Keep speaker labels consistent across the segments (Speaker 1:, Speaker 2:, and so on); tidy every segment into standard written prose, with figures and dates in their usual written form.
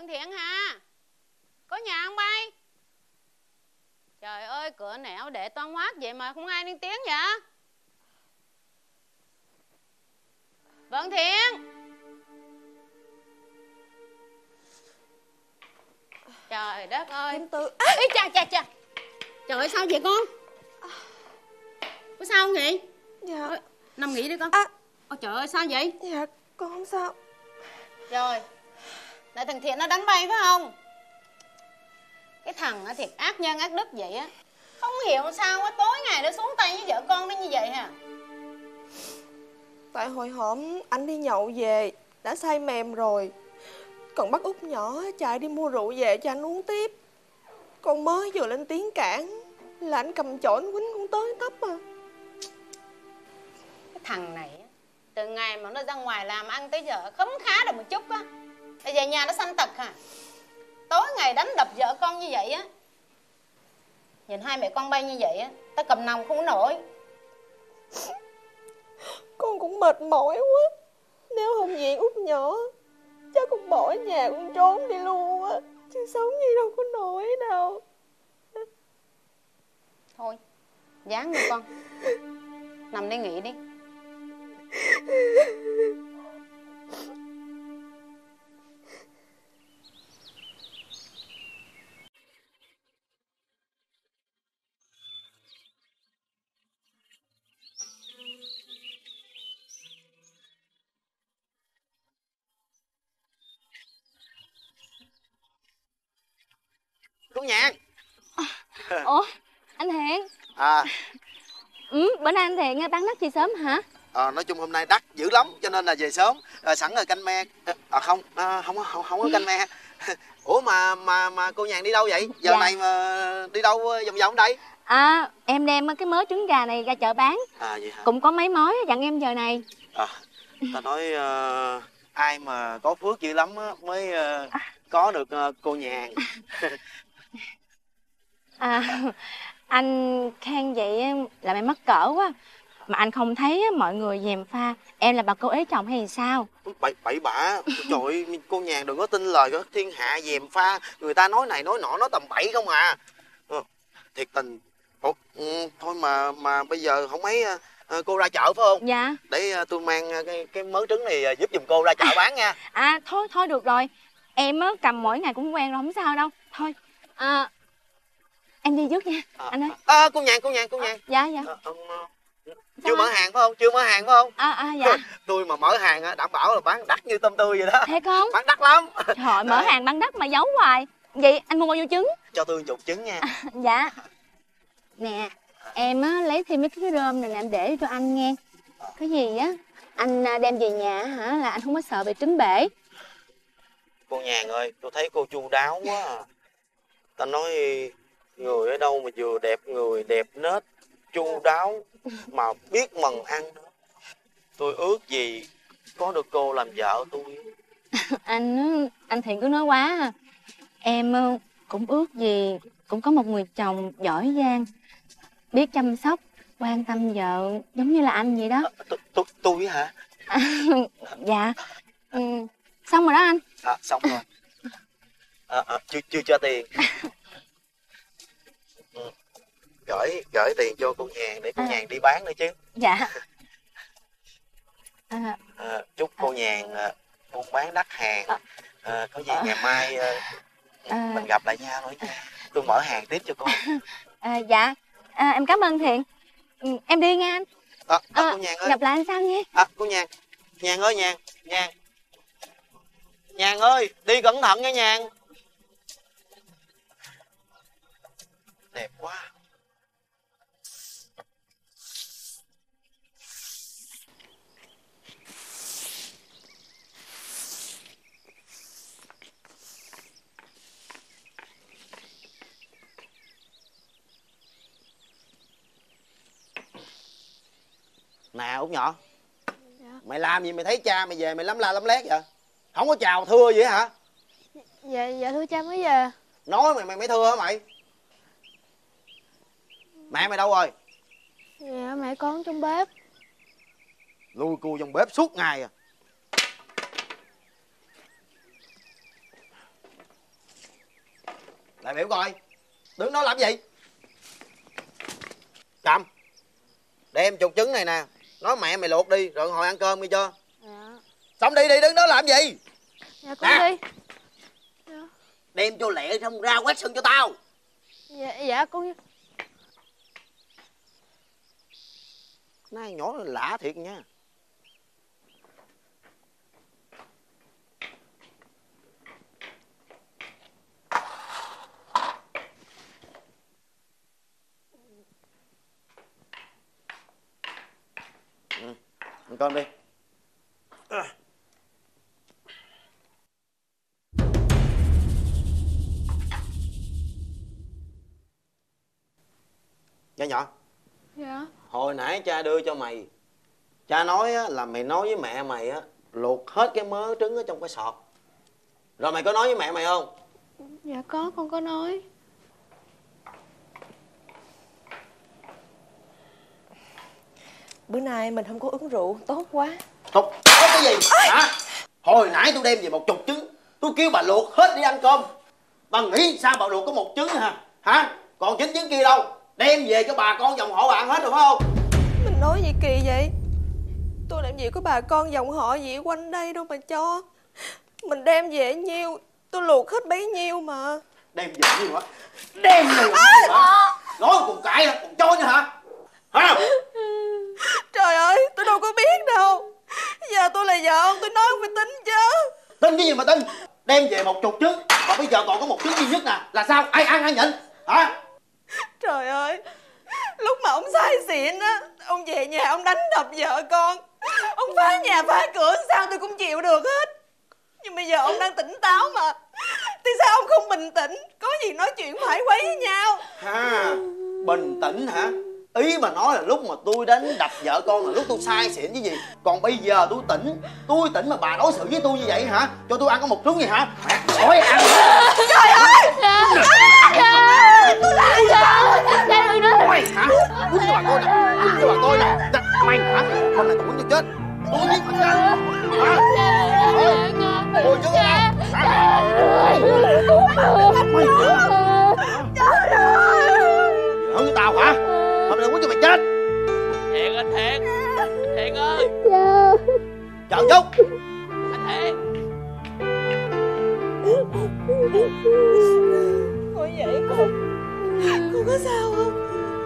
Speaker 1: Vân Thiện hả? Có nhà không bay? Trời ơi, cửa nẻo để toan hoác vậy mà không ai lên tiếng vậy? Vân Thiện! Trời đất ơi! Ý cha! Trời ơi, sao vậy con? Có sao không vậy?
Speaker 2: Dạ.
Speaker 1: Nằm nghỉ đi con. Ôi trời ơi, sao vậy?
Speaker 2: Dạ, con không sao.
Speaker 1: Rồi, lại thằng Thiện nó đánh bay phải không? Cái thằng nó thiệt ác nhân ác đức vậy á. Không hiểu sao á, tối ngày nó xuống tay với vợ con nó như vậy hả?
Speaker 2: Tại hồi hổm anh đi nhậu về đã say mềm rồi, còn bắt út nhỏ chạy đi mua rượu về cho anh uống tiếp. Con mới vừa lên tiếng cản là anh cầm chổi anh quýnh con tới tấp à.
Speaker 1: Cái thằng này á, từ ngày mà nó ra ngoài làm ăn tới giờ khấm khá được một chút á, bây giờ nhà nó sanh tật hả? Tối ngày đánh đập vợ con như vậy á. Nhìn hai mẹ con bay như vậy á, tao cầm nòng không có nổi.
Speaker 2: Con cũng mệt mỏi quá. Nếu không viện út nhỏ chắc con bỏ nhà con trốn đi luôn á, chứ sống gì đâu có nổi đâu.
Speaker 1: Thôi, dáng đi con. Nằm đây nghỉ đi.
Speaker 3: Cô Nhàn.
Speaker 4: Ủa anh Thiện? Bữa nay anh Thiện bán đất gì sớm hả?
Speaker 3: Nói chung hôm nay đắt dữ lắm cho nên là về sớm. Sẵn rồi canh me. Không có canh me. Ủa mà cô Nhàn đi đâu vậy? Giờ này mà đi đâu vòng vòng đây?
Speaker 4: Em đem cái mớ trứng gà này ra chợ bán.
Speaker 3: Vậy hả?
Speaker 4: Cũng có mấy mối dặn em giờ này.
Speaker 3: Ta nói ai mà có phước dữ lắm mới có được cô Nhàn.
Speaker 4: Anh khen vậy là em mắc cỡ quá. Mà anh không thấy mọi người gièm pha em là bà cô ế chồng hay sao?
Speaker 3: Bậy bạ. Trời ơi, cô Nhàn đừng có tin lời của thiên hạ gièm pha. Người ta nói này nói nọ, nói tầm bậy không à. Thiệt tình. Thôi mà bây giờ không mấy cô ra chợ phải không?
Speaker 4: Dạ.
Speaker 3: Để tôi mang cái mớ trứng này giúp giùm cô ra chợ bán nha.
Speaker 4: Thôi được rồi. Em cầm mỗi ngày cũng quen rồi, không sao đâu. Thôi em đi trước nha anh ơi.
Speaker 3: Cô Nhàn.
Speaker 4: Dạ.
Speaker 3: Chưa mở hàng phải không?
Speaker 4: Dạ.
Speaker 3: Tôi mà mở hàng đảm bảo là bán đắt như tôm tươi vậy đó.
Speaker 4: Thiệt không?
Speaker 3: Bán đắt lắm.
Speaker 4: Trời, mở hàng bán đắt mà giấu hoài. Vậy anh mua bao nhiêu trứng?
Speaker 3: Cho tôi chục trứng nha.
Speaker 4: Dạ. Nè, em lấy thêm mấy cái rơm này em để cho anh nghe. Cái gì á anh đem về nhà hả là anh không có sợ bị trứng bể.
Speaker 3: Cô Nhàn ơi, tôi thấy cô chu đáo quá à. Ta nói người ở đâu mà vừa đẹp người, đẹp nết, chu đáo mà biết mần ăn nữa. Tôi ước gì có được cô làm vợ tôi.
Speaker 4: Anh Thiện cứ nói quá à. Em cũng ước gì cũng có một người chồng giỏi giang, biết chăm sóc, quan tâm vợ giống như là anh vậy đó.
Speaker 3: Tôi hả?
Speaker 4: Dạ. Xong rồi đó anh.
Speaker 3: Xong rồi. Chưa cho tiền. Gửi tiền cho cô Nhàn để cô Nhàn đi bán nữa chứ.
Speaker 4: Dạ.
Speaker 3: Chúc cô Nhàn buôn bán đắt hàng. Có gì ngày mai mình gặp lại nhau nữa nha. Tôi mở hàng tiếp cho cô.
Speaker 4: Dạ. Em cảm ơn Thiện. Em đi nha anh.
Speaker 3: Cô Nhàn ơi.
Speaker 4: Gặp lại anh sau nha.
Speaker 3: Cô Nhàn. Nhàn ơi, Nhàn ơi, đi cẩn thận nha Nhàn. Đẹp quá. Nè Út nhỏ.
Speaker 2: Dạ.
Speaker 3: Mày làm gì mày thấy cha mày về mày lắm la lắm lét vậy? Không có chào thưa vậy hả?
Speaker 2: Dạ thưa cha mới về.
Speaker 3: Nói mày mới thưa hả mày? Mẹ mày đâu rồi?
Speaker 2: Dạ mẹ con trong bếp.
Speaker 3: Lui cua trong bếp suốt ngày à. Lại biểu coi, đứng đó làm gì? Cầm, đem chục trứng này nè, nói mẹ mày luộc đi rồi hồi ăn cơm đi chưa?
Speaker 4: Dạ.
Speaker 3: Xong đi đi, đứng đó làm gì?
Speaker 4: Dạ con đi. Dạ.
Speaker 3: Đem cho lẹ xong ra quét sân cho tao.
Speaker 4: Dạ con.
Speaker 3: Nay nhỏ lạ thiệt nha. Ăn cơm đi. Dạ nhỏ.
Speaker 4: Dạ.
Speaker 3: Hồi nãy cha đưa cho mày, cha nói á, là mày nói với mẹ mày á luộc hết cái mớ trứng ở trong cái sọt. Rồi mày có nói với mẹ mày không?
Speaker 4: Dạ có, con có nói.
Speaker 2: Bữa nay mình không có uống rượu, tốt quá.
Speaker 3: Tốt cái gì hả? Hồi nãy tôi đem về 10 trứng, tôi kêu bà luộc hết đi ăn cơm. Bà nghĩ sao bà luộc có 1 trứng hả? Còn 9 trứng kia đâu? Đem về cho bà con dòng họ bạn hết rồi phải không?
Speaker 2: Mình nói gì kỳ vậy? Tôi làm gì có bà con dòng họ gì quanh đây đâu mà cho. Mình đem về nhiêu, tôi luộc hết bấy nhiêu mà.
Speaker 3: Đem về nhiêu hả? Đem về nhiêu hả? Nói cùng cãi còn cho nữa hả? Hả?
Speaker 2: Trời ơi, tôi đâu có biết đâu. Giờ tôi là vợ ông, tôi nói ông phải tính chứ.
Speaker 3: Tin cái gì mà tin? Đem về 10 trứng mà bây giờ còn có 1 trứng duy nhất nè. Là sao? Ai ăn ai nhịn? Hả?
Speaker 2: Trời ơi, lúc mà ông say xỉn á, ông về nhà ông đánh đập vợ con, ông phá nhà phá cửa sao tôi cũng chịu được hết. Nhưng bây giờ ông đang tỉnh táo mà, thì sao ông không bình tĩnh? Có gì nói chuyện phải quấy với nhau.
Speaker 3: Ha, bình tĩnh hả? Ý mà nói là lúc mà tôi đánh đập vợ con là lúc tôi say xỉn chứ gì. Còn bây giờ tôi tỉnh mà bà đối xử với tôi như vậy hả? Cho tôi ăn có 1 trứng gì hả? Mẹ đói ăn.
Speaker 2: Trời ơi!
Speaker 3: Tôi làm sao? Mày hả? Quýnh cho bà coi nè, quýnh cho bà coi nè. Mày hả? Hôm nay tôi quýnh cho chết. Tôi giết mày chết. Hả? Ôi chứ hả? Mày hả?
Speaker 2: Trời ơi!
Speaker 3: Giỡn với tao hả? Hôm nay quýnh cho mày chết.
Speaker 5: Thiện anh Thiện. Thiện ơi.
Speaker 3: Chờ chút.
Speaker 5: Anh Thiện.
Speaker 2: Ngồi dậy con có sao không?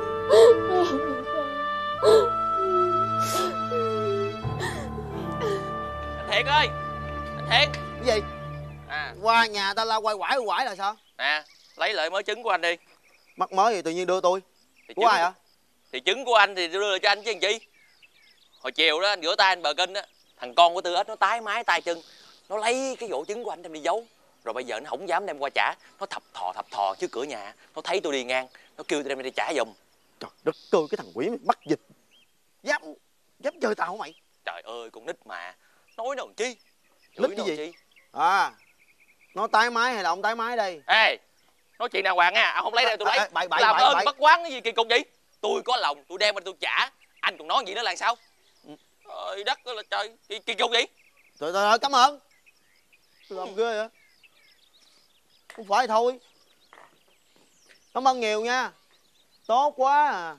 Speaker 5: Anh Thiện ơi. Anh Thiện.
Speaker 3: Cái gì?
Speaker 5: À,
Speaker 3: Qua nhà ta la quay quải là sao?
Speaker 5: nè, lấy lại mớ trứng của anh đi.
Speaker 3: Mắc mới gì tự nhiên đưa tôi?
Speaker 5: Thì
Speaker 3: Của ai hả?
Speaker 5: Thì trứng của anh thì tôi đưa cho anh chứ làm chi. Hồi chiều đó anh rửa tay anh bờ kinh á, thằng con của Tư Ếch nó tái mái tay chân, nó lấy cái ổ trứng của anh đem đi giấu. Rồi bây giờ nó không dám đem qua trả, nó thập thò trước cửa nhà, nó thấy tôi đi ngang, nó kêu tôi đem đi trả giùm.
Speaker 3: Trời đất ơi, cái thằng quỷ mày mắc dịch. Dám chơi tao hả mày?
Speaker 5: Trời ơi, con nít mà, nói nó làm chi?
Speaker 3: Nít cái gì? À, nó tái mái hay là ông tái mái đây?
Speaker 5: Ê, nói chuyện đàng hoàng nha, ông không lấy đây tôi lấy.
Speaker 3: Bậy
Speaker 5: Làm ơn bắt quán cái gì kỳ cục vậy? Tôi có lòng, tôi đem đi tôi trả, anh còn nói gì nữa là sao? Trời đất ơi là trời, kỳ cục vậy?
Speaker 3: Trời, cảm ơn. Làm ghê vậy? Không phải thôi. Cảm ơn nhiều nha. Tốt quá à.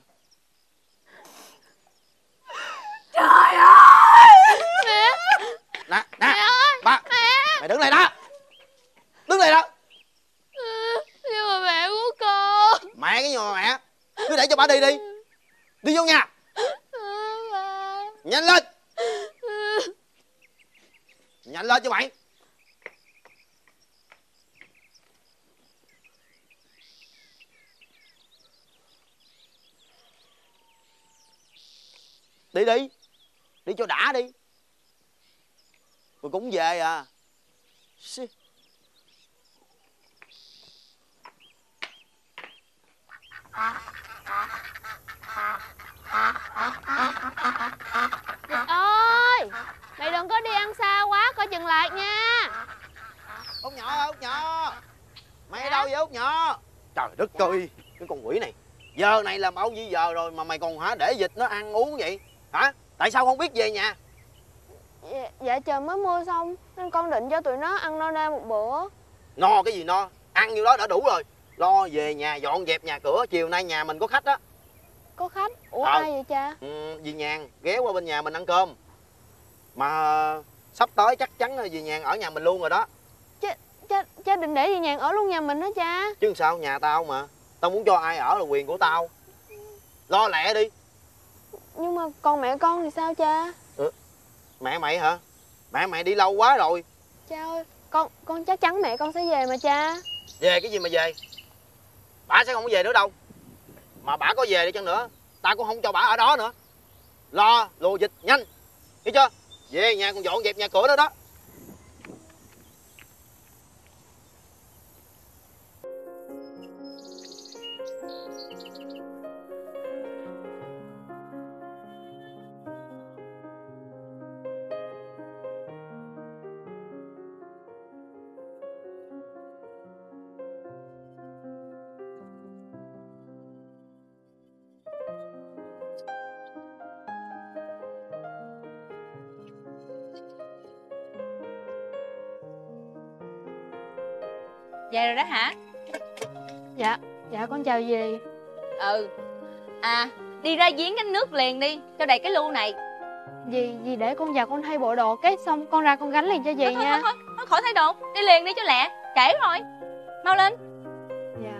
Speaker 2: Trời ơi!
Speaker 3: Nè, ba. Mày đứng lại đó. Đứng lại đó.
Speaker 4: Nhưng mà mẹ của con.
Speaker 3: Mẹ cái gì mà mẹ? Cứ để cho bà đi đi. Đi vô nhà. Nhanh lên. Nhanh lên cho mày. Đi đi. Đi cho đã đi. Rồi cũng về à.
Speaker 4: Dịch ơi, mày đừng có đi ăn xa quá, coi chừng lạc nha.
Speaker 3: Út nhỏ. Mày ở đâu vậy Út nhỏ? Trời đất ơi, cái con quỷ này. Giờ này là bao nhiêu giờ rồi mà mày còn để vịt nó ăn uống vậy? Hả? Tại sao không biết về nhà?
Speaker 4: Dạ trời mới mua xong nên con định cho tụi nó ăn no nê một bữa.
Speaker 3: No cái gì no? Ăn nhiêu đó đã đủ rồi. lo về nhà dọn dẹp nhà cửa, chiều nay nhà mình có khách á.
Speaker 2: Có khách? Ủa ai vậy cha?
Speaker 3: Dì Nhàn ghé qua bên nhà mình ăn cơm. Mà sắp tới chắc chắn là dì Nhàn ở nhà mình luôn rồi đó.
Speaker 2: Cha định để dì Nhàn ở luôn nhà mình đó cha.
Speaker 3: Chứ sao, nhà tao mà. Tao muốn cho ai ở là quyền của tao. Lo lẹ đi.
Speaker 2: Nhưng mà còn mẹ con thì sao cha?
Speaker 3: Mẹ mày hả? Mẹ mày đi lâu quá rồi.
Speaker 2: Cha ơi, con chắc chắn mẹ con sẽ về mà cha.
Speaker 3: Về cái gì mà về? Bả sẽ không có về nữa đâu. Mà bả có về đi chăng nữa, tao cũng không cho bả ở đó nữa. Lo lùa dịch nhanh, hiểu chưa? Về nhà còn dọn dẹp nhà cửa nữa đó.
Speaker 4: Về rồi đó hả?
Speaker 2: Dạ con chào dì.
Speaker 4: Ừ. À, đi ra giếng gánh nước liền đi, cho đầy cái lu này.
Speaker 2: Dì để con vào con thay bộ đồ cái xong con ra con gánh liền cho dì nha.
Speaker 4: Thôi, khỏi thay đồ, đi liền đi cho lẹ, trễ rồi. Mau lên.
Speaker 2: Dạ.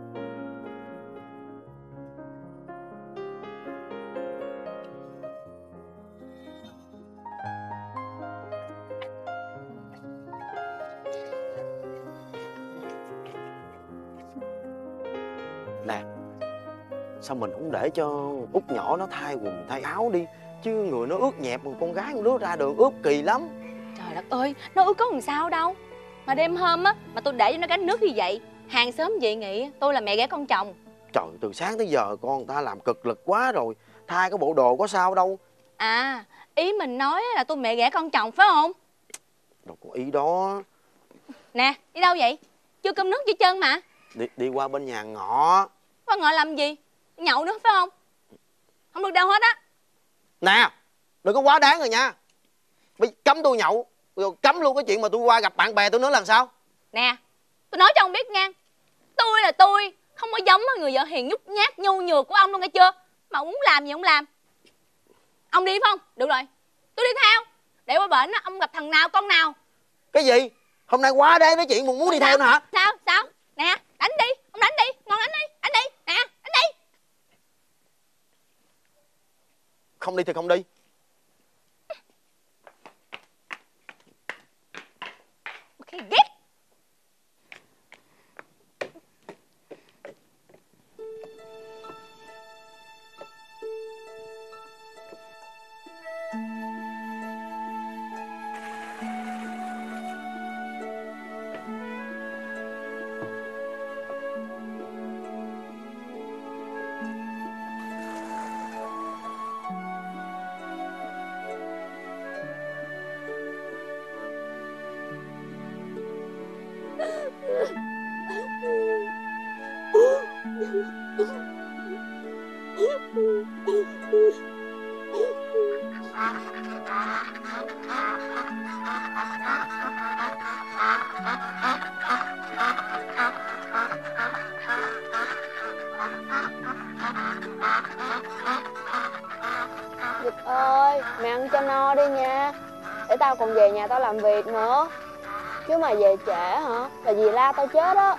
Speaker 3: Nè, sao mình không để cho Út nhỏ nó thay quần thay áo đi, chứ người nó ướt nhẹp, còn con gái con đứa ra đường ướt kỳ lắm.
Speaker 4: Trời đất ơi, nó ướt có làm sao đâu. Mà đêm hôm á, mà tôi để cho nó gánh nước như vậy, hàng xóm dị nghị tôi là mẹ ghẻ con chồng.
Speaker 3: Trời, từ sáng tới giờ con người ta làm cực lực quá rồi, thay cái bộ đồ có sao đâu.
Speaker 4: À, ý mình nói là tôi mẹ ghẻ con chồng phải không?
Speaker 3: Đâu có ý đó.
Speaker 4: Nè, đi đâu vậy? Chưa cơm nước chưa chân mà.
Speaker 3: Đi qua bên nhà Ngọ.
Speaker 4: Qua Ngọ làm gì? Nhậu nữa phải không? Không được đâu hết á.
Speaker 3: Nè, đừng có quá đáng rồi nha. Bây cấm tôi nhậu, rồi cấm luôn cái chuyện mà tôi qua gặp bạn bè tôi nữa làm sao?
Speaker 4: Nè, tôi nói cho ông biết nha. Tôi là tôi, không có giống với người vợ hiền nhút nhát nhu nhược của ông luôn nghe chưa? Mà ông muốn làm gì ông làm. Ông đi phải không? Được rồi, tôi đi theo. Để qua bển á, ông gặp thằng nào con nào.
Speaker 3: Cái gì? Hôm nay quá đáng nói chuyện mà muốn đi theo nữa hả?
Speaker 4: Sao? Nè, đánh đi, ông đánh đi, ngon đánh đi, nè, đánh đi.
Speaker 3: Không đi thì không đi.
Speaker 4: Okay, ghét.
Speaker 2: Dịch ơi, mẹ ăn cho no đi nha. Để tao còn về nhà tao làm việc nữa. Chứ mà về trễ hả là dì la tao chết á.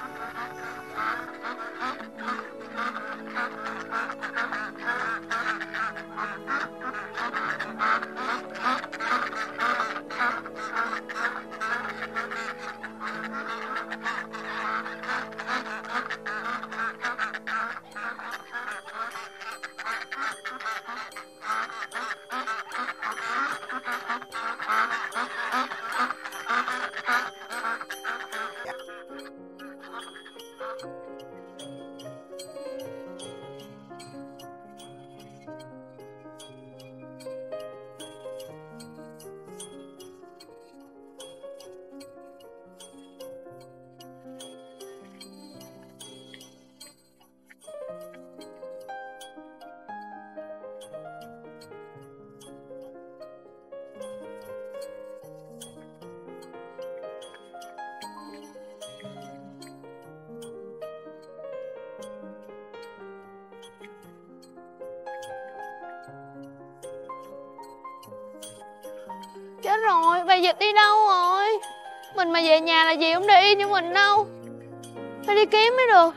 Speaker 4: rồi, bà Dịch đi đâu rồi? Mình mà về nhà là dì không để yên cho mình đâu. Phải đi kiếm mới được.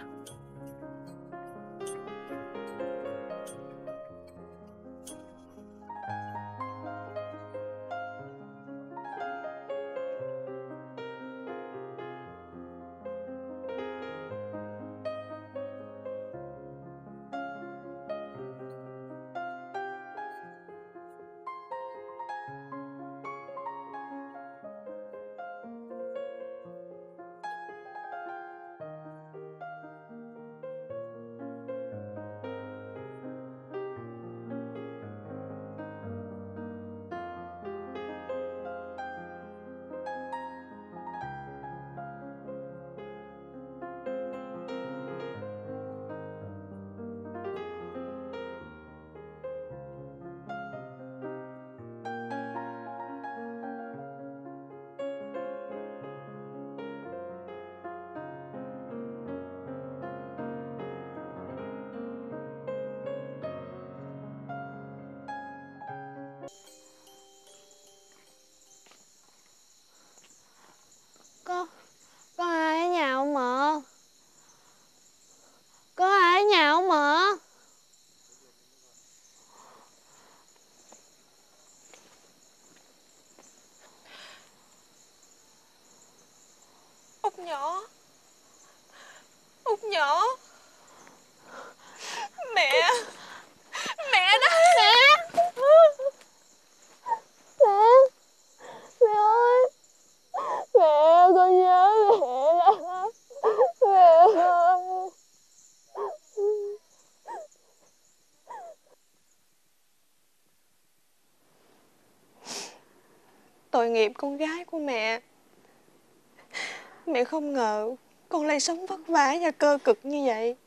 Speaker 4: Có ai ở nhà không mợ? Có ai ở nhà không mợ?
Speaker 2: Út nhỏ, Út nhỏ, mẹ, mẹ đây.
Speaker 4: Mẹ ơi, mẹ, con nhớ mẹ lắm. Mẹ ơi.
Speaker 2: Tội nghiệp con gái của mẹ. Mẹ không ngờ con lại sống vất vả và cơ cực như vậy.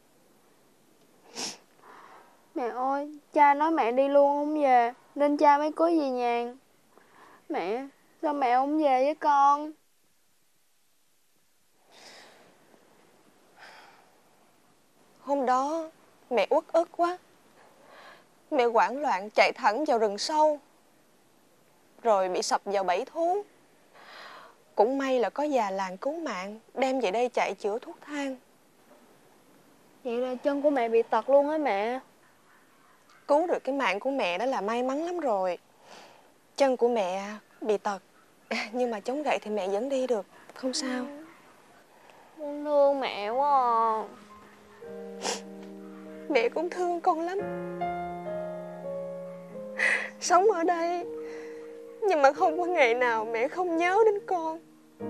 Speaker 4: Mẹ ơi, cha nói mẹ đi luôn không về, nên cha mới cưới dì Nhàn. Mẹ, sao mẹ không về với con?
Speaker 2: Hôm đó mẹ uất ức quá. Mẹ hoảng loạn chạy thẳng vào rừng sâu, rồi bị sập vào bẫy thú. Cũng may là có già làng cứu mạng đem về đây chạy chữa thuốc thang.
Speaker 4: Vậy là chân của mẹ bị tật luôn á mẹ?
Speaker 2: Cứu được cái mạng của mẹ đó là may mắn lắm rồi. Chân của mẹ bị tật, nhưng mà chống gậy thì mẹ vẫn đi được, không sao.
Speaker 4: Con thương mẹ quá à.
Speaker 2: Mẹ cũng thương con lắm. Sống ở đây, nhưng mà không có ngày nào mẹ không nhớ đến con.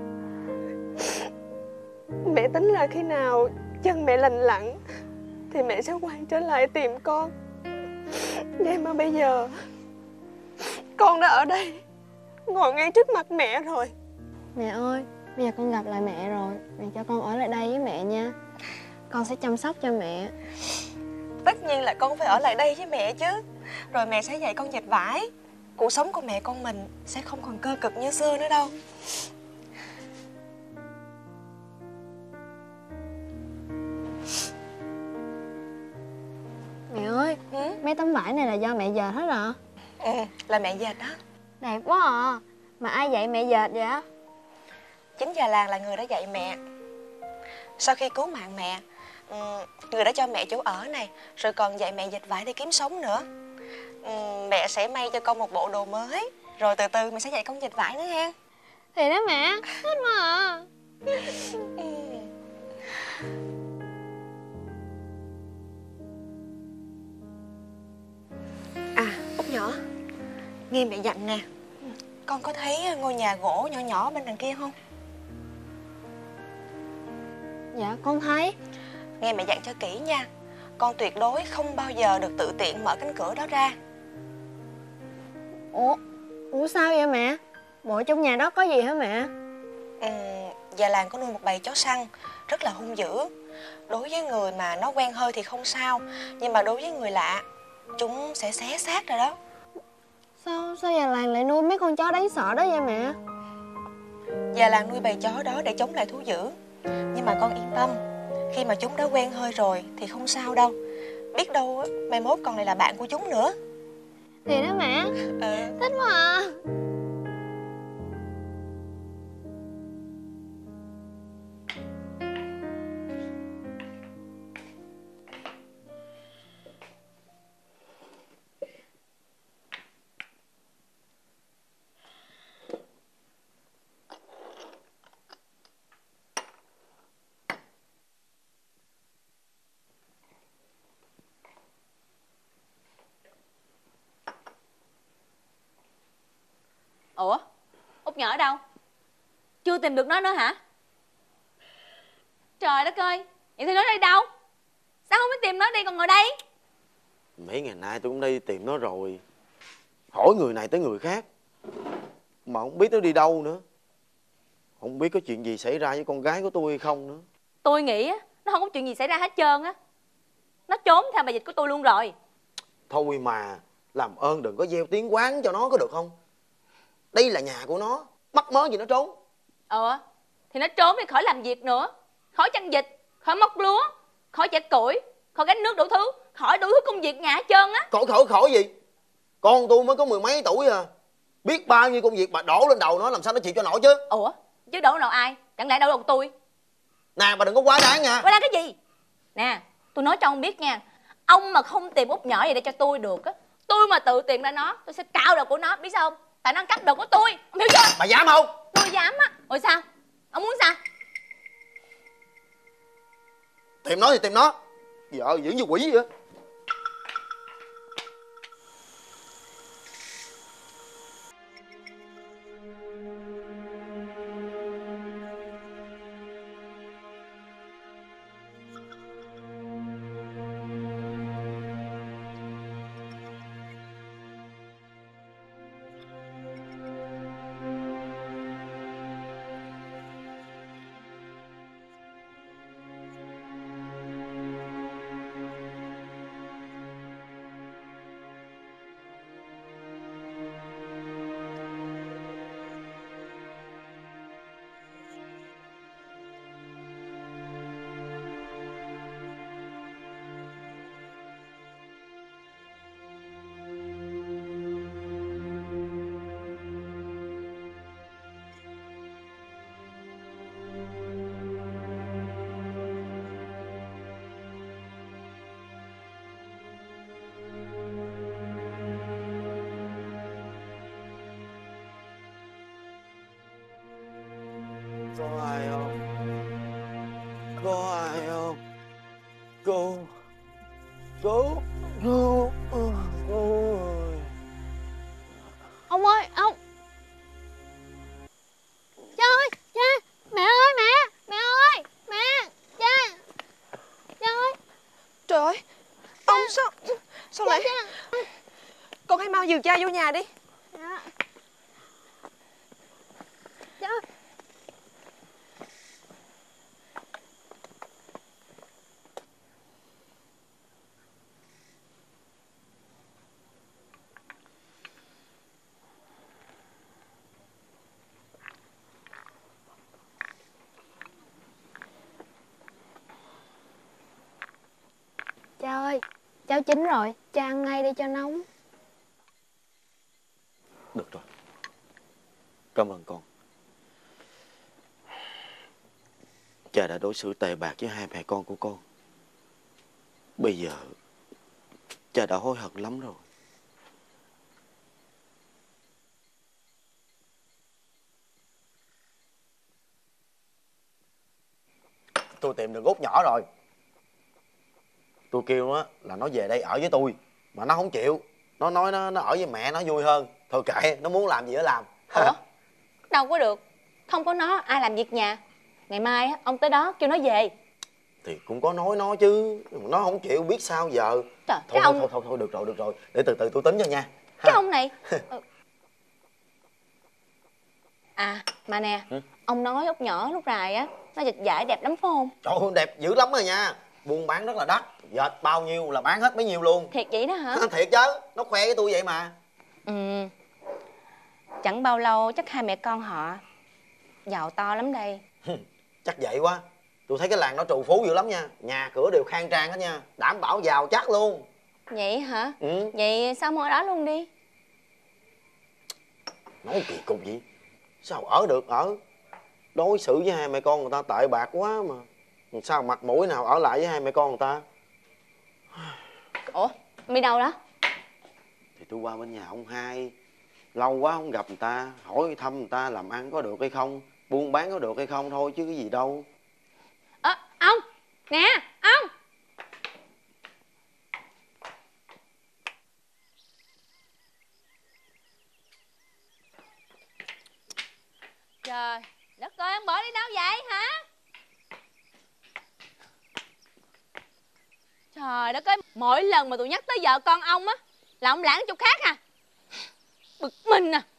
Speaker 2: Mẹ tính là khi nào chân mẹ lành lặn thì mẹ sẽ quay trở lại tìm con. Vậy mà bây giờ con đã ở đây, ngồi ngay trước mặt mẹ rồi.
Speaker 4: Mẹ ơi, bây giờ con gặp lại mẹ rồi, mẹ cho con ở lại đây với mẹ nha. Con sẽ chăm sóc cho mẹ.
Speaker 2: Tất nhiên là con phải ở lại đây với mẹ chứ. Rồi mẹ sẽ dạy con dệt vải. Cuộc sống của mẹ con mình sẽ không còn cơ cực như xưa nữa đâu.
Speaker 4: Mẹ ơi, mấy tấm vải này là do mẹ dệt hết rồi.
Speaker 2: Là mẹ dệt đó.
Speaker 4: Đẹp quá à. Mà ai dạy mẹ dệt vậy?
Speaker 2: Chính già làng là người đã dạy mẹ. Sau khi cứu mạng mẹ, người đã cho mẹ chỗ ở này, rồi còn dạy mẹ dệt vải để kiếm sống nữa. Mẹ sẽ may cho con một bộ đồ mới, rồi từ từ mẹ sẽ dạy con dệt vải nữa ha.
Speaker 4: Thì đó mẹ, thích quá à.
Speaker 2: Út nhỏ, nghe mẹ dặn nè. Con có thấy ngôi nhà gỗ nhỏ nhỏ bên đằng kia không?
Speaker 4: Dạ con thấy.
Speaker 2: Nghe mẹ dặn cho kỹ nha. Con tuyệt đối không bao giờ được tự tiện mở cánh cửa đó ra.
Speaker 4: Ủa sao vậy mẹ? Bộ trong nhà đó có gì hả mẹ?
Speaker 2: Già làng có nuôi một bầy chó săn rất là hung dữ. Đối với người mà nó quen hơi thì không sao, nhưng mà đối với người lạ, chúng sẽ xé xác rồi đó.
Speaker 4: Sao già làng lại nuôi mấy con chó đáng sợ đó vậy mẹ?
Speaker 2: Già làng nuôi bầy chó đó để chống lại thú dữ. Nhưng mà con yên tâm, khi mà chúng đã quen hơi rồi thì không sao đâu. Biết đâu mai mốt còn lại là bạn của chúng nữa.
Speaker 4: Thì đó mẹ, thích quá à. Ủa, Út nhỏ ở đâu? Chưa tìm được nó nữa hả? Trời đất ơi, vậy thì nó đi đâu? Sao không biết tìm nó đi còn ngồi đây?
Speaker 3: Mấy ngày nay tôi cũng đi tìm nó rồi, hỏi người này tới người khác mà không biết nó đi đâu nữa. Không biết có chuyện gì xảy ra với con gái của tôi hay không nữa.
Speaker 4: Tôi nghĩ á, nó không có chuyện gì xảy ra hết trơn á. Nó trốn theo bà dịch của tôi luôn rồi.
Speaker 3: Thôi mà, làm ơn đừng có gieo tiếng quán cho nó có được không? Đây là nhà của nó, mắc mớ gì nó trốn.
Speaker 4: Thì nó trốn đi khỏi làm việc nữa, khỏi chăn vịt, khỏi móc lúa, khỏi chẻ củi, khỏi gánh nước đủ thứ, khỏi đủ thứ công việc nhà hết trơn á.
Speaker 3: Khỏi gì? Con tôi mới có mười mấy tuổi à, biết bao nhiêu công việc mà đổ lên đầu nó, làm sao nó chịu cho nổi chứ.
Speaker 4: Chứ đổ đầu ai? Chẳng lẽ đổ đầu tôi?
Speaker 3: Nè bà đừng có quá đáng nha.
Speaker 4: Quá đáng cái gì? Nè, tôi nói cho ông biết nha, ông mà không tìm Út nhỏ vậy để cho tôi được á, tôi mà tự tìm ra nó, tôi sẽ cạo đầu của nó, biết sao không? Tại nó ăn cắp đồ của tôi, ông hiểu chưa?
Speaker 3: Bà dám không?
Speaker 4: Tôi dám á. Rồi sao? Ông muốn sao?
Speaker 3: Tìm nó thì tìm nó, vợ dữ như quỷ vậy. Có ai không? Có ai không? Cô ơi.
Speaker 4: Ông ơi, ông. Cha ơi, cha. Mẹ ơi, mẹ. Mẹ ơi, mẹ. Cha. Cha ơi.
Speaker 2: Trời ơi, ông sao lại... Con hãy mau dìu cha vô nhà đi.
Speaker 4: Dạ. Cha ơi.
Speaker 6: Cha ơi, cháo chín rồi, cha ăn ngay đi cho nóng.
Speaker 3: Được rồi, cảm ơn con. Cha đã đối xử tệ bạc với hai mẹ con của con. Bây giờ cha đã hối hận lắm rồi. Tôi tìm được Út nhỏ rồi. Tôi kêu nó là nó về đây ở với tôi, mà nó không chịu. Nó nói nó ở với mẹ nó vui hơn. Thôi kệ, nó muốn làm gì nó làm.
Speaker 4: Đâu có được. Không có nó, ai làm việc nhà. Ngày mai á, ông tới đó kêu nó về.
Speaker 3: Thì cũng có nói nó chứ, nó không chịu biết sao giờ.
Speaker 4: Trời,
Speaker 3: Thôi, được rồi. Để từ từ tôi tính cho nha.
Speaker 4: Cái ông này. À, mà nè, ông nói Út nhỏ lúc rày á, nó dịch vải đẹp lắm phải không?
Speaker 3: Trời ơi, đẹp dữ lắm rồi nha. Buôn bán rất là đắt, dệt bao nhiêu là bán hết bấy nhiêu luôn.
Speaker 4: Thiệt vậy đó hả?
Speaker 3: Thiệt chứ, nó khoe với tôi vậy mà.
Speaker 4: Chẳng bao lâu chắc hai mẹ con họ giàu to lắm đây.
Speaker 3: Chắc vậy quá. Tôi thấy cái làng nó trù phú dữ lắm nha. Nhà cửa đều khang trang hết nha. Đảm bảo giàu chắc luôn.
Speaker 4: Vậy hả? Vậy sao mua ở đó luôn đi.
Speaker 3: Nói kỳ cục gì. Sao ở được ở. Đối xử với hai mẹ con người ta tệ bạc quá mà. Sao mặt mũi nào ở lại với hai mẹ con người ta.
Speaker 4: Ủa, mi đâu đó?
Speaker 3: Thì tôi qua bên nhà ông hai. Lâu quá không gặp người ta. Hỏi thăm người ta làm ăn có được hay không, buôn bán có được hay không thôi chứ cái gì đâu.
Speaker 4: Ông. Nè, ông. Trời đất ơi, mỗi lần mà tụi nhắc tới vợ con ông á là ông lãng chỗ khác à. Bực mình à.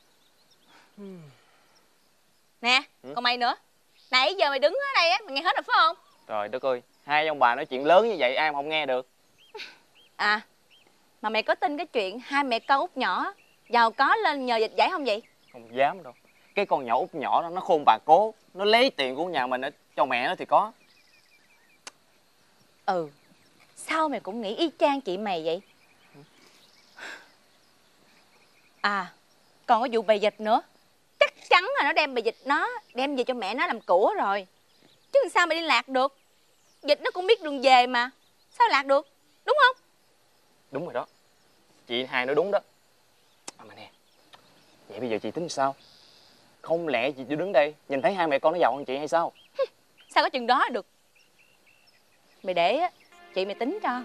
Speaker 4: Nè, còn mày nữa. Nãy giờ mày đứng ở đây á, mày nghe hết rồi phải không?
Speaker 5: Trời đất ơi, hai ông bà nói chuyện lớn như vậy ai mà không nghe được.
Speaker 4: À, mà mày có tin cái chuyện hai mẹ con út nhỏ giàu có lên nhờ dịch giải không vậy?
Speaker 5: Không dám đâu. Cái con nhỏ út nhỏ đó nó khôn bà cố, nó lấy tiền của nhà mình cho mẹ nó thì có.
Speaker 4: Ừ, sao mày cũng nghĩ y chang chị mày vậy? À, còn có vụ bầy dịch nữa. Chắc chắn là nó đem bầy dịch nó đem về cho mẹ nó làm của rồi. Chứ sao mày đi lạc được? Dịch nó cũng biết đường về mà. Sao lạc được, đúng không?
Speaker 5: Đúng rồi đó. Chị hai nói đúng đó. Mà nè, vậy bây giờ chị tính sao? Không lẽ chị chỉ đứng đây nhìn thấy hai mẹ con nó giàu hơn chị hay sao?
Speaker 4: Sao có chừng đó được? Mày để á, chị mày tính cho.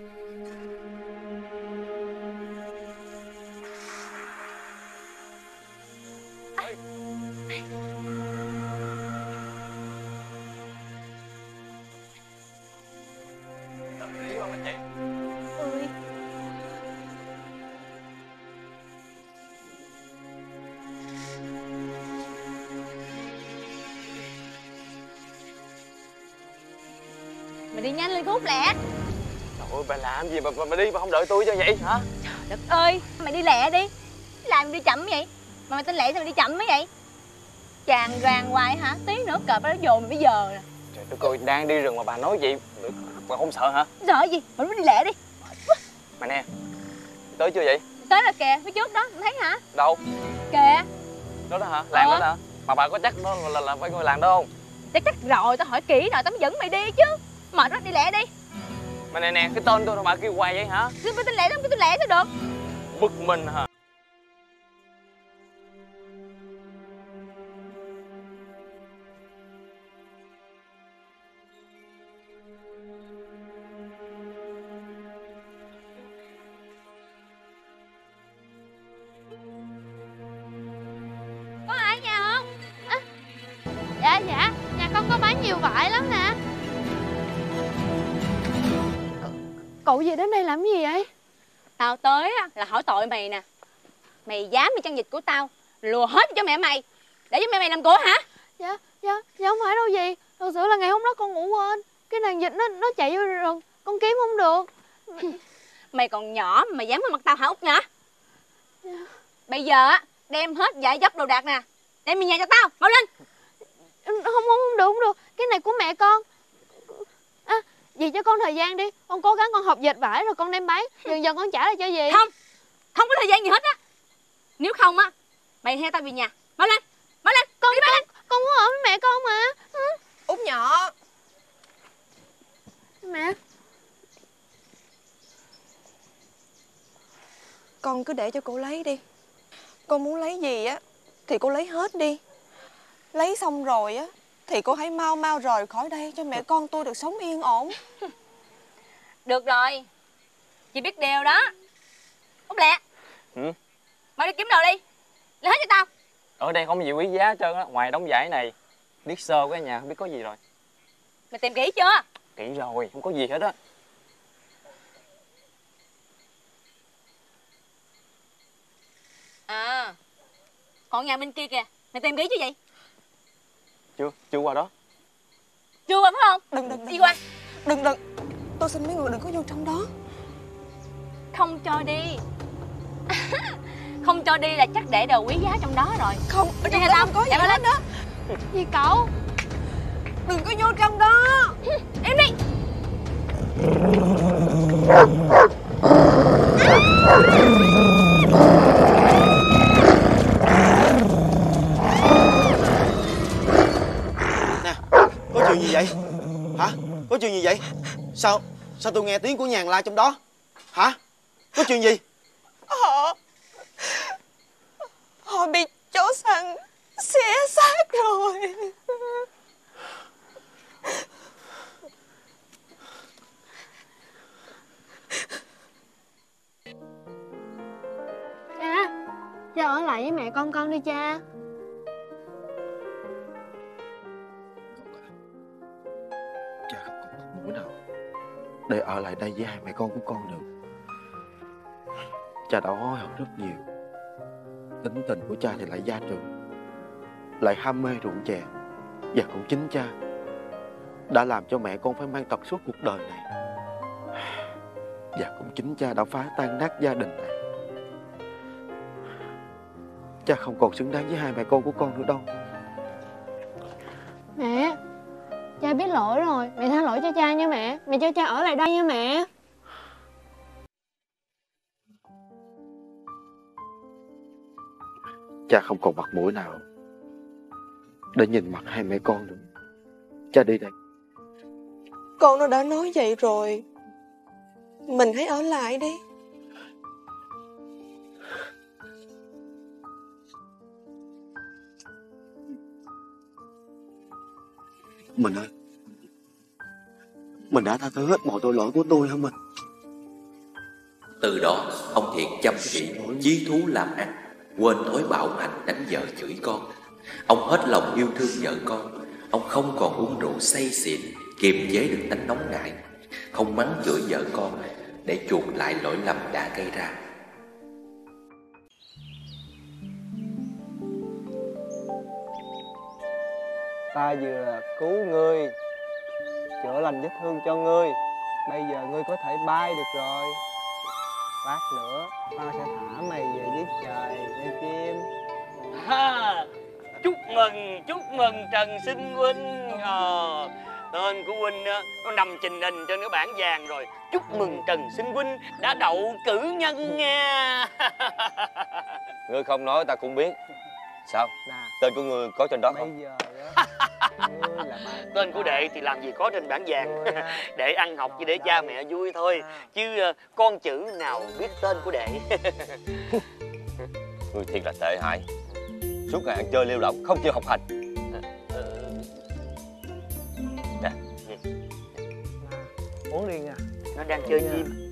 Speaker 4: Mày đi nhanh lên, hút lẹ.
Speaker 5: Trời ơi, bà làm gì mà đi mà không đợi tôi cho vậy hả?
Speaker 4: Trời đất ơi, mày đi lẹ đi. Làm đi chậm vậy? Mà mày tin lẹ sao mày đi chậm mấy vậy? Chàng ràng hoài hả? Tí nữa cợp nó dồn mày bây giờ nè.
Speaker 5: Trời đất ơi, đang đi rừng mà bà nói vậy, bà không sợ hả?
Speaker 4: Sợ gì? Mày đi lẹ đi.
Speaker 5: Mà nè, tới chưa vậy?
Speaker 4: Tới rồi kìa, phía trước đó, mày thấy hả?
Speaker 5: Đâu?
Speaker 4: Kìa.
Speaker 5: Đó đó hả? Làng đó hả? Mà bà có chắc nó là phải ngôi làng đó không?
Speaker 4: Chắc rồi, tao hỏi kỹ rồi, tao mới dẫn mày đi chứ. Mệt quá, đi lẹ đi.
Speaker 5: Mà nè, cái tên tôi bà kêu hoài vậy hả?
Speaker 4: Cứ tin lẹ lắm, cứ tin lẹ sao được.
Speaker 5: Bực mình hả?
Speaker 6: Có ai ở nhà không? À, dạ, nhà con có bán nhiều vải lắm nè. Cậu gì đến đây làm gì vậy?
Speaker 4: Tao tới á, là hỏi tội mày nè. Mày dám đi trang dịch của tao, lùa hết cho mẹ mày, để cho mẹ mày làm của hả?
Speaker 6: Dạ không phải đâu gì. Thật sự là ngày hôm đó con ngủ quên. Cái đàn dịch nó chạy vô rừng, con kiếm không được.
Speaker 4: Mày còn nhỏ mà dám vào mặt tao hả út nhỉ? Bây giờ á, đem hết dạ dấp đồ đạc nè, đem về nhà cho tao, mau lên.
Speaker 6: Không được. Cái này của mẹ con. À, dì cho con thời gian đi. Con cố gắng con học dệt vải rồi con đem bán. Dần dần con trả lại cho dì.
Speaker 4: Không có thời gian gì hết á. Nếu không á, mày theo tao về nhà. Mau lên.
Speaker 6: Con muốn ở với mẹ con mà.
Speaker 2: Út nhỏ.
Speaker 6: Mẹ.
Speaker 2: Con cứ để cho cô lấy đi. Con muốn lấy gì á thì cô lấy hết đi. Lấy xong rồi á thì cô hãy mau rời khỏi đây cho mẹ con tôi được sống yên ổn.
Speaker 4: Được rồi, chị biết điều đó. Út lẹ. Mau đi kiếm đồ đi, lấy hết cho tao.
Speaker 5: Ở đây không có gì quý giá hết trơn á, ngoài đống vải này. Biết sơ cái nhà không biết có gì rồi.
Speaker 4: Mày tìm kỹ chưa?
Speaker 5: Kỹ rồi, không có gì hết á.
Speaker 4: À, còn nhà bên kia kìa, mày tìm kỹ chứ vậy?
Speaker 5: Chưa qua đó.
Speaker 4: Chưa qua phải không?
Speaker 2: Đừng
Speaker 4: Đi qua.
Speaker 2: Đừng Tôi xin mấy người đừng có vô trong đó.
Speaker 4: Không cho đi. Không cho đi là chắc để đồ quý giá trong đó rồi.
Speaker 2: Không,
Speaker 4: ở trong đó không có gì hết
Speaker 2: đó.
Speaker 6: Gì cậu?
Speaker 2: Đừng có vô trong đó.
Speaker 4: Em đi.
Speaker 3: Nè, có chuyện gì vậy? Hả? Có chuyện gì vậy? Sao tôi nghe tiếng của nhàn la trong đó? Hả? Có chuyện gì?
Speaker 2: Họ bị chó săn xé xác rồi.
Speaker 6: Cha ở lại với mẹ con đi cha.
Speaker 3: Cha không muốn đâu. để ở lại đây với hai mẹ con của con được. Cha đã hối hận rất nhiều. Tính tình của cha thì lại gia trưởng, lại ham mê rượu chè, và cũng chính cha đã làm cho mẹ con phải mang tật suốt cuộc đời này. Và cũng chính cha đã phá tan nát gia đình này. Cha không còn xứng đáng với hai mẹ con của con nữa đâu.
Speaker 6: Mẹ, cha biết lỗi rồi. Mẹ tha lỗi cho cha nha mẹ. Mẹ cho cha ở lại đây nha mẹ.
Speaker 3: Cha không còn mặt mũi nào để nhìn mặt hai mẹ con nữa. Cha đi đây.
Speaker 2: Con nó đã nói vậy rồi, mình hãy ở lại đi.
Speaker 3: Mình ơi, mình đã tha thứ hết mọi tội lỗi của tôi hả mình?
Speaker 5: Từ đó ông Thiện chăm chỉ chí thú làm ăn, quên thói bạo hành đánh vợ chửi con. Ông hết lòng yêu thương vợ con. Ông không còn uống rượu say xỉn, kiềm chế được tánh nóng nảy, không mắng chửi vợ con để chuộc lại lỗi lầm đã gây ra.
Speaker 7: Ta vừa cứu ngươi, chữa lành vết thương cho ngươi, bây giờ ngươi có thể bay được rồi. Lát nữa ta sẽ thả mày về với trời nha chim.
Speaker 8: Ha, chúc mừng Trần Sinh huynh. Tên của huynh nó nằm trình hình trên cái bảng vàng rồi. Chúc mừng Trần Sinh huynh đã đậu cử nhân nha.
Speaker 9: Ngươi không nói ta cũng biết. Sao?
Speaker 7: Nè,
Speaker 9: Tên của ngươi có trên đó
Speaker 7: bây
Speaker 9: không?
Speaker 7: giờ á, ngươi là bạn
Speaker 8: Tên của đệ thì làm gì có trên bảng vàng. Đệ ăn học chỉ để cha mẹ vui thôi, chứ con chữ nào biết tên của đệ.
Speaker 9: Ngươi thiệt là tệ hại, suốt ngày ăn chơi lêu lỏng, không chịu học hành. Nè,
Speaker 7: uống đi nha.
Speaker 8: Nó đang chơi chim,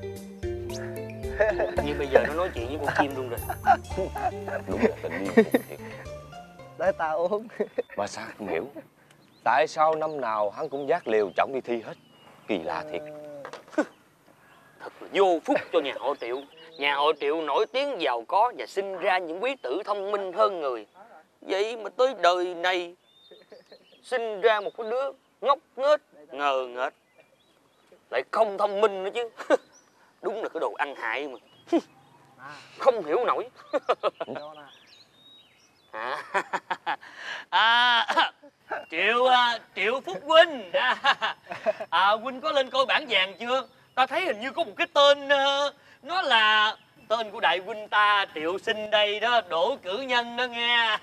Speaker 8: nhưng bây giờ nó nói chuyện với con chim luôn rồi.
Speaker 9: đúng là tình yêu khủng thiệt.
Speaker 7: Để ta uống.
Speaker 9: Mà sao không hiểu, tại sao năm nào hắn cũng vác liều chổng đi thi hết? Kỳ lạ thiệt.
Speaker 8: Thật là vô phúc cho nhà họ Triệu. Nhà họ Triệu nổi tiếng giàu có và sinh ra những quý tử thông minh hơn người. Vậy mà tới đời này sinh ra một cái đứa ngốc nghếch, ngờ nghệch, lại không thông minh nữa chứ. Đúng là cái đồ ăn hại mà. Không hiểu nổi. Triệu Phúc huynh. Huynh có lên coi bảng vàng chưa? Ta thấy hình như có một cái tên, nó là tên của đại huynh ta, Triệu Sinh đây đó, đỗ cử nhân đó nghe.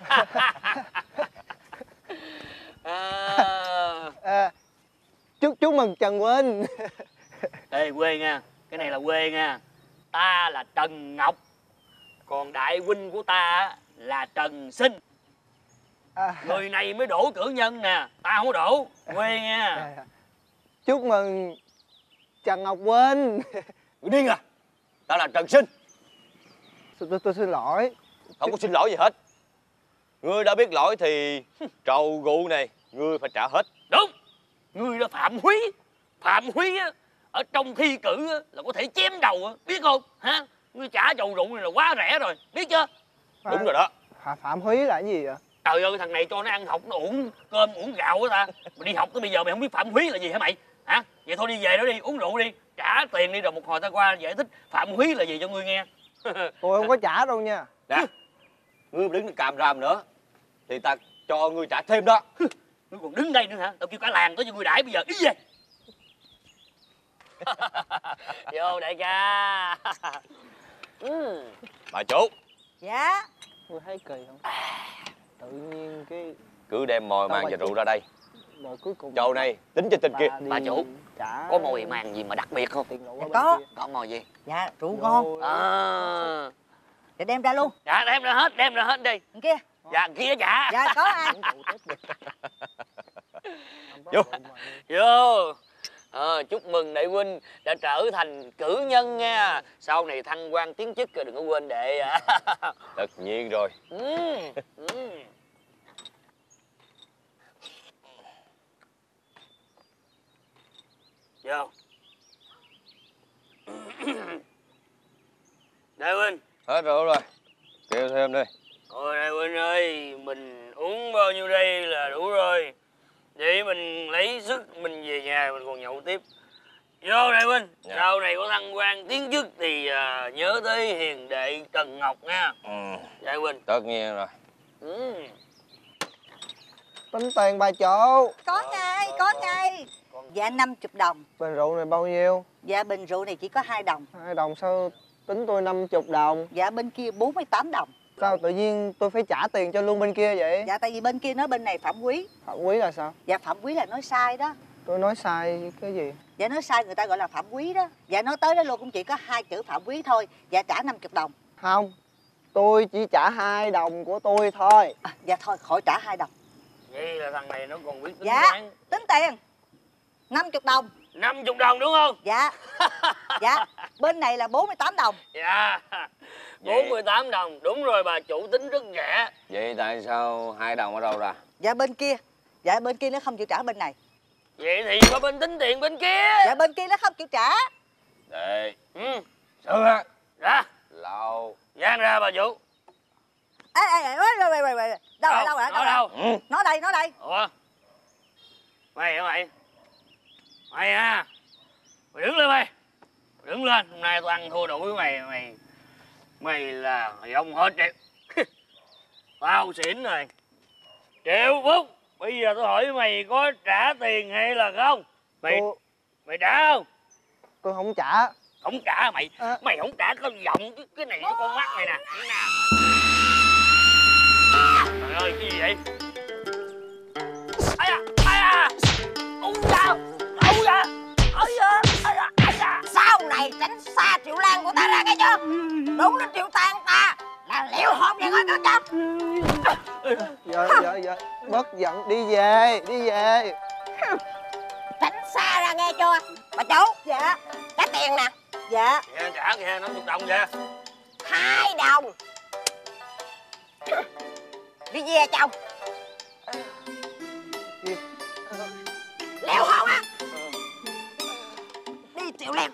Speaker 7: Chúc mừng Trần huynh.
Speaker 8: Ê quê nha, cái này là quê nha. Ta là Trần Ngọc, còn đại huynh của ta là Trần Sinh. Người này mới đỗ cử nhân nè, ta không có đỗ. Quê nha.
Speaker 7: Chúc mừng Trần Ngọc huynh.
Speaker 9: Ngươi điên à? Ta là Trần Sinh.
Speaker 7: Tôi xin lỗi.
Speaker 9: Không có xin lỗi gì hết. Ngươi đã biết lỗi thì trầu rượu này ngươi phải trả hết.
Speaker 8: Đúng. Ngươi là Phạm Húy. Phạm Húy á, ở trong thi cử á, là có thể chém đầu á, biết không? Hả? Ngươi trả chầu rượu này là quá rẻ rồi, biết chưa?
Speaker 9: Đúng rồi đó.
Speaker 7: Phạm Húy là cái gì vậy?
Speaker 8: Trời ơi, thằng này cho nó ăn học nó uống cơm uống gạo á ta. Mày đi học tới bây giờ mày không biết Phạm Húy là gì hả mày? Hả? Vậy thôi đi về đó đi, uống rượu đi, trả tiền đi rồi một hồi ta qua giải thích Phạm Húy là gì cho ngươi nghe.
Speaker 7: Tôi không có trả đâu nha.
Speaker 9: Nè, ngươi mà đứng càm ràm nữa thì ta cho ngươi trả thêm đó.
Speaker 8: Ngươi còn đứng đây nữa hả? Tao kêu cả làng tới cho ngươi đãi bây giờ. Ý về. Vô đại ca.
Speaker 9: Bà chủ.
Speaker 10: Dạ.
Speaker 7: Tôi thấy kỳ không? Tự nhiên cái
Speaker 9: Cứ đem mồi màng và rượu ra đây.
Speaker 7: rồi cuối cùng
Speaker 9: Chầu này tính cho tên kia.
Speaker 8: Bà chủ,
Speaker 7: trả
Speaker 8: có mồi màng gì mà đặc biệt không?
Speaker 7: tiền rượu
Speaker 10: Dạ
Speaker 7: ở bên
Speaker 10: có.
Speaker 7: kia.
Speaker 8: Có mồi gì?
Speaker 10: Dạ rượu ngon. Để đem ra luôn.
Speaker 8: Dạ đem ra hết đi.
Speaker 10: Bên kia.
Speaker 8: Dạ kia dạ.
Speaker 10: Dạ có anh.
Speaker 9: Vô.
Speaker 8: Vô. Chúc mừng đại huynh đã trở thành cử nhân nha. Sau này thăng quan tiến chức đừng có quên đệ.
Speaker 9: Tất nhiên rồi.
Speaker 8: Vô. Đại huynh.
Speaker 9: Hết rượu rồi, kêu thêm đi.
Speaker 8: Ôi Đại huynh ơi, mình uống bao nhiêu đây là đủ rồi. Để mình lấy sức mình về nhà mình còn nhậu tiếp. Vô Đại huynh, sau này có thăng quan tiến chức thì nhớ tới hiền đệ Trần Ngọc nha. Đại huynh.
Speaker 9: Tất nhiên rồi.
Speaker 7: Tính tiền bà chủ.
Speaker 10: Có ngay. Dạ 50 đồng.
Speaker 7: Bình rượu này bao nhiêu?
Speaker 10: Dạ bình rượu này chỉ có 2 đồng.
Speaker 7: 2 đồng sao tính tôi 50 đồng?
Speaker 10: Dạ bên kia 48 đồng.
Speaker 7: Sao tự nhiên tôi phải trả tiền cho luôn bên kia vậy?
Speaker 10: Dạ tại vì bên kia nói bên này phạm quý.
Speaker 7: Phạm quý là sao?
Speaker 10: Dạ phạm quý là nói sai đó.
Speaker 7: Tôi nói sai cái gì?
Speaker 10: Dạ nói sai người ta gọi là phạm quý đó. Dạ nói tới đó luôn cũng chỉ có 2 chữ phạm quý thôi. Dạ trả 50 đồng.
Speaker 7: Không, tôi chỉ trả 2 đồng của tôi thôi.
Speaker 10: Dạ thôi khỏi trả 2 đồng.
Speaker 8: Vậy là thằng này nó còn biết tính
Speaker 10: dạ
Speaker 8: toán.
Speaker 10: Tính tiền 50 đồng.
Speaker 8: 50 đồng đúng không?
Speaker 10: Dạ. Dạ bên này là 48 đồng.
Speaker 8: Dạ 48 đồng. Đúng rồi, bà chủ tính rất rẻ.
Speaker 9: Vậy tại sao 2 đồng ở đâu ra?
Speaker 10: Dạ bên kia. Dạ bên kia nó không chịu trả bên này.
Speaker 8: Vậy thì có bên tính tiền bên kia.
Speaker 10: Dạ bên kia nó không chịu trả.
Speaker 9: Đệ. Sư hả?
Speaker 8: Ra.
Speaker 9: Lâu.
Speaker 8: Giang ra bà chủ.
Speaker 10: Đâu rồi? Nó đây.
Speaker 8: Ủa? Mày hả mày? Mày à? Mày đứng lên mày. Đứng lên, hôm nay tôi ăn thua đủ với mày. Mày là ông hết triệu. Tao xỉn rồi. Triệu Phúc, bây giờ tôi hỏi mày có trả tiền hay là không? Mày trả không?
Speaker 7: Tôi không trả.
Speaker 8: Không trả mày. Mày không trả có giọng cái này cái con mắt mày nè. Trời ơi, cái gì vậy? Ai da.
Speaker 10: Sau này tránh xa Triệu Lan của ta ra cái chứ. Đúng nó Triệu Tàn ta là liệu hồn vậy coi chứ.
Speaker 7: Dạ bớt giận, đi về.
Speaker 10: Tránh xa ra nghe chưa bà chủ? Dạ. Trả tiền nè. Dạ.
Speaker 8: Kìa, trả kìa, 50 đồng kìa.
Speaker 10: 2 đồng. Đi về chồng. Leo hồn á. Đi Triệu Lan.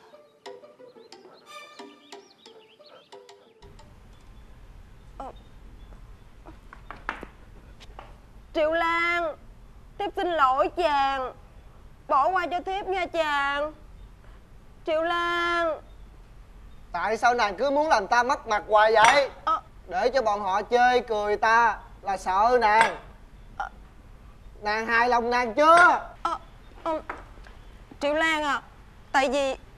Speaker 2: Triệu Lan, thiếp xin lỗi chàng. Bỏ qua cho thiếp nha chàng. Triệu Lan.
Speaker 7: Tại sao nàng cứ muốn làm ta mất mặt hoài vậy? Để cho bọn họ chê cười ta là sợ nàng. Nàng hài lòng nàng chưa?
Speaker 2: Triệu Lan à, tại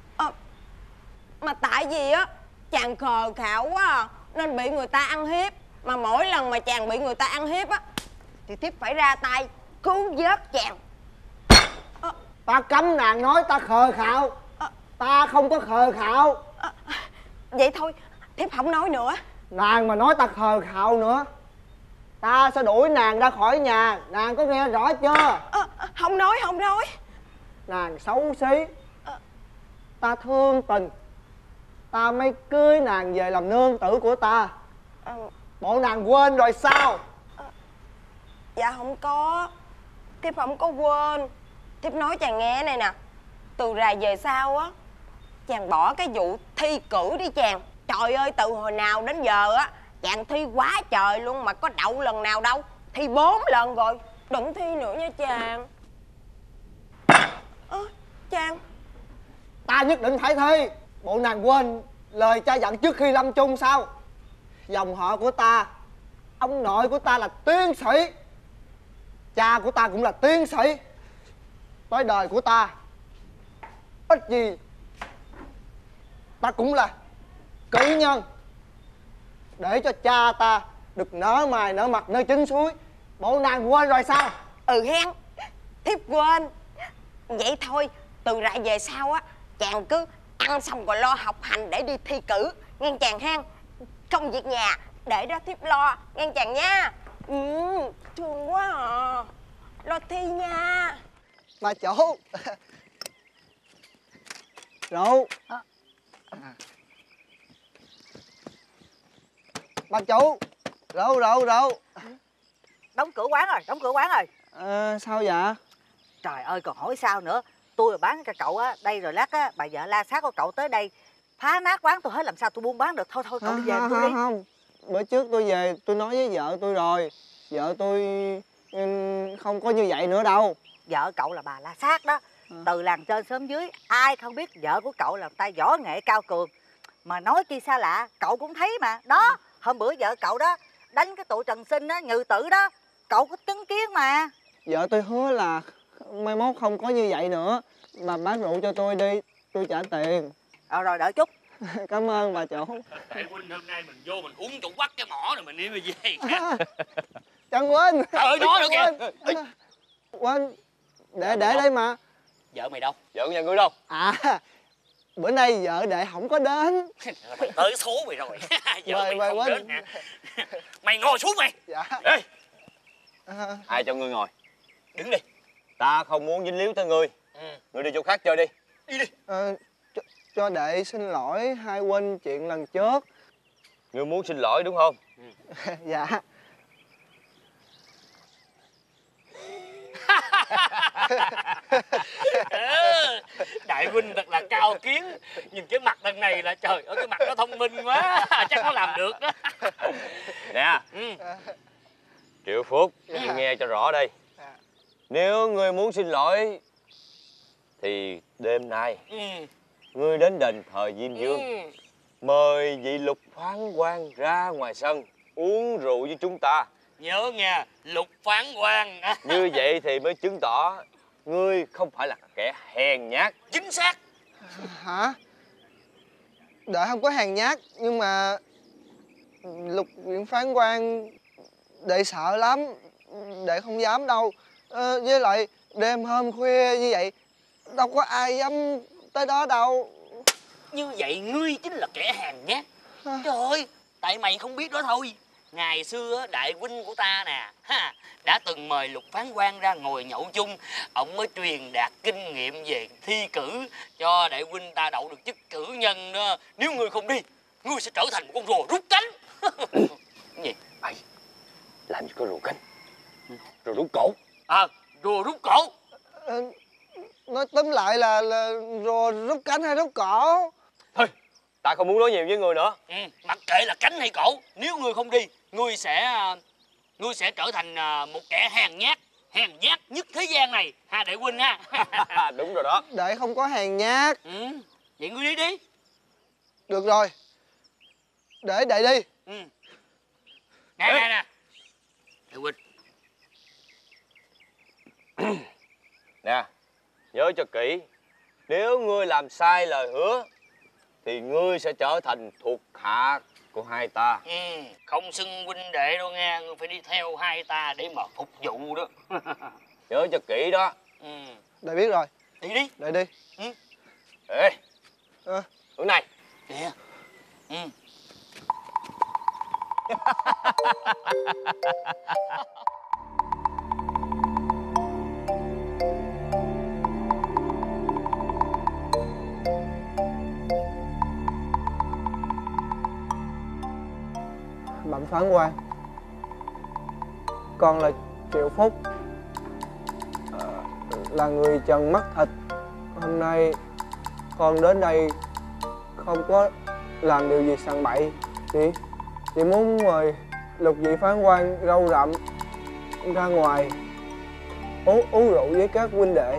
Speaker 2: vì á chàng khờ khạo quá à, nên bị người ta ăn hiếp. Mà mỗi lần mà chàng bị người ta ăn hiếp á thì thiếp phải ra tay cứu vớt chàng.
Speaker 7: Ta cấm nàng nói ta khờ khạo. Ta không có khờ khạo.
Speaker 2: Vậy thôi, thiếp không nói nữa.
Speaker 7: Nàng mà nói ta khờ khạo nữa, ta sẽ đuổi nàng ra khỏi nhà. Nàng có nghe rõ chưa?
Speaker 2: Không nói.
Speaker 7: Nàng xấu xí, ta thương tình, ta mới cưới nàng về làm nương tử của ta. Bộ nàng quên rồi sao?
Speaker 2: Dạ không có. Thiếp không có quên. Thiếp nói chàng nghe này nè. Từ rày về sau á, chàng bỏ cái vụ thi cử đi chàng. Trời ơi, từ hồi nào đến giờ á chàng thi quá trời luôn mà có đậu lần nào đâu. Thi 4 lần rồi. Đừng thi nữa nha chàng. Chàng.
Speaker 7: Ta nhất định phải thi. Bộ nàng quên lời cha dặn trước khi lâm chung sao? Dòng họ của ta, ông nội của ta là tiến sĩ, cha của ta cũng là tiến sĩ. Tới đời của ta ít gì ta cũng là cử nhân, để cho cha ta được nở mày nở mặt nơi chính suối. Bộ nàng quên rồi sao?
Speaker 2: Hen, thiếp quên. Vậy thôi, từ rày về sau á chàng cứ ăn xong rồi lo học hành để đi thi cử nghe chàng hen. Công việc nhà để đó thiếp lo nghe chàng nha. Thương quá à. Lo thi nha.
Speaker 7: Bà chủ. Rượu. Bà chủ. Rượu.
Speaker 10: Đóng cửa quán rồi.
Speaker 7: Sao vậy?
Speaker 10: Trời ơi còn hỏi sao nữa. Tôi bán cho cậu á đây rồi lát á bà vợ la sát của cậu tới đây phá nát quán tôi hết, làm sao tôi buôn bán được. Thôi thôi cậu đi về tôi đi.
Speaker 7: Không, bữa trước tôi về tôi nói với vợ tôi rồi, vợ tôi không có như vậy nữa đâu.
Speaker 10: Vợ cậu là bà la sát đó. Từ làng trên xóm dưới ai không biết vợ của cậu là tay võ nghệ cao cường. Mà nói chi xa lạ, cậu cũng thấy mà. Đó, hôm bữa vợ cậu đó đánh cái tụi Trần Sinh đó, Nhừ Tử đó, cậu có chứng kiến mà.
Speaker 7: Vợ tôi hứa là mai mốt không có như vậy nữa. Bà bán rượu cho tôi đi, tôi trả tiền.
Speaker 10: Rồi đợi chút.
Speaker 7: Cảm ơn bà chủ.
Speaker 8: Đại huynh, hôm nay mình vô mình uống chỗ quắt cái mỏ rồi mình đi về.
Speaker 7: Trần Huynh.
Speaker 8: Trời ơi, nó nữa kìa.
Speaker 7: Huynh, để đây mà.
Speaker 8: Vợ mày đâu?
Speaker 9: Vợ nhà ngươi đâu?
Speaker 7: À, bữa nay vợ đệ không có đến.
Speaker 8: Mày tới số mày rồi. Vợ mày không đến hả? Mày ngồi xuống mày.
Speaker 7: Dạ.
Speaker 8: Ê,
Speaker 9: Ai cho ngươi ngồi?
Speaker 8: đứng đi.
Speaker 9: Ta không muốn dính líu tới ngươi. Ngươi đi chỗ khác chơi đi.
Speaker 8: Đi đi.
Speaker 7: Cho đệ xin lỗi hai huynh chuyện lần trước.
Speaker 9: Ngươi muốn xin lỗi đúng không?
Speaker 7: Dạ.
Speaker 8: Đại huynh thật là cao kiến. Nhìn cái mặt thằng này là trời ơi, cái mặt nó thông minh quá. Chắc nó làm được đó.
Speaker 9: Nè, Triệu Phúc, ngươi nghe cho rõ đây. Nếu ngươi muốn xin lỗi thì đêm nay ngươi đến đền thờ Diêm Dương, mời vị Lục Phán quan ra ngoài sân uống rượu với chúng ta.
Speaker 8: Nhớ nha, Lục Phán quan.
Speaker 9: Như vậy thì mới chứng tỏ ngươi không phải là kẻ hèn nhát.
Speaker 8: Chính xác.
Speaker 7: Hả? Đệ không có hèn nhát, nhưng mà Lục viện phán quan đệ sợ lắm, đệ không dám đâu. Với lại đêm hôm khuya như vậy đâu có ai dám tới đó đâu.
Speaker 8: Như vậy ngươi chính là kẻ hèn nhát. Trời ơi, tại mày không biết đó thôi. Ngày xưa đại huynh của ta nè đã từng mời Lục Phán quan ra ngồi nhậu chung. Ông mới truyền đạt kinh nghiệm về thi cử cho đại huynh ta đậu được chức cử nhân đó. Nếu ngươi không đi, ngươi sẽ trở thành một con rùa rút cánh. Cái gì?
Speaker 9: Mày làm gì có rùa cánh? Rùa rút cổ.
Speaker 8: Rùa rút cổ.
Speaker 7: Nói tóm lại là rùa rút cánh hay rút cổ?
Speaker 9: Thôi, ta không muốn nói nhiều với người nữa.
Speaker 8: Mặc kệ là cánh hay cổ, nếu ngươi không đi, ngươi sẽ trở thành một kẻ hèn nhát nhất thế gian này, ha đại huynh ha.
Speaker 9: Đúng rồi đó.
Speaker 7: Đệ không có hèn nhát.
Speaker 8: Vậy ngươi đi đi.
Speaker 7: Được rồi, để đệ đi.
Speaker 8: Nè đại huynh.
Speaker 9: Nè, nhớ cho kỹ. Nếu ngươi làm sai lời hứa thì ngươi sẽ trở thành thuộc hạ của hai ta.
Speaker 8: Không xưng huynh đệ đâu nghe, ngươi phải đi theo hai ta để mà phục vụ đó.
Speaker 9: Nhớ cho kỹ đó.
Speaker 7: Đệ biết rồi.
Speaker 8: Đi đi.
Speaker 7: Đệ đi.
Speaker 9: Ê, hướng này.
Speaker 8: Nè.
Speaker 7: Bẩm phán quan, con là Triệu Phúc, là người trần mắt thịt. Hôm nay con đến đây không có làm điều gì sằng bậy. Chị muốn mời Lục vị phán quan râu rậm ra ngoài uống rượu với các huynh đệ.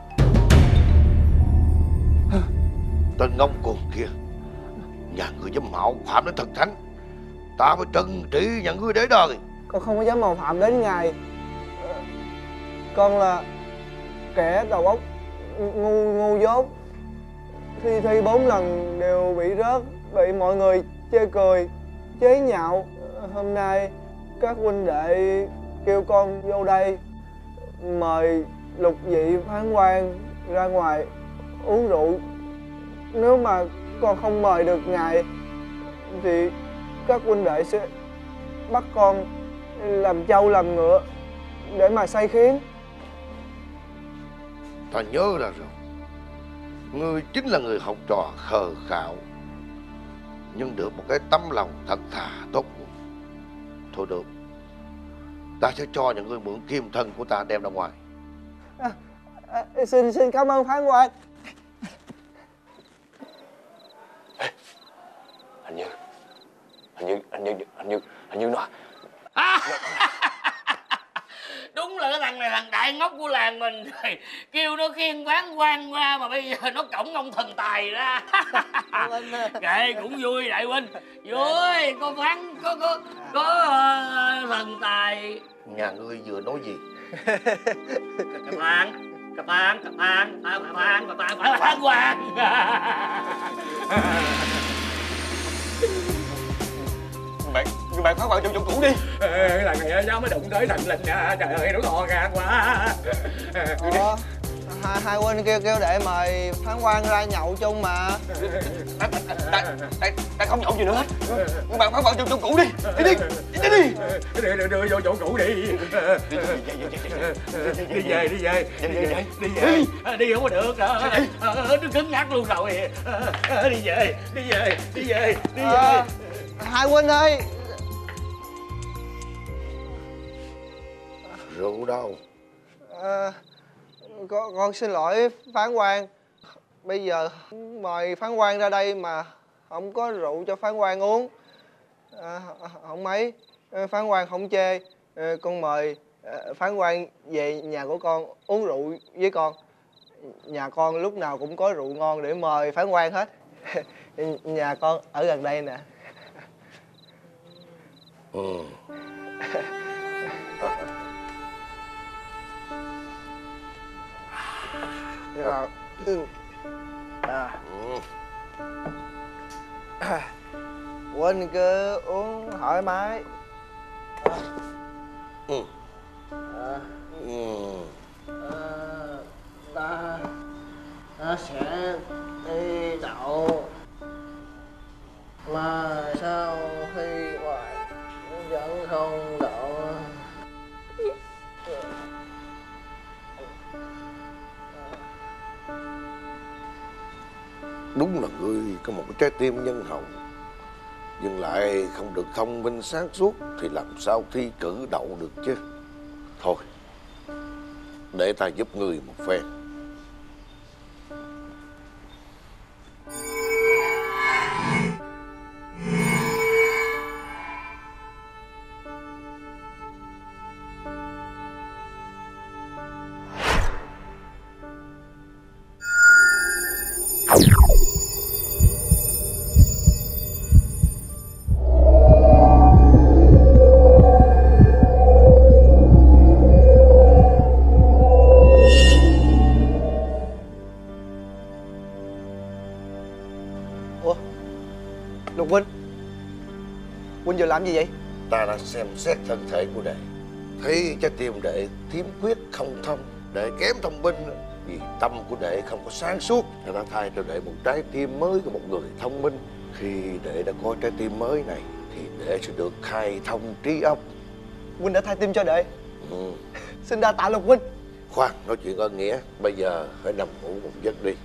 Speaker 11: Tên ngông cuồng kia, nhà ngươi dám mạo phạm đến thần thánh, ta phải trừng trị nhà ngươi để đời.
Speaker 7: Con không có dám mạo phạm đến ngài. Con là kẻ đầu óc ngu dốt, thi 4 lần đều bị rớt, bị mọi người chê cười chế nhạo. Hôm nay các huynh đệ kêu con vô đây mời Lục vị phán quan ra ngoài uống rượu. Nếu mà con không mời được ngài thì các huynh đệ sẽ bắt con làm trâu làm ngựa để mà sai khiến.
Speaker 11: Ta nhớ ra rồi, ngươi chính là người học trò khờ khạo nhưng được một cái tấm lòng thật thà tốt bụng. Thôi được, ta sẽ cho những người mượn kim thân của ta đem ra ngoài.
Speaker 7: Xin cảm ơn phán quan.
Speaker 9: hình như nó
Speaker 8: Đúng là cái thằng này thằng đại ngốc của làng mình rồi. Kêu nó khiêng ván quan qua mà bây giờ nó cõng ông thần tài ra. Kệ cũng vui đại huynh. Vui, có ván có thần tài.
Speaker 11: Nhà ngươi vừa nói gì?
Speaker 8: Cặp hàng hoàng.
Speaker 9: Bạn phá hoại trong chỗ cũ đi.
Speaker 12: Lần này dám mới đụng tới thần linh nha. Trời ơi, nó to gan quá.
Speaker 7: Hai huynh kêu để mời phán quan ra nhậu chung mà.
Speaker 9: Ta không nhậu gì nữa hết. Bạn phá hoại trong chỗ cũ đi. Đi.
Speaker 12: Đưa vô chỗ cũ đi. Đi về. Đi không có được. Nó cứng ngắc luôn rồi. Đi về.
Speaker 7: Hai huynh ơi.
Speaker 11: Rượu đâu?
Speaker 7: Con xin lỗi phán quan. Bây giờ mời phán quan ra đây mà không có rượu cho phán quan uống. Không mấy, phán quan không chê. Con mời phán quan về nhà của con uống rượu với con. Nhà con lúc nào cũng có rượu ngon để mời phán quan hết. Nhà con ở gần đây nè. Huynh cứ uống thoải mái. Ta sẽ đi đậu mà sao khi hoài vẫn không đậu.
Speaker 11: Đúng là ngươi có một cái trái tim nhân hậu, nhưng lại không được thông minh sáng suốt thì làm sao thi cử đậu được chứ. Thôi, để ta giúp ngươi một phen.
Speaker 7: Lục huynh, huynh vừa làm gì vậy?
Speaker 11: Ta đã xem xét thân thể của đệ, thấy trái tim đệ thiếu khuyết không thông, đệ kém thông minh vì tâm của đệ không có sáng suốt. Ta đã thay cho đệ một trái tim mới của một người thông minh. Khi đệ đã có trái tim mới này thì đệ sẽ được khai thông trí óc.
Speaker 7: Huynh đã thay tim cho đệ. Xin đa tạ Lục huynh.
Speaker 11: Khoan, nói chuyện ơn nghĩa, bây giờ phải nằm ngủ một giấc đi.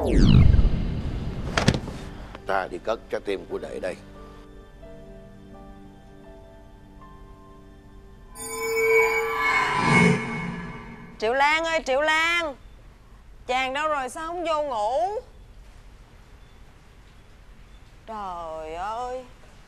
Speaker 11: Ta đi cất trái tim của đệ đây.
Speaker 13: Triệu Lan ơi, Triệu Lan, chàng đâu rồi sao không vô ngủ? Trời ơi.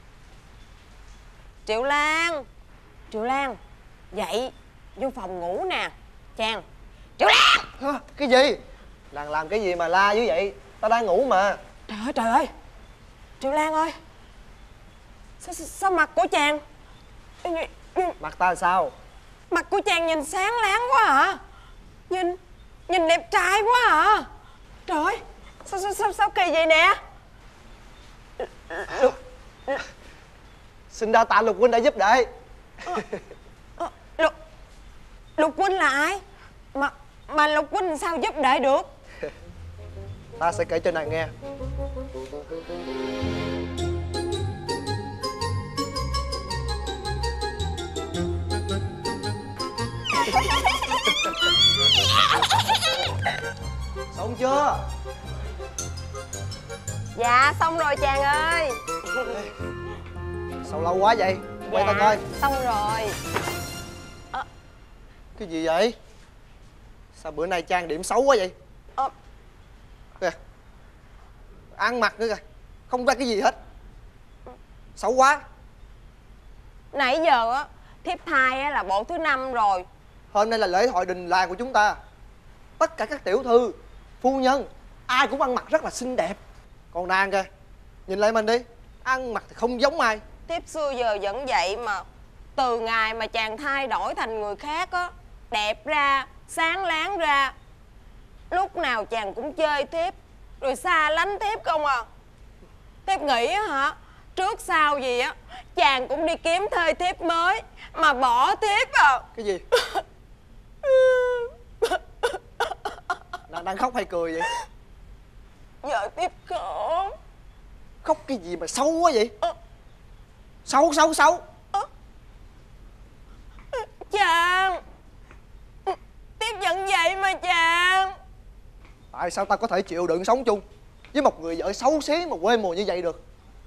Speaker 13: Triệu Lan, Triệu Lan, dậy vô phòng ngủ nè. Chàng, Triệu Lan.
Speaker 7: Cái gì? Nàng làm cái gì mà la dữ vậy? Ta đang ngủ mà.
Speaker 13: Trời ơi, Triệu Lan ơi, sao mặt của chàng?
Speaker 7: Mặt ta sao?
Speaker 13: Mặt của chàng nhìn sáng láng quá hả? Nhìn đẹp trai quá hả? Trời ơi, sao kỳ vậy nè?
Speaker 7: Xin đa tạ Lục huynh đã giúp đệ.
Speaker 13: Lục huynh là ai? Mà Lục huynh sao giúp đệ được?
Speaker 7: Ta sẽ kể cho nàng nghe. Xong chưa?
Speaker 13: Dạ xong rồi chàng ơi.
Speaker 7: Sao lâu quá vậy? Quay ta coi.
Speaker 13: Xong rồi.
Speaker 7: Cái gì vậy? Sao bữa nay trang điểm xấu quá vậy? Kìa, ăn mặc nữa kìa, không ra cái gì hết. Xấu quá.
Speaker 13: Nãy giờ á thiếp thai á là bộ thứ 5 rồi.
Speaker 7: Hôm nay là lễ hội đình làng của chúng ta. Tất cả các tiểu thư, phu nhân, ai cũng ăn mặc rất là xinh đẹp. Còn nàng kìa, nhìn lại mình đi, ăn mặc thì không giống ai.
Speaker 13: Thiếp xưa giờ vẫn vậy mà. Từ ngày mà chàng thay đổi thành người khác á, đẹp ra, sáng láng ra, lúc nào chàng cũng chơi thiếp, rồi xa lánh thiếp không à. Thiếp nghĩ á hả, trước sau gì á chàng cũng đi kiếm thê thiếp mới mà bỏ thiếp à.
Speaker 7: Cái gì? Nàng đang khóc hay cười vậy?
Speaker 13: Vợ thiếp khổ.
Speaker 7: Khóc cái gì mà xấu quá vậy? Xấu.
Speaker 13: Chàng, thiếp vẫn vậy mà chàng.
Speaker 7: Tại sao ta có thể chịu đựng sống chung với một người vợ xấu xí mà quê mùa như vậy được?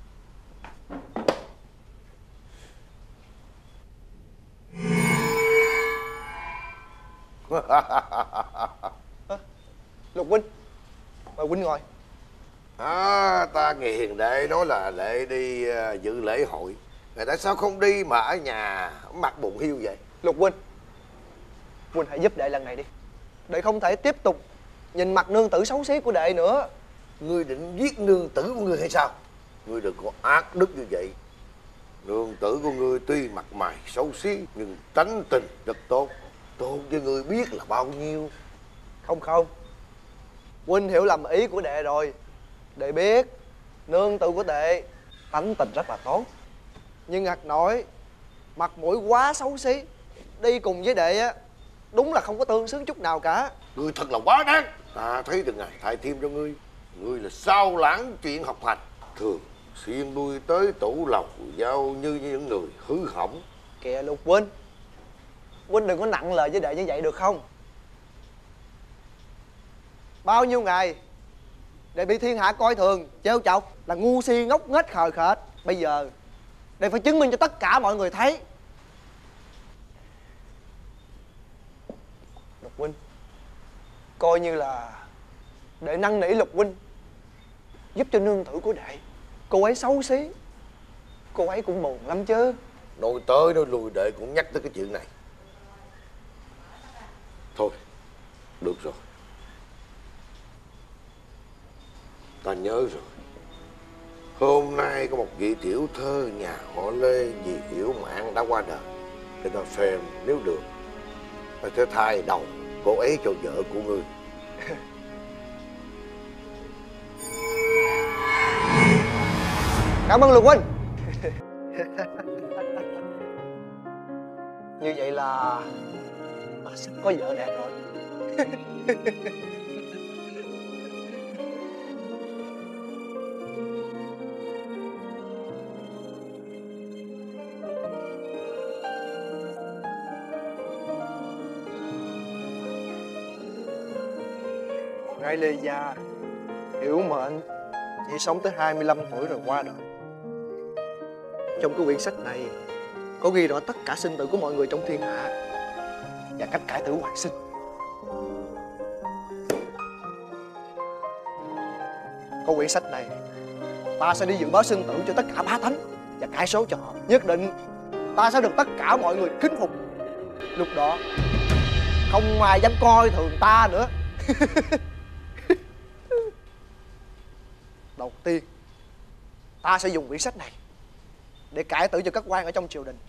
Speaker 7: Lục huynh, mời huynh ngồi.
Speaker 11: Ta nghe hiền đệ nói là đệ đi dự lễ hội, người tại sao không đi mà ở nhà mặc bụng hiu vậy?
Speaker 7: Lục huynh, huynh hãy giúp đệ lần này đi. Đệ không thể tiếp tục nhìn mặt nương tử xấu xí của đệ nữa.
Speaker 11: Ngươi định giết nương tử của ngươi hay sao? Ngươi đừng có ác đức như vậy. Nương tử của ngươi tuy mặt mày xấu xí nhưng tánh tình rất tốt. Tốt với ngươi biết là bao nhiêu.
Speaker 7: Không, huynh hiểu lầm ý của đệ rồi. Đệ biết nương tử của đệ tánh tình rất là tốt, nhưng ngặt nổi mặt mũi quá xấu xí, đi cùng với đệ á đúng là không có tương xứng chút nào cả.
Speaker 11: Ngươi thật là quá đáng. Ta thấy từ ngày thay thêm cho ngươi, ngươi là sao lãng chuyện học hành, thường xuyên lui tới tủ lầu giao như những người hư hỏng.
Speaker 7: Kìa Lục huynh, huynh đừng có nặng lời với đệ như vậy được không? Bao nhiêu ngày đệ bị thiên hạ coi thường, trêu chọc là ngu si ngốc nghếch khờ khệt. Bây giờ đệ phải chứng minh cho tất cả mọi người thấy. Lục huynh, coi như là đệ năn nỉ Lục huynh giúp cho nương tử của đệ. Cô ấy xấu xí, cô ấy cũng buồn lắm chứ.
Speaker 11: Nói tới nói lui đệ cũng nhắc tới cái chuyện này. Thôi, được rồi. Ta nhớ rồi. Hôm nay có một vị tiểu thơ nhà họ Lê vì Hiểu Mạn đã qua đời. Để ta phèn nếu được, ta sẽ thay đầu cô ấy cho vợ của ngươi.
Speaker 7: Cảm ơn Lục huynh. Như vậy là ta sắp có vợ đẹp rồi. Ngài Lê Gia Hiểu Mệnh chỉ sống tới 25 tuổi rồi qua đời. Trong cái quyển sách này có ghi rõ tất cả sinh tử của mọi người trong thiên hạ và cách cải tử hoàn sinh. Có quyển sách này, ta sẽ đi dự báo sinh tử cho tất cả bá tánh và cải số cho họ. Nhất định ta sẽ được tất cả mọi người kính phục. Lúc đó không ai dám coi thường ta nữa. Đầu tiên, ta sẽ dùng quyển sách này để cải tử cho các quan ở trong triều đình.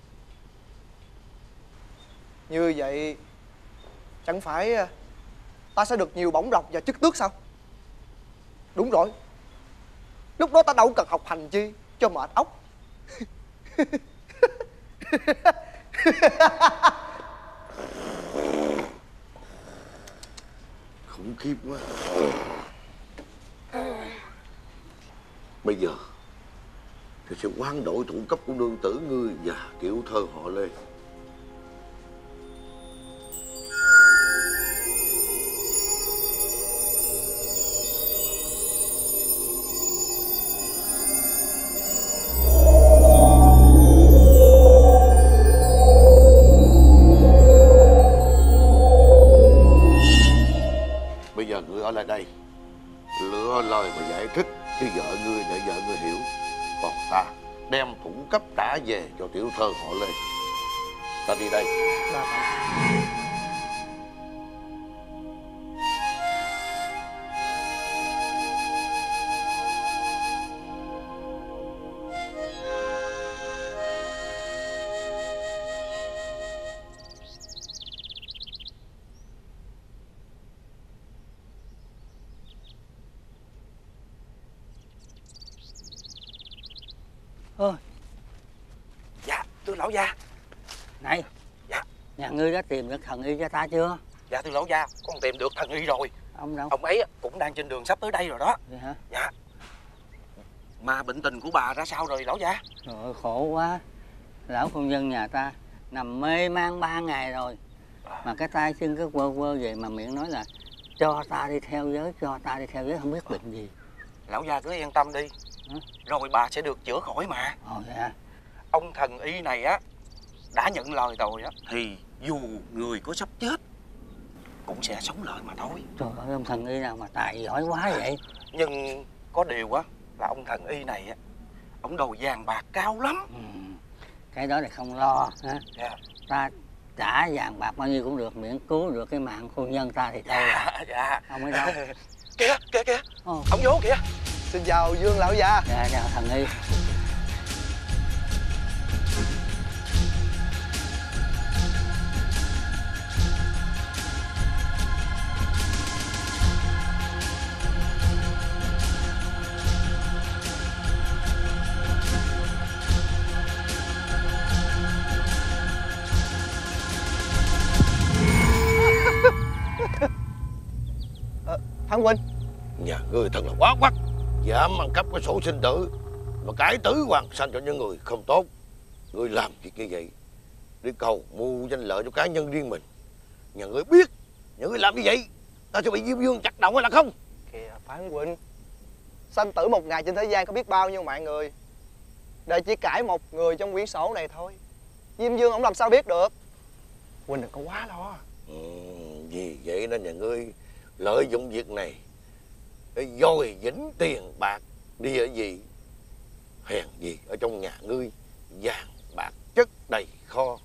Speaker 7: Như vậy chẳng phải ta sẽ được nhiều bổng lộc và chức tước sao? Đúng rồi, lúc đó ta đâu cần học hành chi cho mệt óc.
Speaker 11: Khủng khiếp quá. Bây giờ thì sẽ hoán đổi thủ cấp của nương tử ngươi và tiểu thơ họ Lê. Bây giờ ngươi ở lại đây, lựa lời mà giải thích với vợ ngươi để vợ ngươi hiểu. Còn ta đem thủ cấp trả về cho tiểu thơ họ Lê. Ta đi đây.
Speaker 8: Dạ thưa lão gia.
Speaker 14: Này.
Speaker 8: Dạ.
Speaker 14: Nhà ngươi đã tìm được thần y cho ta chưa?
Speaker 8: Dạ thưa lão gia, con tìm được thần y rồi.
Speaker 14: Ông đâu?
Speaker 8: Ông ấy cũng đang trên đường sắp tới đây rồi đó.
Speaker 14: Vậy hả?
Speaker 8: Dạ. Mà bệnh tình của bà ra sao rồi lão gia?
Speaker 14: Trời ơi, khổ quá. Lão phu nhân nhà ta nằm mê man 3 ngày rồi. Mà cái tay chân cứ quơ quơ vậy mà miệng nói là cho ta đi theo giới, cho ta đi theo giới, không biết bệnh gì.
Speaker 8: Lão gia cứ yên tâm đi. Rồi bà sẽ được chữa khỏi mà.
Speaker 14: Dạ.
Speaker 8: Ông thần y này á đã nhận lời rồi á thì dù người có sắp chết cũng sẽ sống lại mà thôi.
Speaker 14: Trời ơi, ông thần y nào mà tài giỏi quá vậy?
Speaker 8: Nhưng có điều á là ông thần y này á, ông đòi vàng bạc cao lắm.
Speaker 14: Cái đó thì không lo ha.
Speaker 8: Dạ.
Speaker 14: Ta trả vàng bạc bao nhiêu cũng được, miễn cứu được cái mạng phu nhân ta thì thôi.
Speaker 8: Dạ.
Speaker 14: Ông ấy đâu?
Speaker 8: Kìa kìa kìa. Ông vô kìa.
Speaker 7: Xin chào Dương lão gia.
Speaker 14: Dạ chào thần y.
Speaker 7: Thắng huynh.
Speaker 11: Nhà ngươi thật là quá quắc, dám ăn cắp cái sổ sinh tử mà cải tử hoàn sanh cho những người không tốt. Ngươi làm việc như vậy để cầu mưu danh lợi cho cá nhân riêng mình. Nhà ngươi biết nhà ngươi làm như vậy ta sẽ bị Diêm Vương chặt đầu hay là không?
Speaker 7: Kìa Phán huynh, sanh tử một ngày trên thế gian có biết bao nhiêu mạng người, để chỉ cãi một người trong quyển sổ này thôi. Diêm Vương ông làm sao biết được? Huynh đừng có quá lo.
Speaker 11: Vì vậy nên nhà ngươi lợi dụng việc này để dòi vĩnh tiền bạc đi ở gì hèn gì ở trong nhà ngươi vàng bạc chất đầy kho.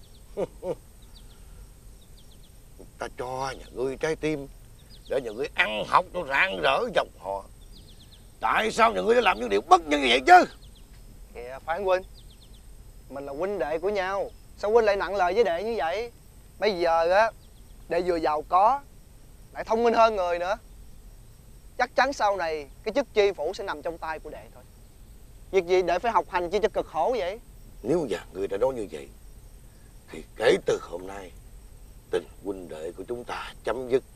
Speaker 11: Ta cho nhà ngươi trái tim để nhà ngươi ăn học cho rạng rỡ dòng họ. Tại sao nhà ngươi đã làm những điều bất nhân như vậy chứ?
Speaker 7: Kìa Phán huynh, mình là huynh đệ của nhau, sao huynh lại nặng lời với đệ như vậy? Bây giờ á, đệ vừa giàu có lại thông minh hơn người nữa, chắc chắn sau này cái chức tri phủ sẽ nằm trong tay của đệ thôi. Việc gì đệ phải học hành chi cho cực khổ vậy?
Speaker 11: Nếu nhà ngươi đã nói như vậy thì kể từ hôm nay tình huynh đệ của chúng ta chấm dứt.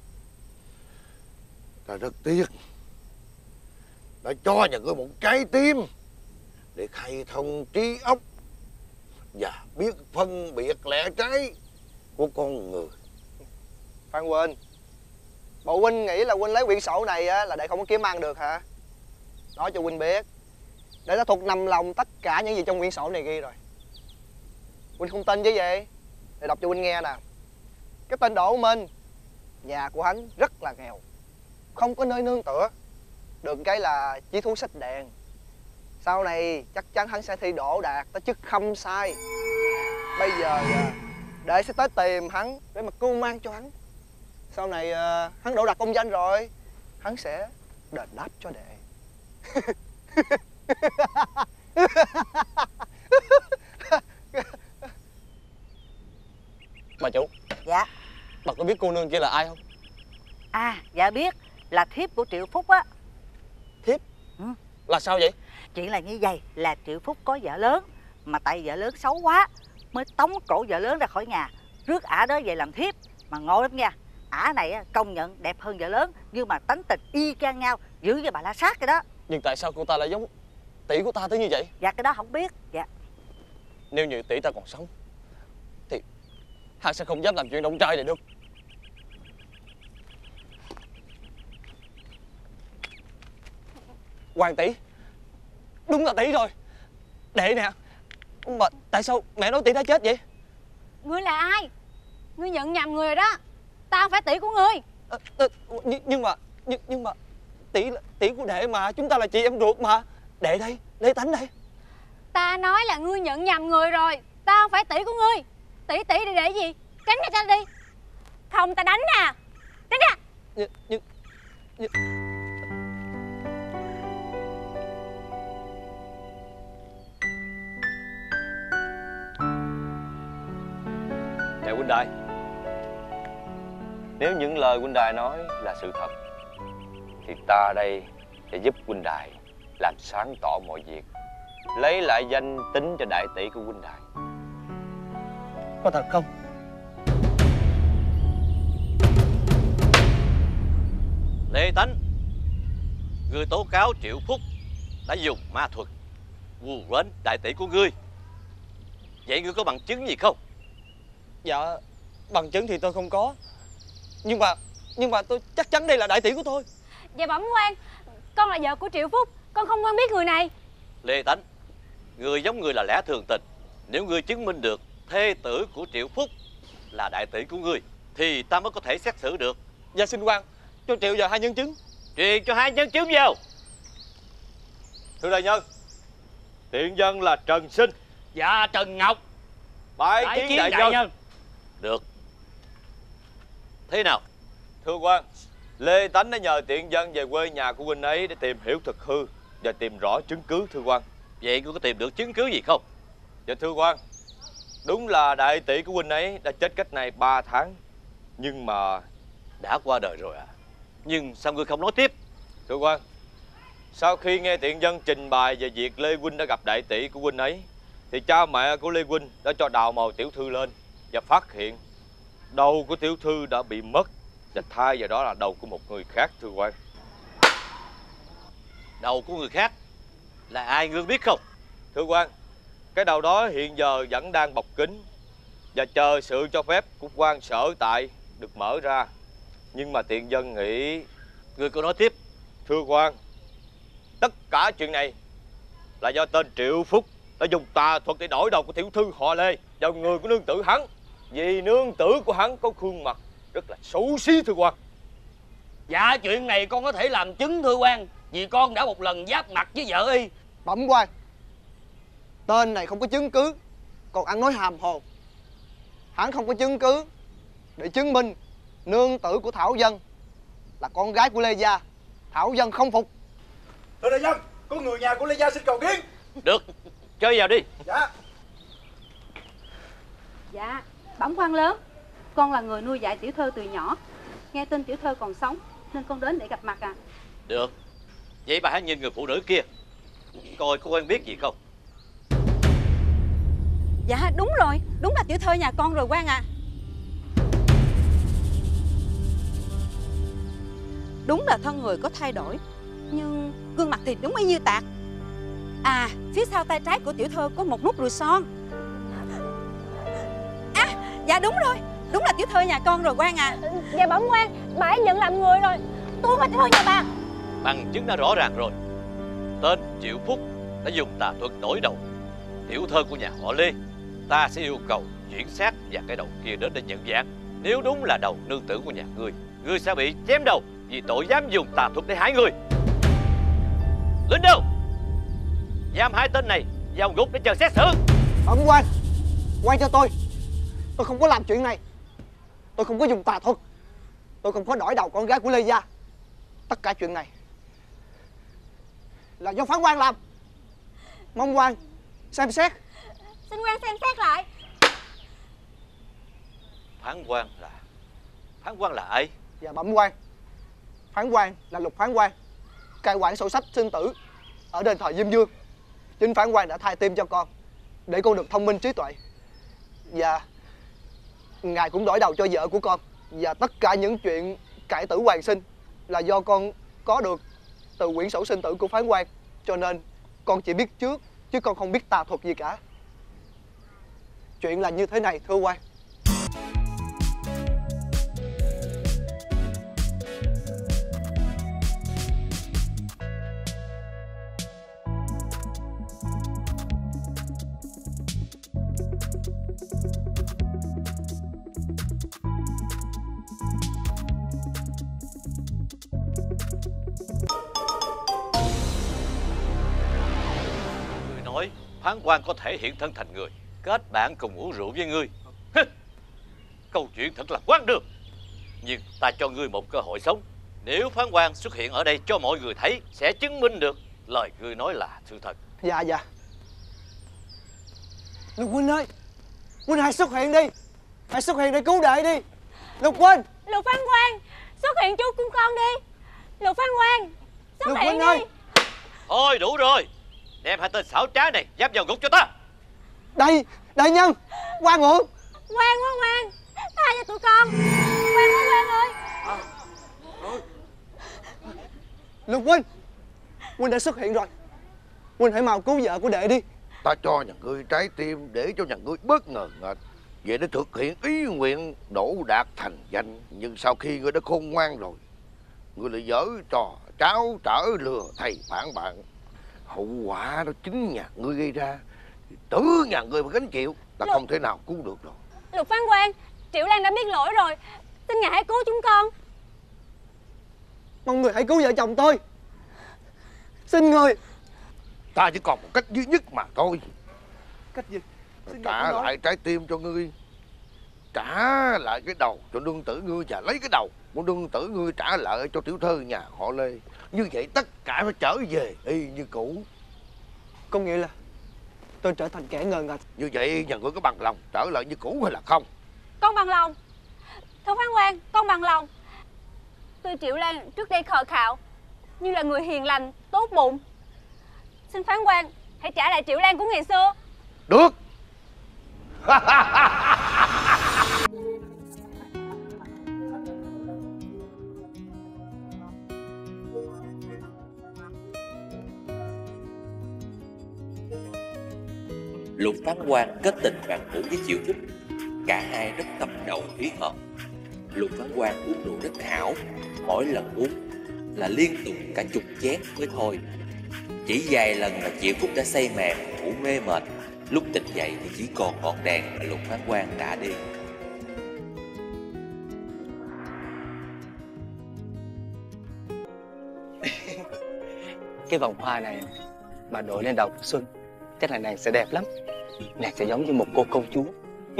Speaker 11: Ta rất tiếc đã cho nhà ngươi một trái tim để khai thông trí óc và biết phân biệt lẽ trái của con người.
Speaker 7: Phan huynh, bộ huynh nghĩ là huynh lấy quyển sổ này á là để không có kiếm ăn được hả? Nói cho huynh biết, để nó thuộc nằm lòng tất cả những gì trong quyển sổ này ghi rồi. Huynh không tin chứ gì? Để đọc cho huynh nghe nè. Cái tên Đỗ Minh, nhà của hắn rất là nghèo, không có nơi nương tựa, được cái là chỉ thu sách đèn. Sau này chắc chắn hắn sẽ thi đỗ đạt tới chức khâm sai. Bây giờ đệ sẽ tới tìm hắn để mà cưu mang cho hắn. Sau này hắn đỗ đạt công danh rồi, hắn sẽ đền đáp cho đệ.
Speaker 5: Bà chủ.
Speaker 10: Dạ.
Speaker 5: Bà có biết cô nương kia là ai không?
Speaker 10: À dạ biết, là thiếp của Triệu Phúc á.
Speaker 5: Thiếp? Là sao vậy?
Speaker 10: Chuyện là như vậy, là Triệu Phúc có vợ lớn, mà tại vợ lớn xấu quá mới tống cổ vợ lớn ra khỏi nhà, rước ả đó về làm thiếp. Mà ngộ lắm nha, ả này công nhận đẹp hơn vợ lớn, nhưng mà tánh tình y chang nhau, giữ với bà La Sát cái đó.
Speaker 5: Nhưng tại sao cô ta lại giống tỷ của ta tới như vậy?
Speaker 10: Dạ cái đó không biết. Dạ.
Speaker 5: Nếu như tỷ ta còn sống thì hắn sẽ không dám làm chuyện động trời này được. Hoàng tỷ, đúng là tỷ rồi. Đệ nè, mà tại sao mẹ nói tỷ đã chết vậy?
Speaker 6: Ngươi là ai? Ngươi nhận nhầm người rồi đó. Tao phải tỷ của ngươi.
Speaker 5: Nhưng mà tỷ của đệ mà, chúng ta là chị em ruột mà. Đệ đây, Lê Tánh đây.
Speaker 6: Ta nói là ngươi nhận nhầm người rồi. Ta không phải tỷ của ngươi. Tỷ để gì? Tránh ra cho đi. Không ta đánh nè. Tránh ra.
Speaker 9: Nè huynh đài, nếu những lời huynh đài nói là sự thật thì ta đây sẽ giúp huynh đài làm sáng tỏ mọi việc, lấy lại danh tính cho đại tỷ của huynh đài.
Speaker 7: Có thật không?
Speaker 5: Lê Tánh, ngươi tố cáo Triệu Phúc đã dùng ma thuật hù đến đại tỷ của ngươi. Vậy ngươi có bằng chứng gì không?
Speaker 7: Dạ, bằng chứng thì tôi không có. Nhưng mà tôi chắc chắn đây là đại tỷ của tôi.
Speaker 6: Dạ bẩm quan, con là vợ của Triệu Phúc. Con không quen biết người này.
Speaker 5: Lê Tánh, ngươi giống người là lẽ thường tình. Nếu ngươi chứng minh được thê tử của Triệu Phúc là đại tỷ của ngươi thì ta mới có thể xét xử được.
Speaker 7: Dạ xin quan, cho Triệu vào 2 nhân chứng.
Speaker 5: Truyền cho 2 nhân chứng vào.
Speaker 9: Thưa đại nhân, tiện dân là Trần Sinh.
Speaker 12: Dạ Trần Ngọc.
Speaker 9: Bái kiến đại nhân.
Speaker 5: Được. Thế nào?
Speaker 9: Thưa quan, Lê Tánh đã nhờ tiện dân về quê nhà của huynh ấy để tìm hiểu thực hư và tìm rõ chứng cứ, thưa quan.
Speaker 5: Vậy ngươi có tìm được chứng cứ gì không?
Speaker 9: Dạ thưa quan, đúng là đại tỷ của huynh ấy đã chết cách này 3 tháng. Nhưng mà
Speaker 5: đã qua đời rồi à? Nhưng sao ngươi không nói tiếp?
Speaker 9: Thưa quan, sau khi nghe tiện dân trình bày về việc Lê huynh đã gặp đại tỷ của huynh ấy thì cha mẹ của Lê huynh đã cho đào mồ tiểu thư lên và phát hiện đầu của tiểu thư đã bị mất và thay vào đó là đầu của một người khác, thưa quan.
Speaker 5: Đầu của người khác là ai ngươi biết không?
Speaker 9: Thưa quan, cái đầu đó hiện giờ vẫn đang bọc kính và chờ sự cho phép của quan sở tại được mở ra. Nhưng mà tiện dân nghĩ...
Speaker 5: Ngươi có nói tiếp.
Speaker 9: Thưa quan, tất cả chuyện này là do tên Triệu Phúc đã dùng tà thuật để đổi đầu của tiểu thư họ Lê vào người của nương tử hắn. Vì nương tử của hắn có khuôn mặt rất là xấu xí, thưa quan.
Speaker 12: Dạ chuyện này con có thể làm chứng, thưa quan, vì con đã một lần giáp mặt với vợ y.
Speaker 7: Bẩm quan, tên này không có chứng cứ, còn ăn nói hàm hồ. Hắn không có chứng cứ để chứng minh nương tử của Thảo Dân là con gái của Lê Gia. Thảo Dân không phục.
Speaker 12: Thưa đại nhân, có người nhà của Lê Gia xin cầu kiến.
Speaker 5: Được, chơi vào đi.
Speaker 12: Dạ.
Speaker 15: Dạ, bẩm quan lớn, con là người nuôi dạy tiểu thơ từ nhỏ. Nghe tin tiểu thơ còn sống nên con đến để gặp mặt à.
Speaker 5: Được, vậy bà hãy nhìn người phụ nữ kia, coi có quen biết gì không.
Speaker 15: Dạ đúng rồi, đúng là tiểu thơ nhà con rồi quan à. Đúng là thân người có thay đổi, nhưng gương mặt thì đúng y như tạc. À, phía sau tay trái của tiểu thơ có một nút ruồi son. À, dạ đúng rồi, đúng là tiểu thơ nhà con rồi quan à.
Speaker 6: Dạ bẩm quan, bà ấy nhận làm người rồi. Tôi mà tiểu thơ nhà bà.
Speaker 5: Bằng chứng đã rõ ràng rồi. Tên Triệu Phúc đã dùng tà thuật đổi đầu tiểu thơ của nhà họ Lê. Ta sẽ yêu cầu chuyển xác và cái đầu kia đến để nhận dạng. Nếu đúng là đầu nương tử của nhà ngươi sẽ bị chém đầu vì tội dám dùng tà thuật để hại người. Lính đâu, giam 2 tên này vào ngục để chờ xét xử.
Speaker 7: Bẩm quan, quan cho tôi không có làm chuyện này. Tôi không có dùng tà thuật, tôi không có đổi đầu con gái của Lê Gia. Tất cả chuyện này là do phán quan làm. Mong quan xem xét.
Speaker 6: Xin quan xem xét lại.
Speaker 5: Phán quan là ai?
Speaker 7: Dạ bẩm quan, phán quan là Lục phán quan, cai quản sổ sách sinh tử ở đền thờ Diêm Dương. Chính phán quan đã thay tim cho con để con được thông minh trí tuệ. Và ngài cũng đổi đầu cho vợ của con. Và tất cả những chuyện cải tử hoàn sinh là do con có được từ quyển sổ sinh tử của phán quan. Cho nên con chỉ biết trước chứ con không biết tà thuật gì cả. Chuyện là như thế này thưa quan.
Speaker 5: Người nói
Speaker 16: phán quan có thể hiện thân thành người, kết bạn cùng uống rượu với ngươi. Câu chuyện thật là hoang đường. Nhưng ta cho ngươi một cơ hội sống. Nếu phán quan xuất hiện ở đây cho mọi người thấy, sẽ chứng minh được lời ngươi nói là sự thật.
Speaker 7: Dạ dạ. Lục huynh ơi, huynh hãy xuất hiện đi. Hãy xuất hiện để cứu đệ đi. Lục huynh.
Speaker 13: Lục phán quan, xuất hiện cứu chúng con đi. Lục phán quan, xuất hiện đi. Ơi.
Speaker 16: Thôi đủ rồi. Đem hai tên xảo trá này giam vào ngục cho ta.
Speaker 7: Đại nhân, quan uổng.
Speaker 13: Quan tha cho tụi con. Quan ơi.
Speaker 7: Lục huynh đã xuất hiện rồi. Huynh hãy mau cứu vợ của đệ đi.
Speaker 11: Ta cho nhà ngươi trái tim để cho nhà ngươi bớt ngờ nghệch, vậy để thực hiện ý nguyện đỗ đạt thành danh. Nhưng sau khi ngươi đã khôn ngoan rồi, ngươi lại giở trò tráo trở lừa thầy phản bạn. Hậu quả đó chính nhà ngươi gây ra, tự nhà ngươi phải gánh chịu. Ta không thể nào cứu được rồi.
Speaker 13: Lục phán quan, Triệu Lan đã biết lỗi rồi, xin ngài hãy cứu chúng con.
Speaker 7: Mong người hãy cứu vợ chồng tôi. Xin người.
Speaker 11: Ta chỉ còn một cách duy nhất mà thôi.
Speaker 7: Cách gì?
Speaker 11: Trả lại trái tim cho ngươi, trả lại cái đầu cho nương tử ngươi, và lấy cái đầu của nương tử ngươi trả lại cho tiểu thơ nhà họ Lê. Như vậy tất cả phải trở về y như cũ.
Speaker 7: Có nghĩa là tôi trở thành kẻ ngờ nghệch.
Speaker 11: Như vậy nhà ngươi có bằng lòng trở lại như cũ hay là không?
Speaker 13: Con bằng lòng. Thưa phán quan, con bằng lòng. Tuy Triệu Lan trước đây khờ khạo, nhưng là người hiền lành, tốt bụng. Xin phán quan hãy trả lại Triệu Lan của ngày xưa.
Speaker 11: Được.
Speaker 5: Lục phán quan kết tình bạn cũ với Triệu Phúc, cả hai rất tâm đầu ý hợp. Lục phán quan uống rượu rất hảo, mỗi lần uống là liên tục cả chục chén mới thôi. Chỉ vài lần là Triệu Phúc đã say mềm, ngủ mê mệt. Lúc tỉnh dậy thì chỉ còn ngọn đèn mà Lục phán quan đã đi.
Speaker 14: Cái vòng hoa này mà đội lên đầu Xuân, chắc là nàng sẽ đẹp lắm. Nàng sẽ giống như một cô công chúa.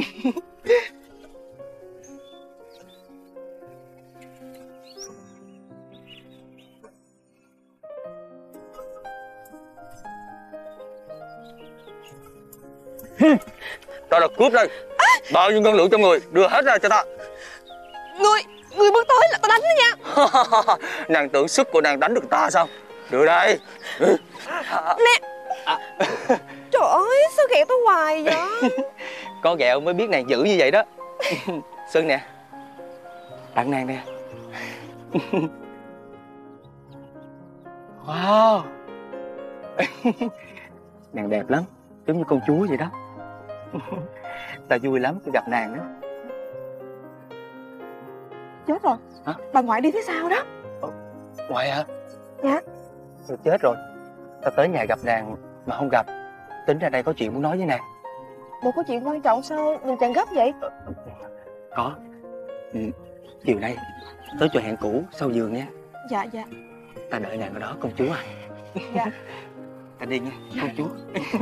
Speaker 8: Ta là cướp đây. Bao nhiêu ngân lượng trong người đưa hết ra cho ta.
Speaker 2: Ngươi bước tới là ta đánh đó nha.
Speaker 8: Nàng tưởng sức của nàng đánh được ta sao? Đưa đây.
Speaker 2: Nè. Trời ơi, sao ghẹo tao hoài vậy?
Speaker 14: Có ghẹo mới biết nàng dữ như vậy đó. Xuân nè, tặng nàng nè. Wow. Nàng đẹp lắm, giống như công chúa vậy đó. Ta vui lắm khi gặp nàng đó.
Speaker 2: Chết rồi.
Speaker 14: Hả?
Speaker 2: Bà ngoại đi phía sau đó.
Speaker 14: Ngoại hả?
Speaker 2: Dạ.
Speaker 14: Tôi chết rồi. Ta tới nhà gặp nàng mà không gặp. Tính ra đây có chuyện muốn nói với nàng.
Speaker 2: Bộ có chuyện quan trọng sao nhìn chàng gấp vậy?
Speaker 14: Có. Chiều nay tới chỗ hẹn cũ sau giường nha.
Speaker 2: Dạ dạ.
Speaker 14: Ta đợi nàng ở đó công chúa à.
Speaker 2: Dạ.
Speaker 14: Ta đi nha công chúa.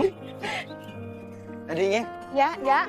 Speaker 14: Ta đi nha.
Speaker 2: Dạ dạ.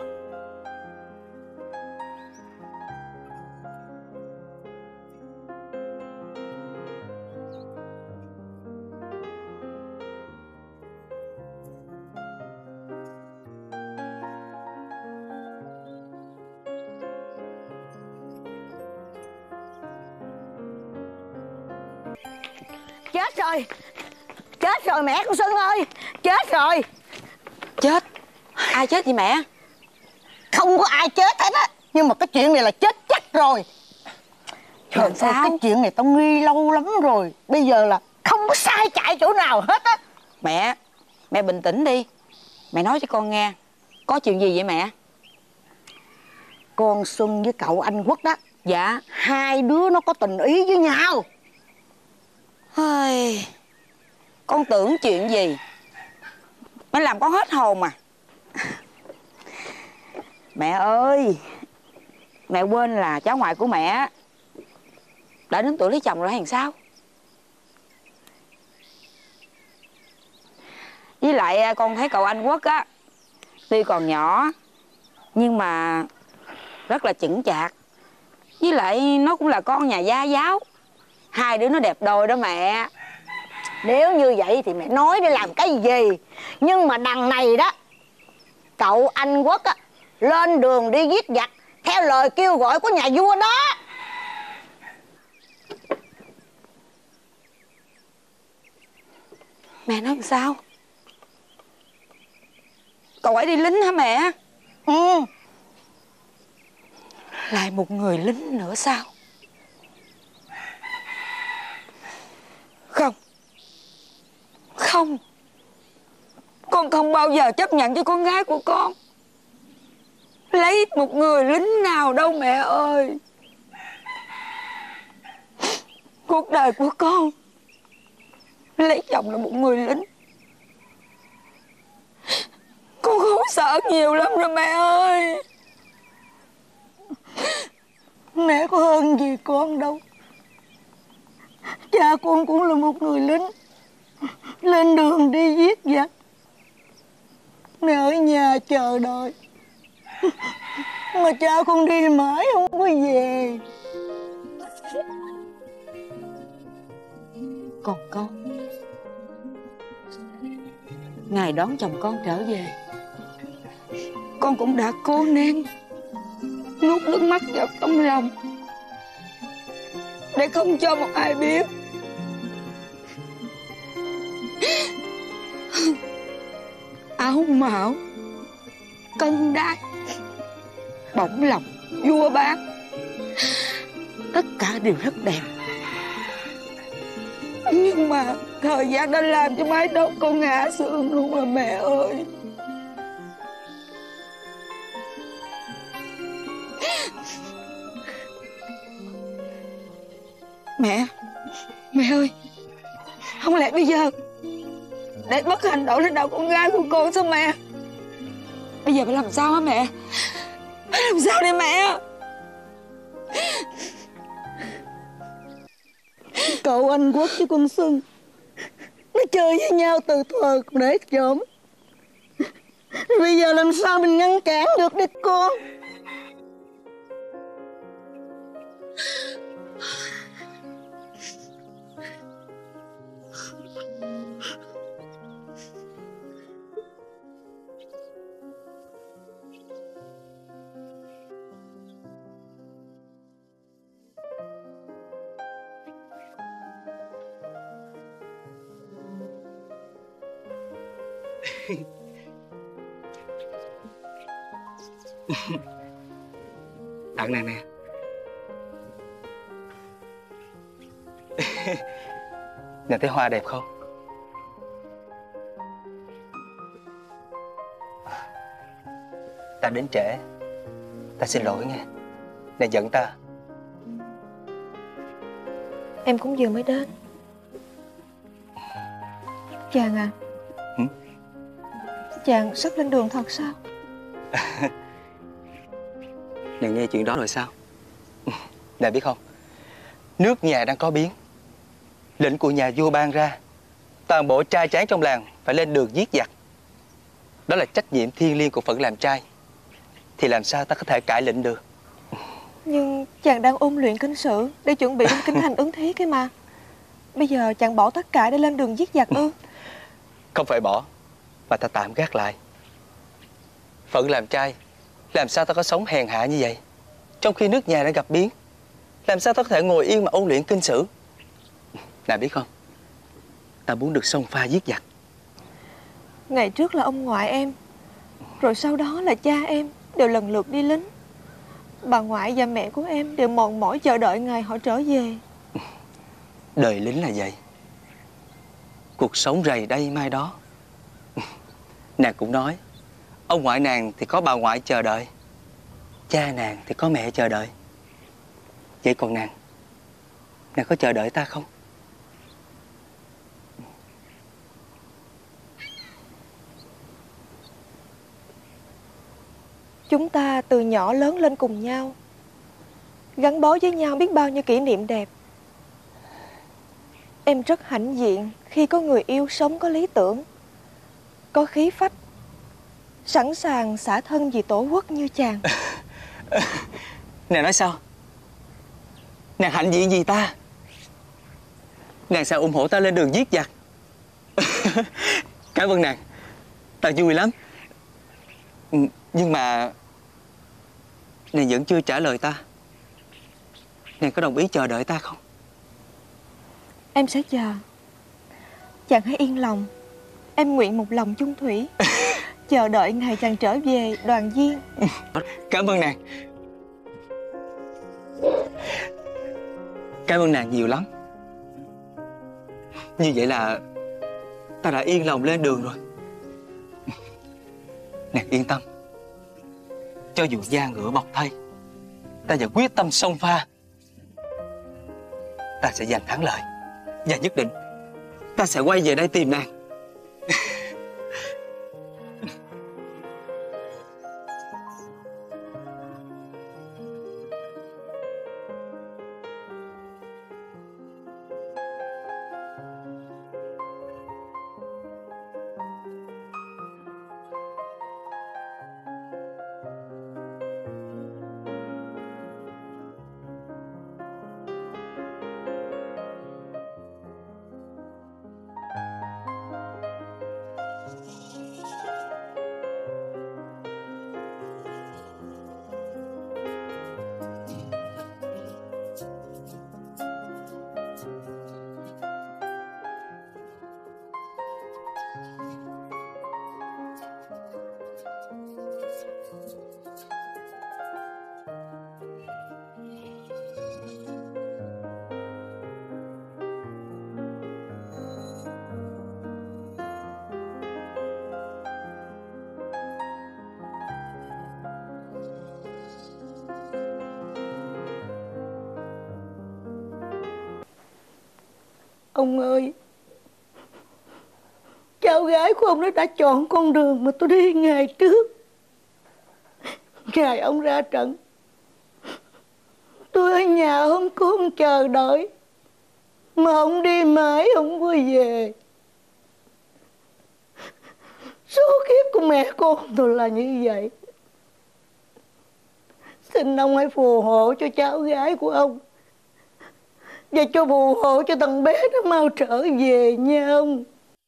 Speaker 10: Chết rồi. Chết rồi mẹ con Xuân ơi. Chết rồi.
Speaker 15: Chết? Ai chết vậy mẹ?
Speaker 10: Không có ai chết hết á, nhưng mà cái chuyện này là chết chắc rồi. Trời ơi, cái chuyện này tao nghi lâu lắm rồi. Bây giờ là không có sai chạy chỗ nào hết á.
Speaker 15: Mẹ bình tĩnh đi. Mẹ nói cho con nghe, có chuyện gì vậy mẹ?
Speaker 10: Con Xuân với cậu anh Quốc đó.
Speaker 15: Dạ.
Speaker 10: Hai đứa nó có tình ý với nhau.
Speaker 15: Hơi... Con tưởng chuyện gì mẹ làm con hết hồn mà. Mẹ ơi, mẹ quên là cháu ngoại của mẹ đã đến tuổi lấy chồng rồi hay sao?
Speaker 17: Với lại con thấy cậu Anh Quốc á, tuy còn nhỏ nhưng mà rất là chững chạc. Với lại nó cũng là con nhà gia giáo. Hai đứa nó đẹp đôi đó mẹ.
Speaker 10: Nếu như vậy thì mẹ nói để làm cái gì? Nhưng mà đằng này đó, cậu Anh Quốc á, lên đường đi giết giặc theo lời kêu gọi của nhà vua đó.
Speaker 17: Mẹ nói làm sao? Cậu ấy đi lính hả mẹ?
Speaker 10: Ừ.
Speaker 17: Lại một người lính nữa sao? Không. Không. Con không bao giờ chấp nhận cho con gái của con lấy một người lính nào đâu mẹ ơi. Cuộc đời của con lấy chồng là một người lính. Con khổ sở nhiều lắm rồi mẹ ơi.
Speaker 18: Mẹ có hơn gì con đâu. Cha con cũng là một người lính, lên đường đi giết giặc. Mẹ ở nhà chờ đợi, mà cha con đi mãi không có về.
Speaker 17: Còn con, ngày đón chồng con trở về, con cũng đã cố nén nuốt nước mắt vào trong lòng để không cho một ai biết. Áo mão, cân đai, bổng lộc, vua bác, tất cả đều rất đẹp. Nhưng mà thời gian đã làm cho mái tóc con ngã xương luôn rồi mẹ ơi. Mẹ ơi, không lẽ bây giờ để bất hạnh đổ lên đầu con gái của con sao mẹ? Bây giờ phải làm sao hả mẹ? Phải làm sao đây mẹ?
Speaker 18: Cậu Anh Quốc với con Xuân nó chơi với nhau từ thuở để trộm. Bây giờ làm sao mình ngăn cản được đây con?
Speaker 7: Tặng nàng nè. Nàng thấy hoa đẹp không? Ta đến trễ, ta xin lỗi nghe. Nàng giận ta.
Speaker 2: Em cũng vừa mới đến. Chàng à, chàng sắp lên đường thật sao?
Speaker 7: Nàng nghe chuyện đó rồi sao? Nàng biết không, nước nhà đang có biến. Lệnh của nhà vua ban ra, toàn bộ trai tráng trong làng phải lên đường giết giặc. Đó là trách nhiệm thiêng liêng của phận làm trai. Thì làm sao ta có thể cãi lệnh được?
Speaker 2: Nhưng chàng đang ôn luyện kinh sử để chuẩn bị đến kinh thành ứng thí cái mà. Bây giờ chàng bỏ tất cả để lên đường giết giặc ư?
Speaker 7: Không phải bỏ, mà ta tạm gác lại. Phận làm trai, làm sao ta có sống hèn hạ như vậy? Trong khi nước nhà đã gặp biến, làm sao ta có thể ngồi yên mà ôn luyện kinh sử? Nàng biết không, ta muốn được xông pha giết giặc.
Speaker 2: Ngày trước là ông ngoại em, rồi sau đó là cha em đều lần lượt đi lính. Bà ngoại và mẹ của em đều mòn mỏi chờ đợi ngày họ trở về.
Speaker 7: Đời lính là vậy, cuộc sống rầy đây mai đó. Nàng cũng nói, ông ngoại nàng thì có bà ngoại chờ đợi, cha nàng thì có mẹ chờ đợi. Vậy còn nàng có chờ đợi ta không?
Speaker 2: Chúng ta từ nhỏ lớn lên cùng nhau, gắn bó với nhau biết bao nhiêu kỷ niệm đẹp. Em rất hãnh diện khi có người yêu sống có lý tưởng, có khí phách, sẵn sàng xả thân vì tổ quốc như chàng.
Speaker 19: Nàng nói sao? Nàng hạnh diện gì ta? Nàng sao ủng hộ ta lên đường giết giặc? Cảm ơn nàng, ta vui lắm. Nhưng mà nàng vẫn chưa trả lời ta. Nàng có đồng ý chờ đợi ta không?
Speaker 2: Em sẽ chờ. Chàng hãy yên lòng. Em nguyện một lòng chung thủy, chờ đợi ngày chàng trở về đoàn viên.
Speaker 19: Cảm ơn nàng. Cảm ơn nàng nhiều lắm. Như vậy là ta đã yên lòng lên đường rồi. Nàng yên tâm. Cho dù da ngựa bọc thây, ta vẫn quyết tâm xông pha. Ta sẽ giành thắng lợi. Và nhất định ta sẽ quay về đây tìm nàng.
Speaker 18: Ông ơi, cháu gái của ông nó đã chọn con đường mà tôi đi ngày trước. Ngày ông ra trận, tôi ở nhà không có chờ đợi, mà ông đi mãi không có về. Số kiếp của mẹ con tôi là như vậy. Xin ông hãy phù hộ cho cháu gái của ông, và cho phù hộ cho thằng bé nó mau trở về nha ông.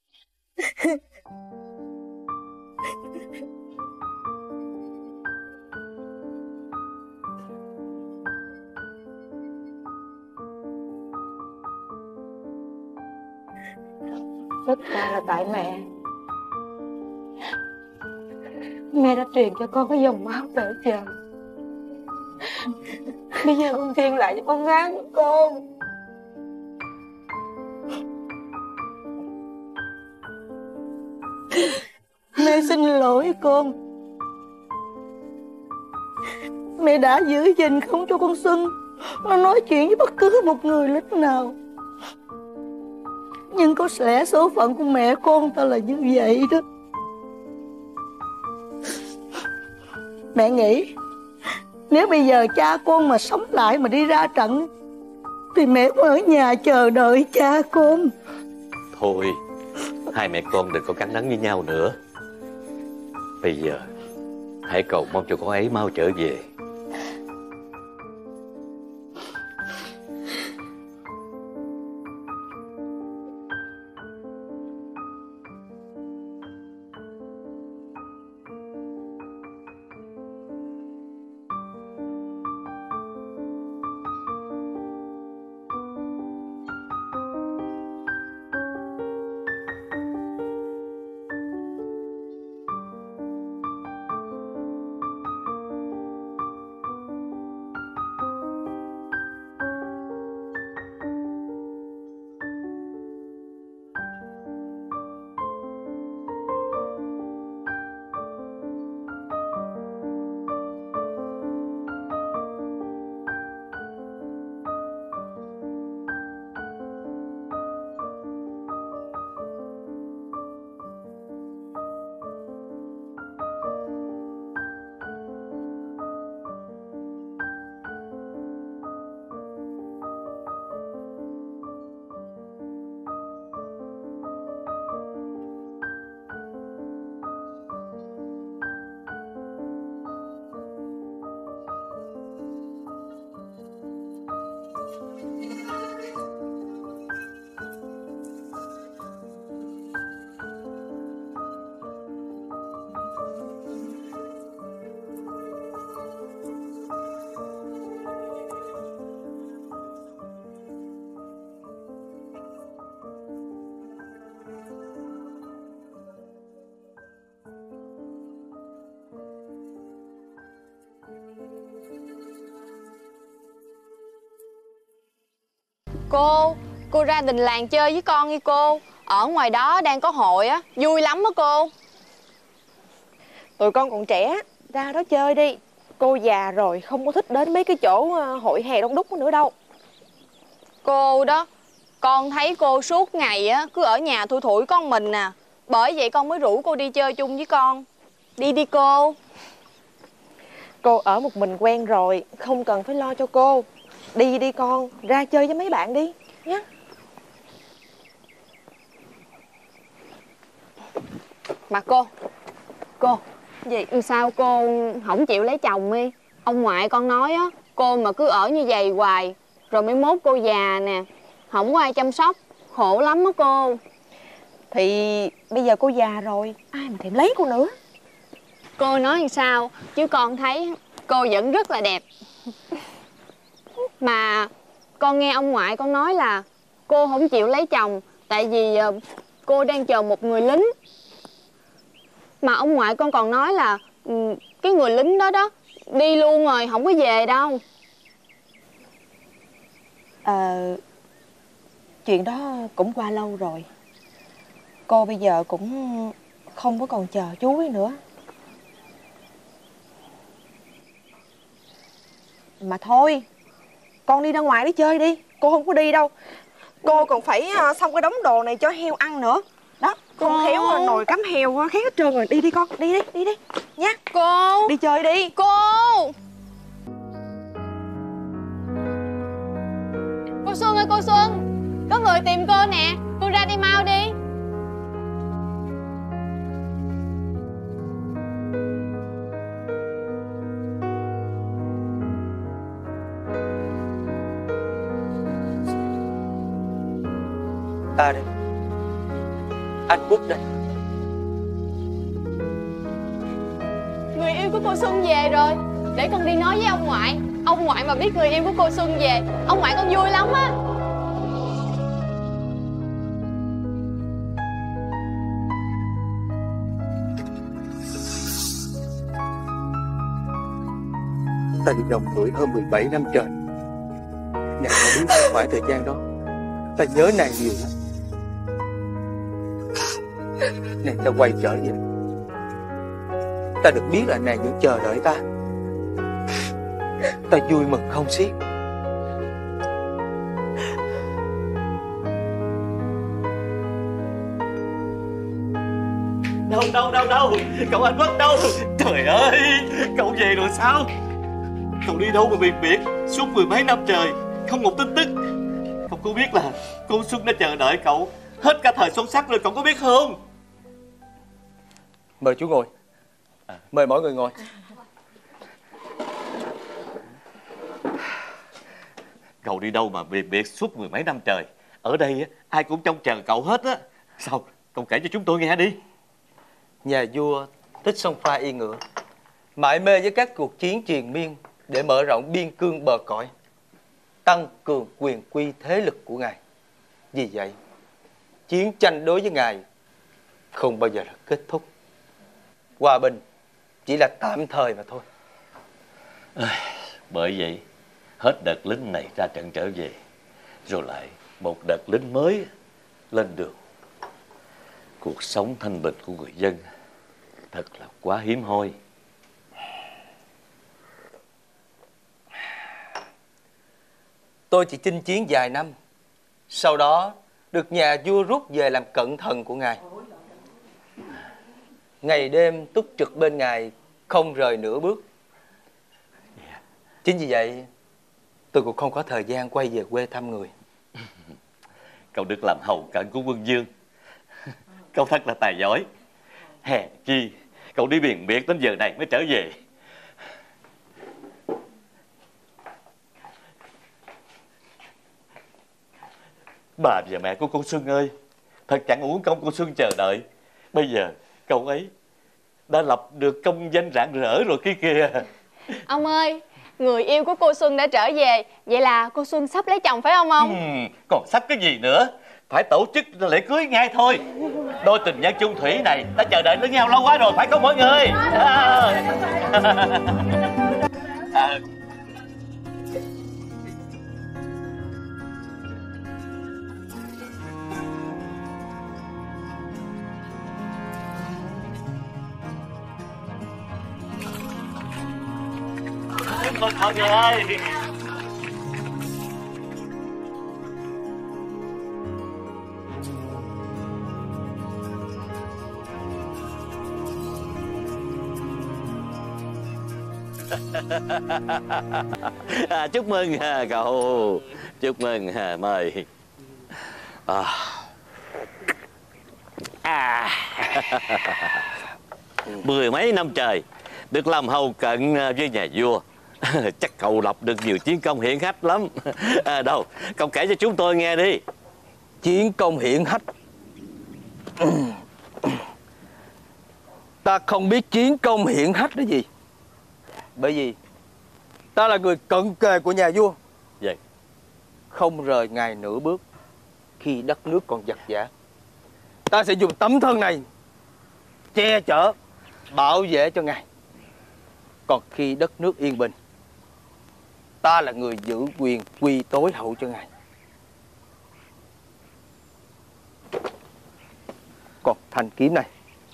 Speaker 17: Tất cả là tại mẹ. Mẹ đã truyền cho con cái dòng máu trở trời. Bây giờ con truyền lại cho con gái của con.
Speaker 18: Mẹ xin lỗi con. Mẹ đã giữ gìn không cho con Xuân nó nói chuyện với bất cứ một người lính nào. Nhưng có lẽ số phận của mẹ con ta là như vậy đó. Mẹ nghĩ nếu bây giờ cha con mà sống lại mà đi ra trận thì mẹ cũng ở nhà chờ đợi cha con.
Speaker 16: Thôi, hai mẹ con đừng có cắn đắng với nhau nữa. Bây giờ hãy cầu mong cho con ấy mau trở về.
Speaker 6: Cô ra đình làng chơi với con đi cô. Ở ngoài đó đang có hội á, vui lắm á cô.
Speaker 2: Tụi con còn trẻ, ra đó chơi đi. Cô già rồi, không có thích đến mấy cái chỗ hội hè đông đúc nữa đâu.
Speaker 6: Cô đó, con thấy cô suốt ngày á cứ ở nhà thui thủi con mình nè. Bởi vậy con mới rủ cô đi chơi chung với con. Đi đi cô.
Speaker 2: Cô ở một mình quen rồi, không cần phải lo cho cô. Đi đi con, ra chơi với mấy bạn đi nhé.
Speaker 6: Mà cô gì sao cô không chịu lấy chồng đi? Ông ngoại con nói á, cô mà cứ ở như vậy hoài rồi mới mốt cô già nè, không có ai chăm sóc, khổ lắm á cô.
Speaker 2: Thì bây giờ cô già rồi, ai mà thèm lấy cô nữa.
Speaker 6: Cô nói làm sao chứ con thấy cô vẫn rất là đẹp. Mà con nghe ông ngoại con nói là cô không chịu lấy chồng tại vì cô đang chờ một người lính. Mà ông ngoại con còn nói là cái người lính đó đi luôn rồi, không có về đâu.
Speaker 2: Chuyện đó cũng qua lâu rồi. Cô bây giờ cũng không có còn chờ chú ấy nữa. Mà thôi, con đi ra ngoài đi chơi đi. Cô không có đi đâu. Cô còn phải xong cái đống đồ này cho heo ăn nữa. Đó, con khéo nồi cắm heo khéo hết trơn rồi. Đi đi con, đi nha.
Speaker 6: Cô
Speaker 2: đi chơi đi.
Speaker 6: Cô Xuân ơi, cô Xuân, có người tìm cô nè. Cô ra đi mau đi.
Speaker 19: Ta đây, anh Quốc đây.
Speaker 6: Người yêu của cô Xuân về rồi. Để con đi nói với ông ngoại. Ông ngoại mà biết người yêu của cô Xuân về, ông ngoại con vui lắm á.
Speaker 19: Ta đi đồng tuổi hơn 17 năm trời. Nàng có biết khoảng thời gian đó ta nhớ nàng nhiều lắm. Nàng ta quay trở về, ta được biết là nàng vẫn chờ đợi ta. Ta vui mừng không xiết.
Speaker 16: Đâu cậu anh Quốc đâu? Trời ơi, cậu về rồi sao? Cậu đi đâu mà biệt biệt suốt 10 mấy năm trời không một tin tức. Cậu có biết là cô Xuân đã chờ đợi cậu hết cả thời xuân sắc rồi, cậu có biết không?
Speaker 19: Mời chú ngồi. Mời mọi người ngồi.
Speaker 16: Cậu đi đâu mà biệt biệt suốt 10 mấy năm trời? Ở đây ai cũng trông chờ cậu hết á. Sao? Cậu kể cho chúng tôi nghe đi.
Speaker 19: Nhà vua thích sông pha yên ngựa, mải mê với các cuộc chiến triền miên để mở rộng biên cương bờ cõi, tăng cường quyền quy thế lực của ngài. Vì vậy, chiến tranh đối với ngài không bao giờ là kết thúc. Hòa bình chỉ là tạm thời mà thôi.
Speaker 16: Bởi vậy, hết đợt lính này ra trận trở về, rồi lại một đợt lính mới lên đường. Cuộc sống thanh bình của người dân thật là quá hiếm hoi.
Speaker 19: Tôi chỉ chinh chiến vài năm, sau đó được nhà vua rút về làm cận thần của ngài. Ngày đêm túc trực bên ngài, không rời nửa bước. Chính vì vậy, tôi cũng không có thời gian quay về quê thăm người.
Speaker 16: Cậu được làm hầu cận của quân vương. Cậu thật là tài giỏi. Hèn chi cậu đi biển biệt đến giờ này mới trở về. Bà và mẹ của cô Xuân ơi, thật chẳng uổng công cô Xuân chờ đợi. Bây giờ cậu ấy đã lập được công danh rạng rỡ rồi kia kìa.
Speaker 6: Ông ơi, người yêu của cô Xuân đã trở về. Vậy là cô Xuân sắp lấy chồng phải không ông?
Speaker 16: Còn sắp cái gì nữa, phải tổ chức lễ cưới ngay thôi. Đôi tình nhân chung thủy này đã chờ đợi lẫn nhau lâu quá rồi, phải không mọi người? Thôi người ơi. Chúc mừng cậu. Chúc mừng, mời. Mười mấy năm trời được làm hầu cận với nhà vua. Chắc cậu lập được nhiều chiến công hiển hách lắm. Đâu, cậu kể cho chúng tôi nghe đi.
Speaker 19: Chiến công hiển hách? Ta không biết chiến công hiển hách là gì. Bởi vì ta là người cận kề của nhà vua.
Speaker 16: Vậy
Speaker 19: không rời ngài nửa bước. Khi đất nước còn giặc giã, ta sẽ dùng tấm thân này che chở, bảo vệ cho ngài. Còn khi đất nước yên bình, ta là người giữ quyền quy tối hậu cho ngài. Còn thanh kiếm này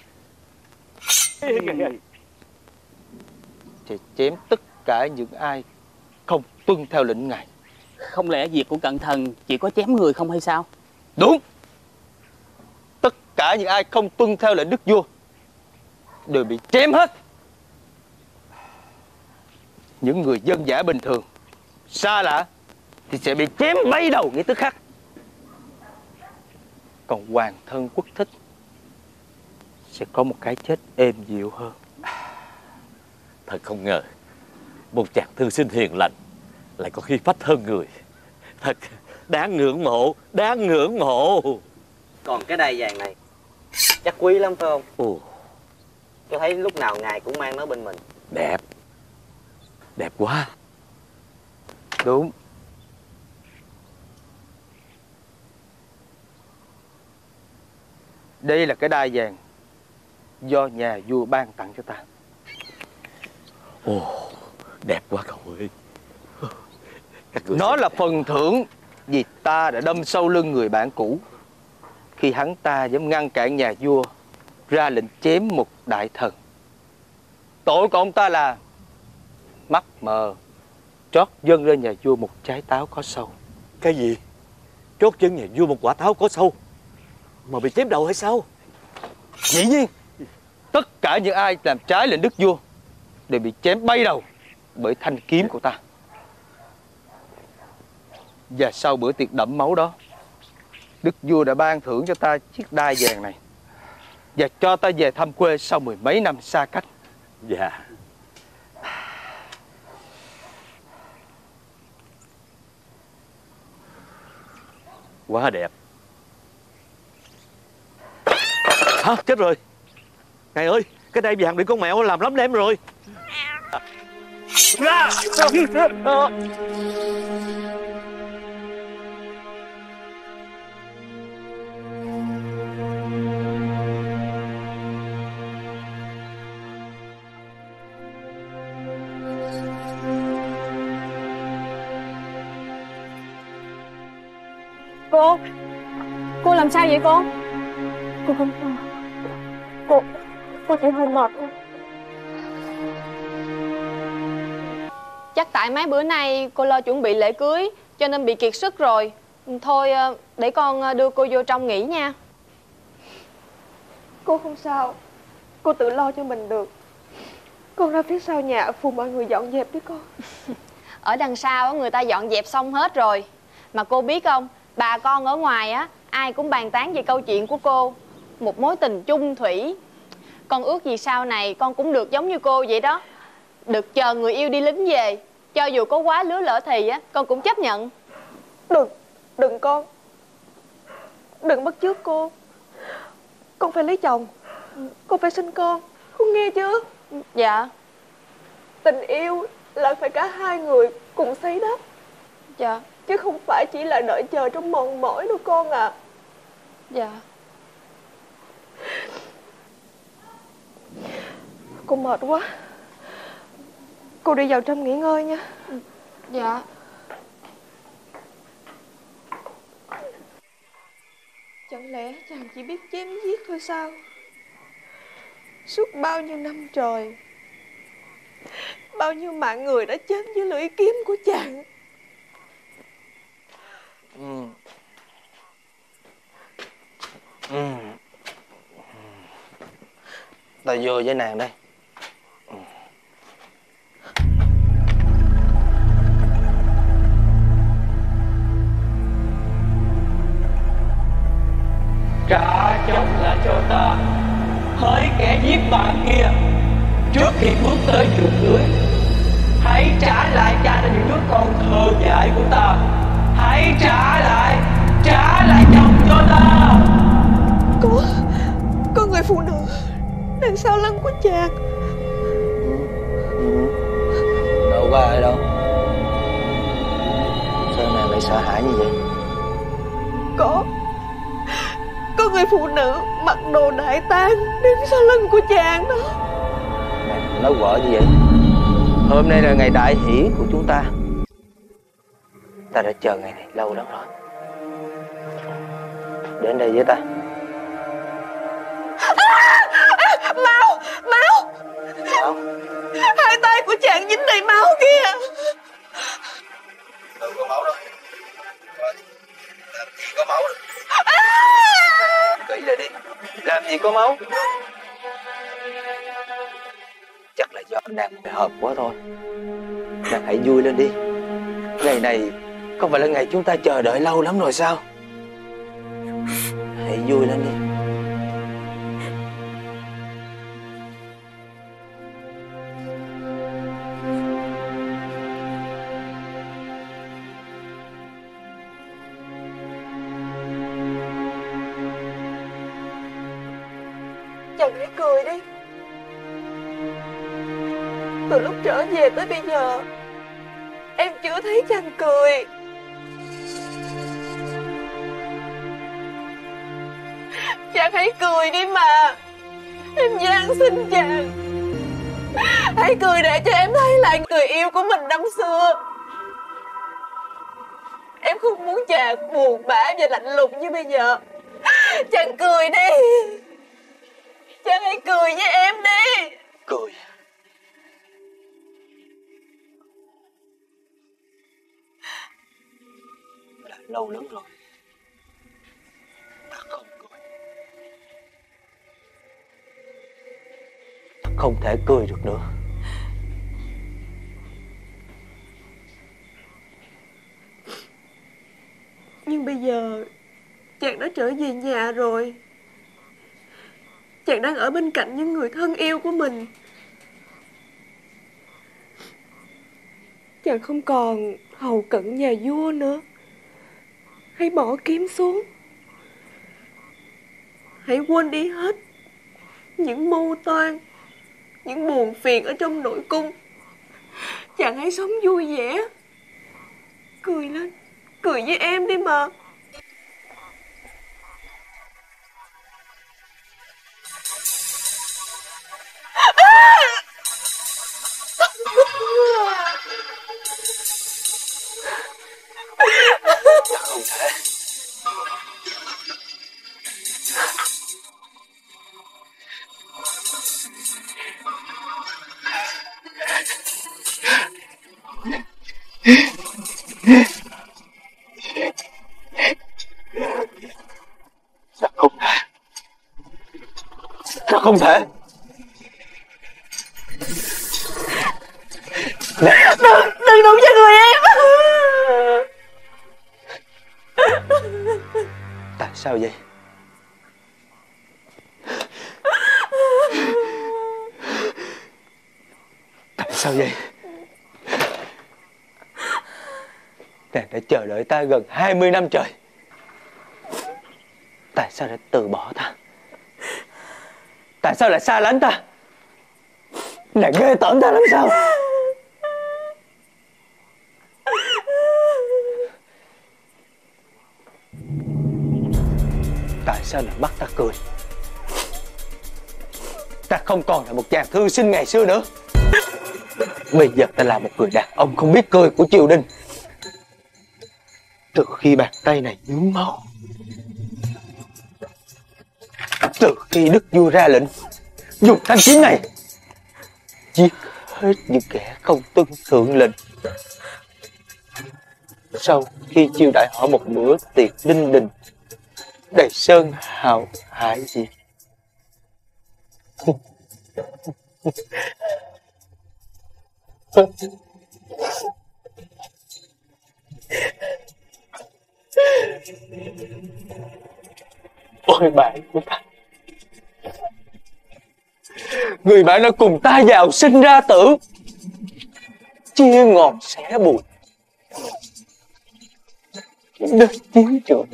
Speaker 19: sẽ chém tất cả những ai không tuân theo lệnh ngài.
Speaker 20: Không lẽ việc của cận thần chỉ có chém người không hay sao?
Speaker 19: Đúng. Tất cả những ai không tuân theo lệnh đức vua đều bị chém hết. Những người dân dã bình thường, xa lạ thì sẽ bị chém bay đầu ngay tức khắc. Còn hoàng thân quốc thích sẽ có một cái chết êm dịu hơn.
Speaker 16: Thật không ngờ một chàng thư sinh hiền lành lại có khi phách hơn người. Thật đáng ngưỡng mộ, đáng ngưỡng mộ.
Speaker 21: Còn cái đai vàng này chắc quý lắm phải không?
Speaker 16: Ồ,
Speaker 21: tôi thấy lúc nào ngài cũng mang nó bên mình.
Speaker 16: Đẹp, đẹp quá.
Speaker 19: Đúng. Đây là cái đai vàng do nhà vua ban tặng cho ta.
Speaker 16: Ồ, đẹp quá cậu ơi.
Speaker 19: Nó là phần thưởng vì ta đã đâm sâu lưng người bạn cũ khi hắn ta dám ngăn cản nhà vua ra lệnh chém một đại thần. Tội của ông ta là mắt mờ trót dâng lên nhà vua một trái táo có sâu.
Speaker 16: Cái gì? Trót chân nhà vua một quả táo có sâu mà bị chém đầu hay sao?
Speaker 19: Dĩ nhiên, tất cả những ai làm trái lệnh đức vua đều bị chém bay đầu bởi thanh kiếm của ta. Và sau bữa tiệc đẫm máu đó, đức vua đã ban thưởng cho ta chiếc đai vàng này và cho ta về thăm quê sau mười mấy năm xa cách.
Speaker 16: Dạ. Quá đẹp. Hả? Chết rồi. Ngài ơi, cái đai vàng bị con mèo làm lắm em rồi.
Speaker 6: Cô làm sao vậy cô?
Speaker 2: Cô không sao. Cô chỉ hơi mệt thôi.
Speaker 6: Chắc tại mấy bữa nay cô lo chuẩn bị lễ cưới cho nên bị kiệt sức rồi. Thôi để con đưa cô vô trong nghỉ nha.
Speaker 2: Cô không sao. Cô tự lo cho mình được. Con ra phía sau nhà phụ mọi người dọn dẹp đi con.
Speaker 6: Ở đằng sau người ta dọn dẹp xong hết rồi. Mà cô biết không, bà con ở ngoài á ai cũng bàn tán về câu chuyện của cô. Một mối tình chung thủy. Con ước gì sau này con cũng được giống như cô vậy đó. Được chờ người yêu đi lính về. Cho dù có quá lứa lỡ thì á con cũng chấp nhận.
Speaker 2: Đừng con. Đừng bắt chước cô. Con phải lấy chồng. Con phải sinh con. Con nghe chưa?
Speaker 6: Dạ.
Speaker 2: Tình yêu là phải cả hai người cùng xây đắp.
Speaker 6: Dạ.
Speaker 2: Chứ không phải chỉ là đợi chờ trong mòn mỏi đâu con à.
Speaker 6: Dạ.
Speaker 2: Cô mệt quá. Cô đi vào trong nghỉ ngơi nha.
Speaker 6: Dạ.
Speaker 2: Chẳng lẽ chàng chỉ biết chém giết thôi sao? Suốt bao nhiêu năm trời, bao nhiêu mạng người đã chết dưới lưỡi kiếm của chàng.
Speaker 19: Ta vô với nàng đây.
Speaker 12: Trả chồng lại cho ta, hỡi kẻ giết bạn kia, trước khi bước tới giường cưới. Hãy trả lại cha cho những đứa con thơ dại của ta. Hãy trả lại chồng cho ta.
Speaker 2: Có người phụ nữ đằng sau lưng của chàng.
Speaker 19: Đâu có ai đâu. Sao nàng lại sợ hãi như vậy?
Speaker 2: Có người phụ nữ mặc đồ đại tang đứng sau lưng của chàng đó.
Speaker 19: Nàng nói quở gì vậy? Hôm nay là ngày đại hỷ của chúng ta. Ta đã chờ ngày này lâu lắm rồi. Đến đây với ta.
Speaker 2: Máu! Hai tay của chàng dính đầy máu kia.
Speaker 11: Đừng có máu đâu. Làm gì có máu đâu.
Speaker 19: Kỹ lại đi. Làm gì có máu. Chắc là do nàng hợp quá thôi. Nàng hãy vui lên đi. Ngày này không phải là ngày chúng ta chờ đợi lâu lắm rồi sao? Hãy vui lên đi.
Speaker 2: Chàng hãy cười đi. Từ lúc trở về tới bây giờ, em chưa thấy chàng cười. Chàng hãy cười đi mà. Em van xin chàng. Hãy cười để cho em thấy lại người yêu của mình năm xưa. Em không muốn chàng buồn bã và lạnh lùng như bây giờ. Chàng cười đi. Chàng hãy cười với em đi.
Speaker 19: Cười. Đã lâu lắm rồi ta không cười. Ta không thể cười được nữa.
Speaker 2: Nhưng bây giờ chàng đã trở về nhà rồi. Chàng đang ở bên cạnh những người thân yêu của mình. Chàng không còn hầu cận nhà vua nữa. Hãy bỏ kiếm xuống. Hãy quên đi hết những mưu toan, những buồn phiền ở trong nội cung. Chàng hãy sống vui vẻ. Cười lên. Cười với em đi mà.
Speaker 19: Không thể. Sao không thể?
Speaker 2: Đừng đụng cho người em.
Speaker 19: Tại sao vậy? Tại sao vậy? Nàng đã chờ đợi ta gần 20 năm trời. Tại sao lại từ bỏ ta? Tại sao lại xa lánh ta? Nàng ghê tởm ta lắm sao? Tại sao lại bắt ta cười? Ta không còn là một chàng thư sinh ngày xưa nữa. Bây giờ ta là một người đàn ông không biết cười của triều đình. Từ khi bàn tay này nhuốm máu, từ khi đức vua ra lệnh dùng thanh kiếm này giết hết những kẻ không tuân thượng lệnh. Sau khi chiêu đãi họ một bữa tiệc linh đình đầy sơn hào hải gì, ôi bạn của ta, người bạn đã cùng ta giàu sinh ra tử, chia ngọt sẻ bùi, đến chiến trường.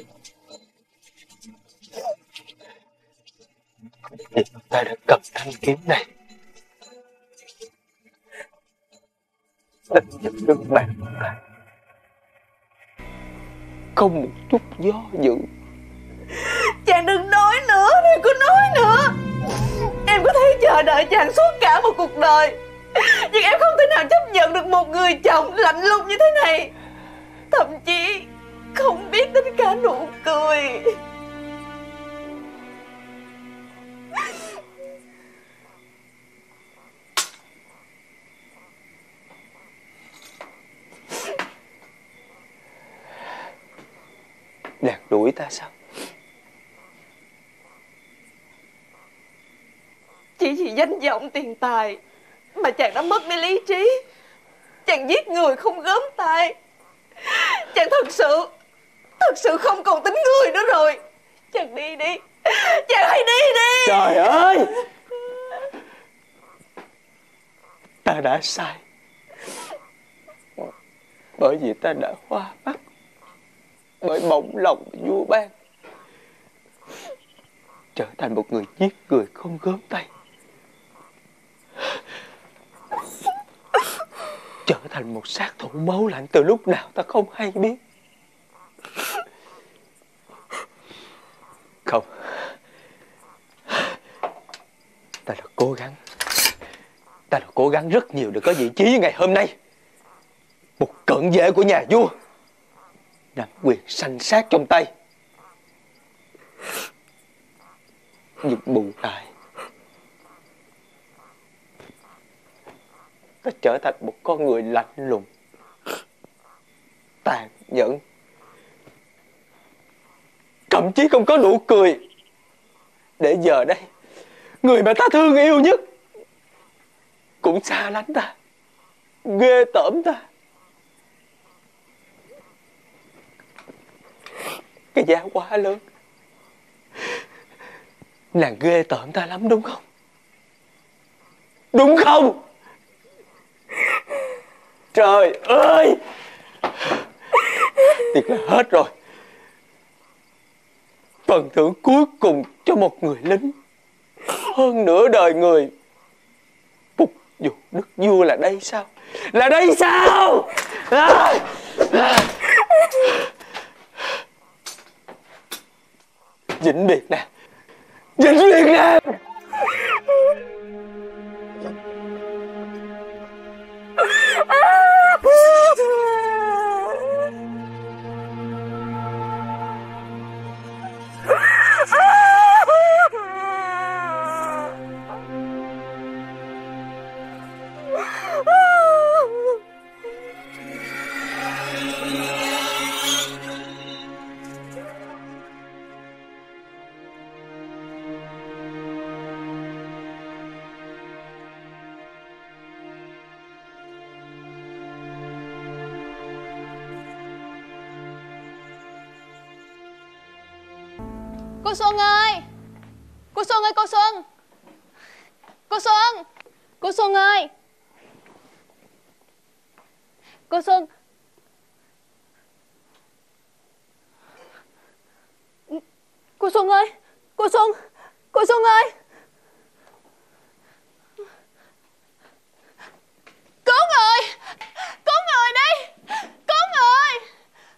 Speaker 19: Thì ta đã cầm thanh kiếm này, đã nhận được bạn của ta, không một chút do dự.
Speaker 2: Chàng đừng nói nữa, đừng có nói nữa. Em có thể chờ đợi chàng suốt cả một cuộc đời, nhưng em không thể nào chấp nhận được một người chồng lạnh lùng như thế này, thậm chí không biết đến cả nụ cười.
Speaker 19: Nàng đuổi ta sao?
Speaker 2: Chỉ vì danh vọng tiền tài mà chàng đã mất đi lý trí. Chàng giết người không gớm tay. Chàng thật sự không còn tính người nữa rồi. Chàng đi đi, chàng hãy đi đi.
Speaker 19: Trời ơi, ta đã sai, bởi vì ta đã hoa mắt bởi bổng lòng vua ban, trở thành một người giết người không gớm tay, trở thành một sát thủ máu lạnh từ lúc nào ta không hay biết. Không, ta đã cố gắng rất nhiều để có vị trí như ngày hôm nay, một cận vệ của nhà vua, nắm quyền sanh sát trong tay. Nhưng bù lại, ta trở thành một con người lạnh lùng, tàn nhẫn, thậm chí không có nụ cười. Để giờ đây, người mà ta thương yêu nhất cũng xa lánh ta, ghê tởm ta. Cái giá quá lớn. Nàng ghê tởm ta lắm đúng không? Đúng không? Trời ơi, thiệt là hết rồi. Phần thưởng cuối cùng cho một người lính hơn nửa đời người phục vụ đức vua là đây sao? Là đây sao? Vĩnh biệt nè, vĩnh biệt nè.
Speaker 6: Cô Xuân ơi! Cô Xuân ơi, cô Xuân! Cô Xuân! Cô Xuân ơi! Cô Xuân! Cô Xuân ơi! Cô Xuân! Cô Xuân ơi! Cứu người! Cứu người đi! Cứu người!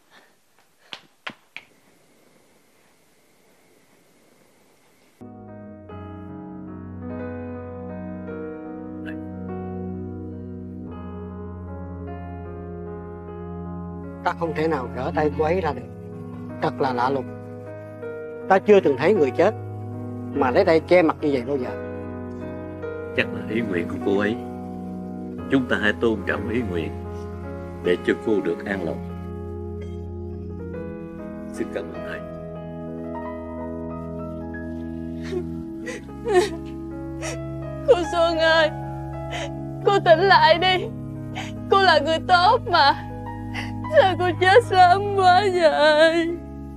Speaker 1: Ta không thể nào gỡ tay cô ấy ra được. Thật là lạ lùng. Ta chưa từng thấy người chết mà lấy tay che mặt như vậy bao giờ.
Speaker 16: Chắc là ý nguyện của cô ấy. chúng ta hãy tôn trọng ý nguyện để cho cô được an lòng. Xin cảm ơn thầy.
Speaker 6: Cô Xuân ơi, cô tỉnh lại đi. Cô là người tốt mà. Sao cô chết sớm quá vậy?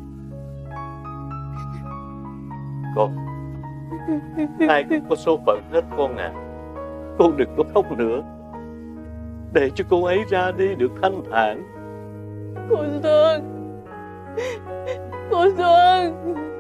Speaker 16: Con, ai cũng có số phận hết con à. Con đừng có khóc nữa, để cho cô ấy ra đi được thanh thản.
Speaker 6: Cô Xuân, cô Xuân.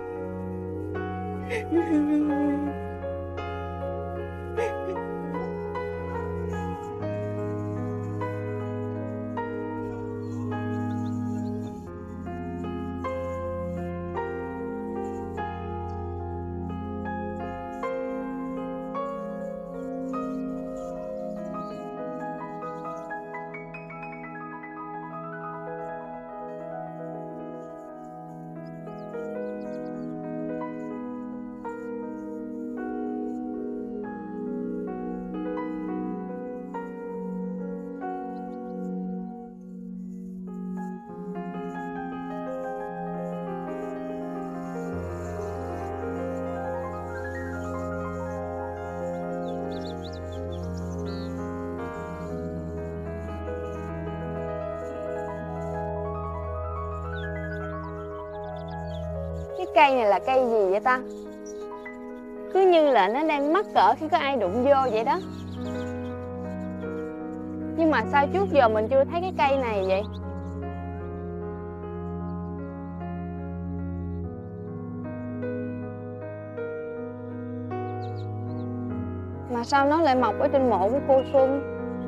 Speaker 6: Cái cây này là cây gì vậy ta? Cứ như là nó đang mắc cỡ khi có ai đụng vô vậy đó. Nhưng mà sao trước giờ mình chưa thấy cái cây này vậy? Mà sao nó lại mọc ở trên mộ của cô Xuân?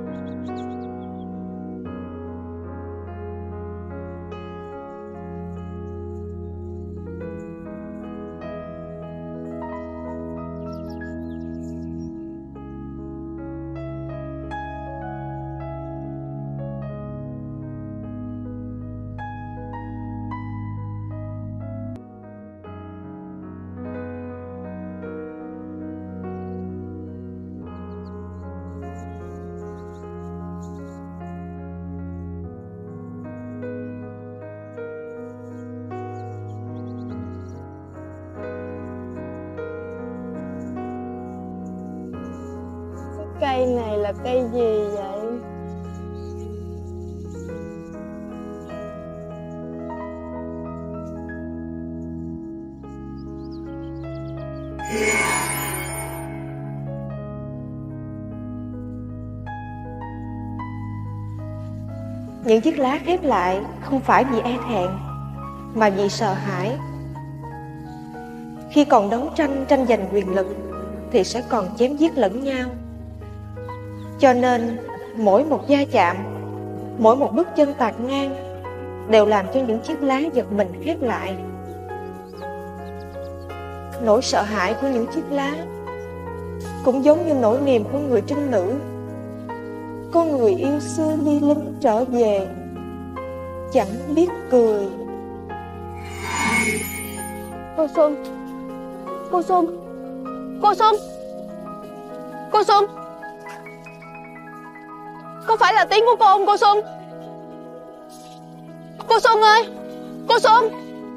Speaker 6: Cây này là cây gì vậy?
Speaker 2: Những chiếc lá khép lại không phải vì e thẹn, mà vì sợ hãi. Khi còn đấu tranh giành quyền lực thì sẽ còn chém giết lẫn nhau. Cho nên mỗi một va chạm, mỗi một bước chân tạt ngang đều làm cho những chiếc lá giật mình khép lại. Nỗi sợ hãi của những chiếc lá cũng giống như nỗi niềm của người trinh nữ. Có người yêu xưa đi lính trở về, chẳng biết cười.
Speaker 6: Cô Xuân, cô Xuân, cô Xuân, cô Xuân. Có phải là tiếng của cô không cô Xuân? Cô Xuân ơi, cô Xuân.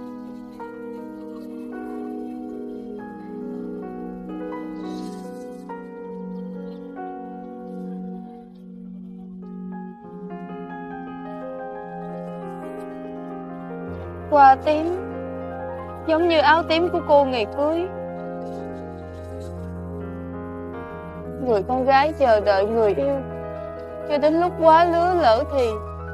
Speaker 6: Hoa tím giống như áo tím của cô ngày cưới. Người con gái chờ đợi người yêu cho đến lúc quá lứa lỡ thì.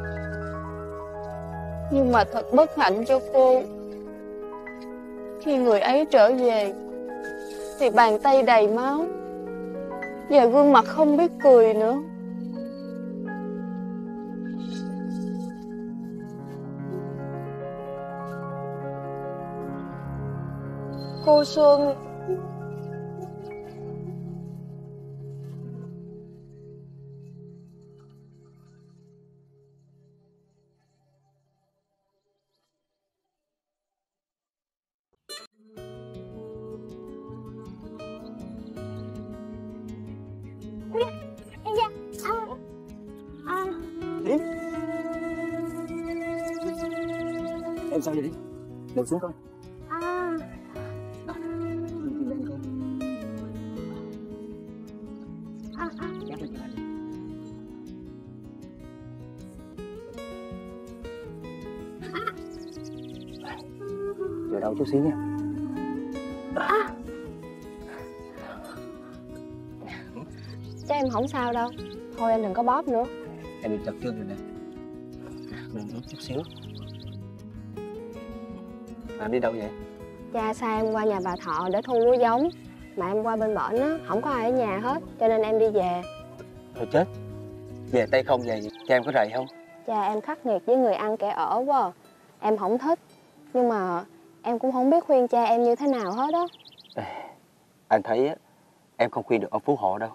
Speaker 6: Nhưng mà thật bất hạnh cho cô, khi người ấy trở về thì bàn tay đầy máu và gương mặt không biết cười nữa. Cô Xuân,
Speaker 20: sao vậy? Ngồi xuống coi. Chờ đau chút xíu nha.
Speaker 6: Chắc em không sao đâu. Thôi anh đừng có bóp nữa.
Speaker 20: Em bị chật chân rồi nè. Đừng bóp chút xíu. Anh đi đâu vậy?
Speaker 6: Cha sai em qua nhà bà Thọ để thu lúa giống. Mà em qua bên bển á, không có ai ở nhà hết, cho nên em đi về.
Speaker 20: Thôi chết. Về tay không vậy, cha em có rầy không?
Speaker 6: Cha em khắc nghiệt với người ăn kẻ ở quá. Em không thích. Nhưng mà em cũng không biết khuyên cha em như thế nào hết á.
Speaker 20: Anh thấy á, em không khuyên được ông Phú Hộ đâu.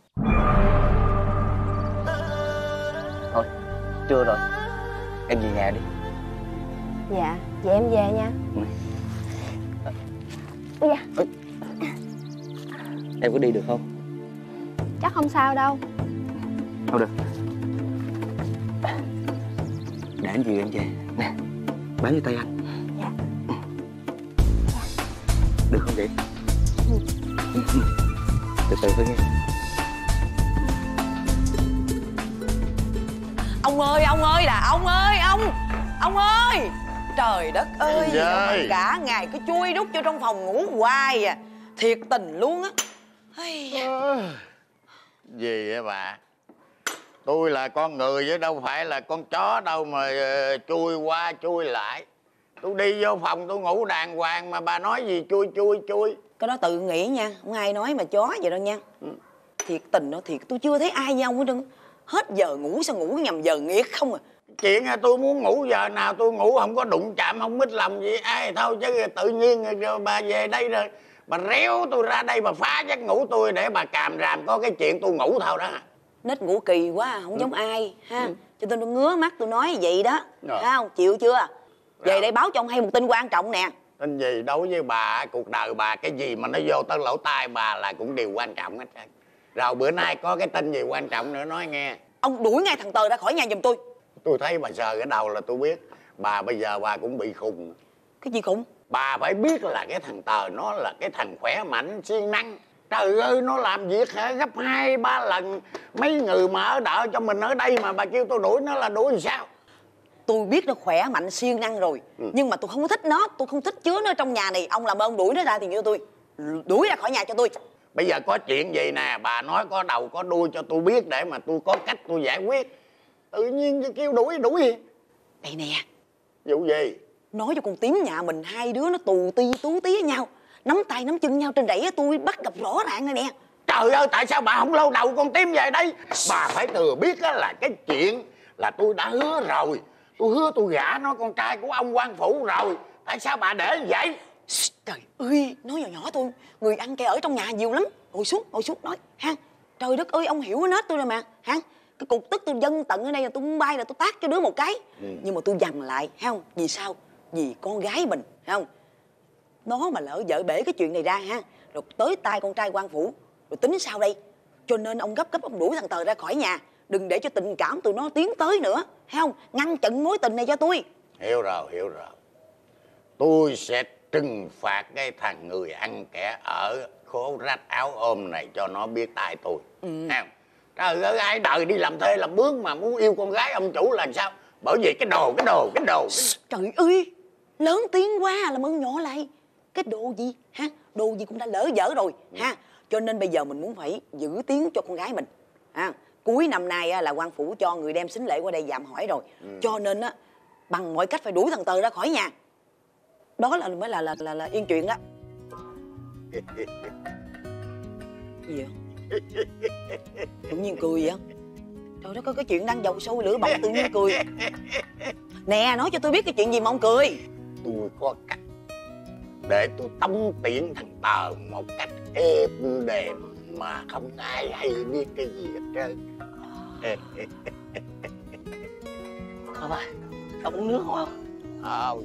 Speaker 20: Thôi, trưa rồi. Em về nhà đi.
Speaker 6: Dạ, vậy em về nha. Ôi da.
Speaker 20: Em có đi được không?
Speaker 6: Chắc không sao đâu.
Speaker 20: Không được. Để anh dìu em về. Nè, bám vô tay anh.
Speaker 6: Dạ.
Speaker 20: Được không vậy? Từ từ thôi nghe.
Speaker 4: Ông ơi là ông ơi, ông ơi. Trời đất ơi, cả ngày cứ chui rút vô trong phòng ngủ hoài à. Thiệt tình luôn á.
Speaker 11: Gì vậy bà? Tôi là con người chứ đâu phải là con chó đâu mà chui qua chui lại. Tôi đi vô phòng tôi ngủ đàng hoàng mà bà nói gì chui.
Speaker 4: Cái đó tự nghĩ nha, không ai nói mà chó vậy đâu nha. Thiệt tình đó, thiệt tôi chưa thấy ai với ông hết trơn. Hết giờ ngủ sao ngủ nhầm giờ nghiệt không à.
Speaker 11: Chuyện là tôi muốn ngủ giờ nào tôi ngủ, không có đụng chạm, không biết làm gì ai thôi. Chứ tự nhiên rồi bà về đây rồi bà réo tôi ra đây bà phá giấc ngủ tôi để bà càm ràm có cái chuyện tôi ngủ thôi đó.
Speaker 4: Nết ngủ kỳ quá, không giống ai ha. Cho tôi ngứa mắt tôi nói vậy đó. Thấy không? Chịu chưa? Về đây báo cho ông hay một tin quan trọng nè.
Speaker 11: Tin gì? Đối với bà, cuộc đời bà cái gì mà nó vô tới lỗ tai bà là cũng điều quan trọng hết. Rồi bữa nay có cái tin gì quan trọng nữa nói nghe.
Speaker 4: Ông đuổi ngay thằng Tờ ra khỏi nhà giùm tôi.
Speaker 11: Tôi thấy bà sờ cái đầu là tôi biết bà bây giờ bà cũng bị khùng.
Speaker 4: Cái gì khùng?
Speaker 11: Bà phải biết là cái thằng Tờ nó là cái thằng khỏe mạnh siêng năng. Trời ơi, nó làm việc gấp 2-3 lần mấy người mà ở đợi cho mình ở đây mà bà kêu tôi đuổi nó là đuổi làm sao?
Speaker 4: Tôi biết nó khỏe mạnh siêng năng rồi. Nhưng mà tôi không có thích nó, tôi không thích chứa nó trong nhà này. Ông làm ơn đuổi nó ra thì như tôi. Đuổi ra khỏi nhà cho tôi.
Speaker 11: Bây giờ có chuyện gì nè, bà nói có đầu có đuôi cho tôi biết để mà tôi có cách tôi giải quyết. Tự nhiên kêu đuổi gì?
Speaker 4: Đây nè.
Speaker 11: Vụ gì?
Speaker 4: Nói cho con tím nhà mình hai đứa nó tù ti tú tí với nhau, nắm tay nắm chân nhau trên rẫy, tôi bắt gặp rõ ràng này nè.
Speaker 11: Trời ơi, tại sao bà không lâu đầu con tím về đây? Bà phải thừa biết là cái chuyện là tôi đã hứa rồi. Tôi hứa tôi gả nó con trai của ông quan phủ rồi. Tại sao bà để vậy?
Speaker 4: Trời ơi, nói nhỏ nhỏ tôi, người ăn kẻ ở trong nhà nhiều lắm. Ngồi xuống nói ha. Trời đất ơi, ông hiểu hết tôi rồi mà ha. Cái cục tức tôi dâng tận ở đây là tôi muốn bay là tôi tát cho đứa một cái. Nhưng mà tôi dằn lại, thấy không? Vì sao? Vì con gái mình, thấy không? Nó mà lỡ vợ bể cái chuyện này ra ha, rồi tới tay con trai quan phủ, rồi tính sao đây? Cho nên ông gấp ông đuổi thằng Tờ ra khỏi nhà. Đừng để cho tình cảm tụi nó tiến tới nữa, thấy không? Ngăn chặn mối tình này cho tôi.
Speaker 11: Hiểu rồi. Tôi sẽ trừng phạt cái thằng người ăn kẻ ở khố rách áo ôm này cho nó biết tay tôi. Thấy không? Trời ơi, ai đời đi làm thuê làm mướn mà muốn yêu con gái ông chủ là sao? Bởi vì cái đồ.
Speaker 4: Trời ơi, lớn tiếng quá, làm ơn nhỏ lại. Cái đồ gì ha? Đồ gì cũng đã lỡ dở rồi ha. Cho nên bây giờ mình muốn phải giữ tiếng cho con gái mình ha. Cuối năm nay là quan phủ cho người đem sính lễ qua đây dạm hỏi rồi. Cho nên á, bằng mọi cách phải đuổi thằng Tờ ra khỏi nhà. Đó là mới là yên chuyện đó. Gì vậy? Tự nhiên cười vậy? Trời đất ơi, cái chuyện đang dầu sôi lửa bỏng tự nhiên cười. Nè, nói cho tôi biết cái chuyện gì mà ông cười.
Speaker 11: Tôi có cách để tôi tống tiễn thằng Tờ một cách êm đềm mà không ai hay biết cái gì hết trơn.
Speaker 20: Không à, ông uống nước không?
Speaker 11: Không.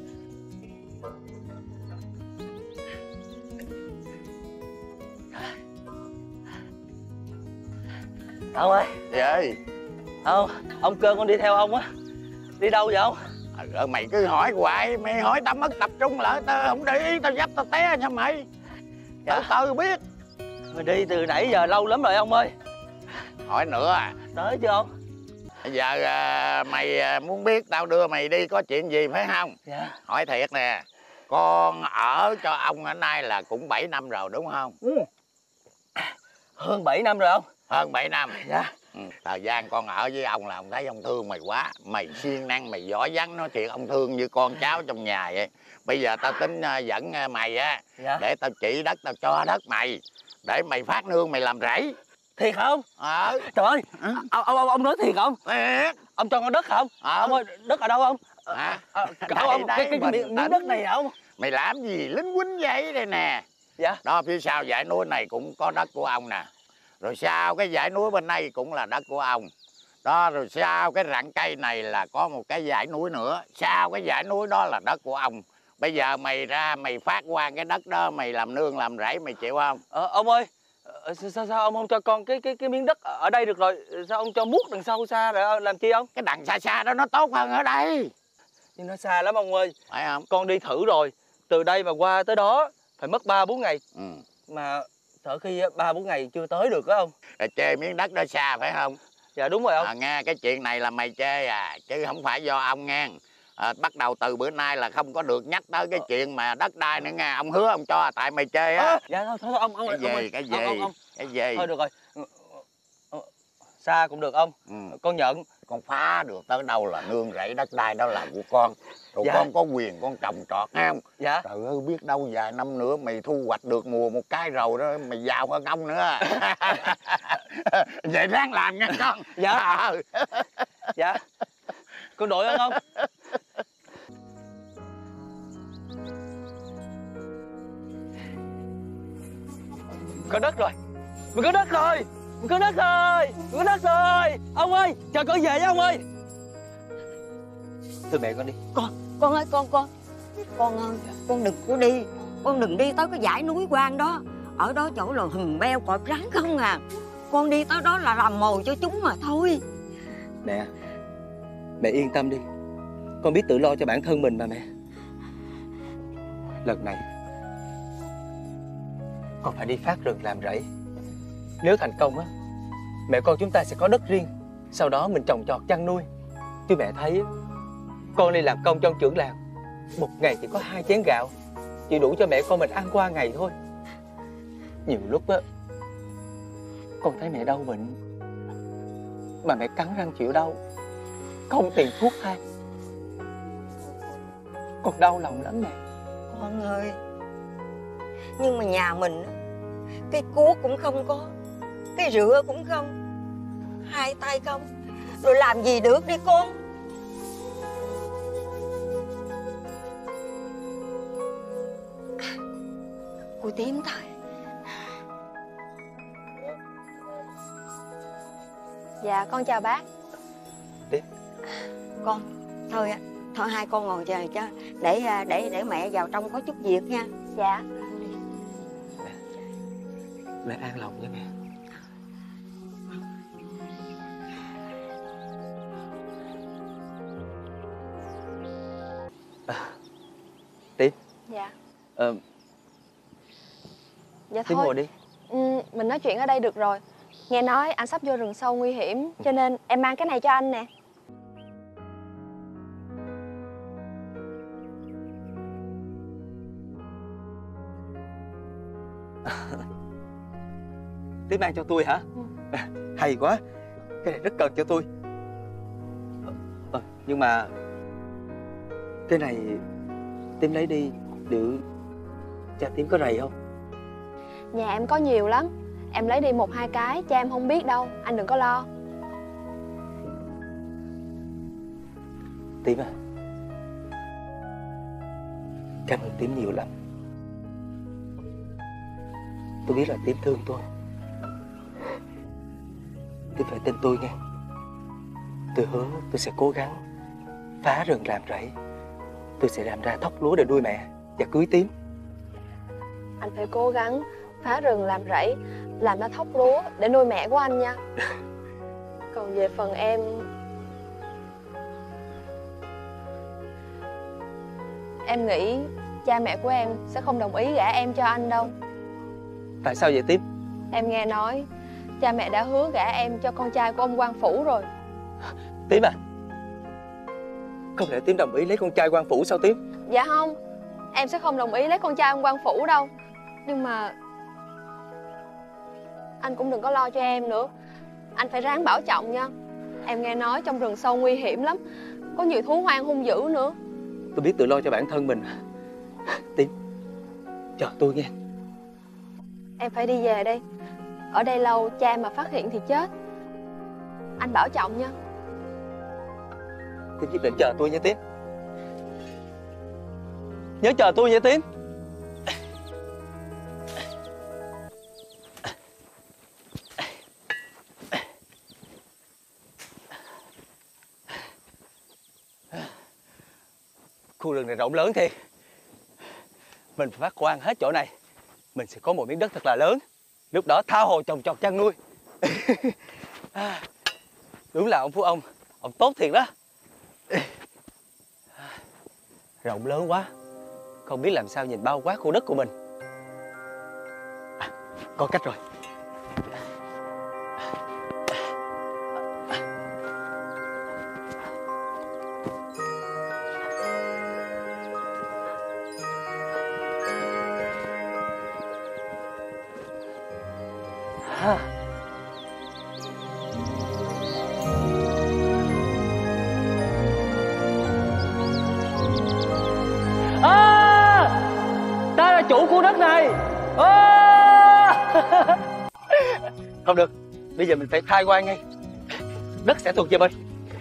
Speaker 20: Ông ơi.
Speaker 11: Gì?
Speaker 20: Ông Cơn con đi theo ông á. Đi đâu vậy ông?
Speaker 3: Rồi mày cứ hỏi hoài, mày hỏi tao mất tập trung lỡ tao không để ý tao dấp tao té nha mày. Từ biết.
Speaker 19: Mày đi từ nãy giờ lâu lắm rồi ông ơi.
Speaker 3: Hỏi nữa à?
Speaker 19: Tới chưa ông?
Speaker 3: Bây giờ mày muốn biết tao đưa mày đi có chuyện gì phải không?
Speaker 19: Dạ.
Speaker 3: Hỏi thiệt nè, con ở cho ông ở nay là cũng 7 năm rồi đúng không?
Speaker 19: Hơn 7 năm rồi ông.
Speaker 3: Hơn 7 năm.
Speaker 19: Dạ.
Speaker 3: Thời gian con ở với ông là ông thấy ông thương mày quá. Mày siêng năng, mày giỏi vắng, nói chuyện ông thương như con cháu trong nhà vậy. Bây giờ tao tính dẫn mày á,
Speaker 19: dạ,
Speaker 3: để tao chỉ đất, tao cho đất mày, để mày phát nương mày làm rẫy.
Speaker 19: Thiệt không? Trời ơi, ông nói thiệt không?
Speaker 3: Thiệt.
Speaker 19: Ông cho con đất không? Ông ơi, đất ở đâu không? Cậu ông, cái miếng đất này hả ông?
Speaker 3: Mày làm gì lính quýnh vậy đây nè?
Speaker 19: Dạ.
Speaker 3: Đó, phía sau dãy núi này cũng có đất của ông nè. Rồi sau cái dãy núi bên đây cũng là đất của ông. Đó, rồi sau cái rặng cây này là có một cái dãy núi nữa. Sau cái dãy núi đó là đất của ông. Bây giờ mày ra mày phát quan cái đất đó, mày làm nương làm rẫy, mày chịu không?
Speaker 19: Ông ơi, sao ông không cho con cái miếng đất ở đây được rồi? Sao ông cho muốt đằng sau xa rồi làm chi ông?
Speaker 3: Cái đằng xa đó nó tốt hơn ở đây.
Speaker 19: Nhưng nó xa lắm ông ơi.
Speaker 3: Phải không?
Speaker 19: Con đi thử rồi, từ đây mà qua tới đó phải mất 3-4 ngày. Mà sợ khi 3-4 ngày chưa tới được đó ông.
Speaker 3: Chê miếng đất đó xa phải không?
Speaker 19: Dạ đúng rồi ông.
Speaker 3: Nghe cái chuyện này là mày chê à, chứ không phải do ông nghe. Bắt đầu từ bữa nay là không có được nhắc tới cái chuyện mà đất đai nữa nghe. Ông hứa ông cho tại mày chê á.
Speaker 19: Dạ thôi ông
Speaker 3: cái gì
Speaker 19: thôi được rồi, xa cũng được ông. Con nhận.
Speaker 3: Con phá được tới đâu là nương rẫy đất đai đó là của con. Rồi
Speaker 19: dạ,
Speaker 3: con có quyền con trồng trọt không?
Speaker 19: Dạ.
Speaker 3: Trời ơi, biết đâu vài năm nữa mày thu hoạch được mùa một cái rồi đó, mày giàu hơn ông nữa. Vậy ráng làm nha con.
Speaker 19: Dạ. Dạ. Con đội ơn ông. Có đất rồi. Mình có đất rồi. Mình có đất rồi. Mình có đất rồi. Ông ơi, chờ con về với ông ơi. Thưa mẹ con đi.
Speaker 10: Con ơi, con đừng có đi. Con đừng đi tới cái dãy núi quan đó. Ở đó chỗ là hùm beo cọp rắn không à. Con đi tới đó là làm mồi cho chúng mà thôi.
Speaker 19: Mẹ yên tâm đi. Con biết tự lo cho bản thân mình mà mẹ. Lần này con phải đi phát rừng làm rẫy. Nếu thành công á, mẹ con chúng ta sẽ có đất riêng. Sau đó mình trồng trọt chăn nuôi. Chứ mẹ thấy con đi làm công cho ông trưởng làng, một ngày chỉ có 2 chén gạo, chỉ đủ cho mẹ con mình ăn qua ngày thôi. Nhiều lúc á, con thấy mẹ đau bệnh mà mẹ cắn răng chịu đau, không tiền thuốc thang. Con đau lòng lắm mẹ.
Speaker 10: Con ơi, nhưng mà nhà mình cái cuốc cũng không có, cái rửa cũng không, 2 tay không, rồi làm gì được đi con. Cô Tím thôi.
Speaker 6: Dạ con chào bác.
Speaker 10: Con thôi hai con ngồi chờ cho để mẹ vào trong có chút việc nha.
Speaker 6: Dạ.
Speaker 19: Mẹ an lòng với mẹ. Tím.
Speaker 6: Dạ. Dạ
Speaker 19: Tím
Speaker 6: thôi.
Speaker 19: ngồi đi.
Speaker 6: Mình nói chuyện ở đây được rồi. Nghe nói anh sắp vô rừng sâu nguy hiểm, cho nên em mang cái này cho anh nè.
Speaker 19: Tím mang cho tôi hả? Hay quá. Cái này rất cần cho tôi. Nhưng mà cái này Tím lấy đi để cha Tím có rầy không?
Speaker 6: Nhà em có nhiều lắm. Em lấy đi 1-2 cái, cha em không biết đâu. Anh đừng có lo.
Speaker 19: Tím à, cảm ơn Tím nhiều lắm. Tôi biết là Tím thương tôi. Tím phải tin tôi nghe. Tôi hứa tôi sẽ cố gắng phá rừng làm rẫy. Tôi sẽ làm ra thóc lúa để nuôi mẹ và cưới Tím.
Speaker 6: Anh phải cố gắng phá rừng làm rẫy, làm ra thóc lúa để nuôi mẹ của anh nha. Còn về phần em, Em nghĩ cha mẹ của em sẽ không đồng ý gả em cho anh đâu.
Speaker 19: Tại sao vậy Tím?
Speaker 6: Em nghe nói cha mẹ đã hứa gả em cho con trai của ông quan phủ rồi.
Speaker 19: Tím à, không lẽ Tím đồng ý lấy con trai quan phủ sao Tím?
Speaker 6: Dạ không, em sẽ không đồng ý lấy con trai ông quan phủ đâu. Nhưng mà anh cũng đừng có lo cho em nữa. Anh phải ráng bảo trọng nha. Em nghe nói trong rừng sâu nguy hiểm lắm, có nhiều thú hoang hung dữ nữa.
Speaker 19: Tôi biết tự lo cho bản thân mình. Tím, chờ tôi nghe.
Speaker 6: Em phải đi về đây. Ở đây lâu cha mà phát hiện thì chết. Anh bảo trọng nha.
Speaker 19: Tím nhất định chờ tôi nha Tím. Nhớ chờ tôi nha Tím. Khu rừng này rộng lớn thiệt. Mình phải phát quang hết chỗ này, mình sẽ có một miếng đất thật là lớn. Lúc đó tha hồ trồng trọt chăn nuôi. Đúng là ông Phú ông tốt thiệt đó. Rộng lớn quá, không biết làm sao nhìn bao quát khu đất của mình. Có cách rồi.
Speaker 8: Ta là chủ khu đất này.
Speaker 19: Không được, bây giờ mình phải khai quang ngay. Đất sẽ thuộc về mình.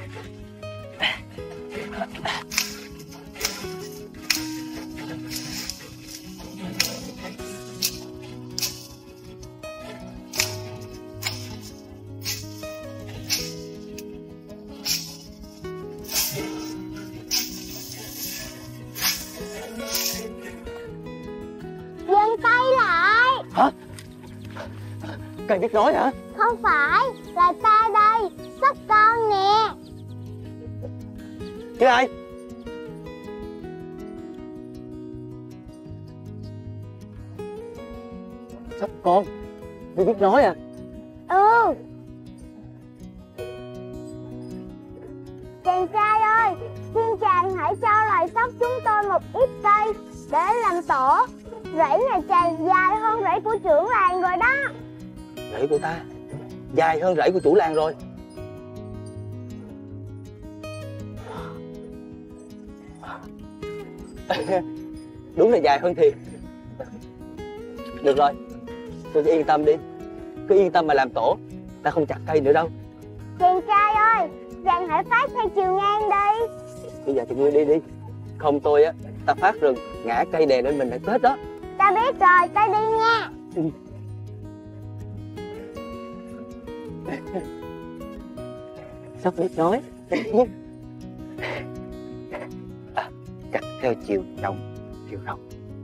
Speaker 9: Dừng tay lại.
Speaker 19: Hả? Cây biết nói hả?
Speaker 9: Không phải, là ta đây, sắp con nè.
Speaker 19: Cái ai? Sắp con? Ngươi biết nói à?
Speaker 9: Ừ. Chàng trai ơi, xin chàng hãy cho loài sóc chúng tôi một ít cây để làm tổ. Rẫy nhà chàng dài hơn rẫy của trưởng làng rồi đó.
Speaker 19: Rẫy của ta dài hơn rẫy của chủ làng rồi. Đúng là dài hơn thiệt. Được rồi, tôi yên tâm đi. Cứ yên tâm mà làm tổ, ta không chặt cây nữa đâu.
Speaker 9: Chàng trai ơi, chàng hãy phát theo chiều ngang đi.
Speaker 19: Bây giờ thì ngươi đi đi. Không tôi á, ta phát rừng, ngã cây đè lên mình là chết đó.
Speaker 9: Ta biết rồi, ta đi nha.
Speaker 19: Sắp biết nói. Chặt theo chiều đông, chiều đông.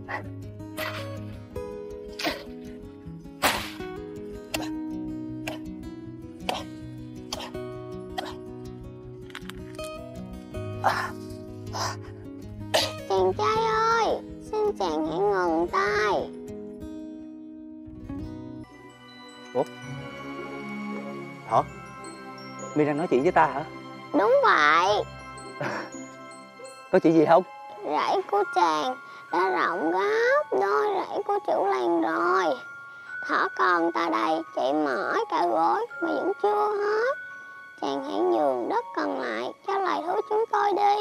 Speaker 9: Chàng trai ơi, xin chàng hãy ngừng tay.
Speaker 19: Ủa? Hả? My đang nói chuyện với ta hả?
Speaker 9: Đúng vậy.
Speaker 19: Có chuyện gì không?
Speaker 9: Rẫy của chàng đã rộng gấp đôi rẫy của chủ làng rồi. Thỏ con ta đây chạy mỏi cả gối mà vẫn chưa hết. Chàng hãy nhường đất còn lại cho loài thú chúng tôi đi.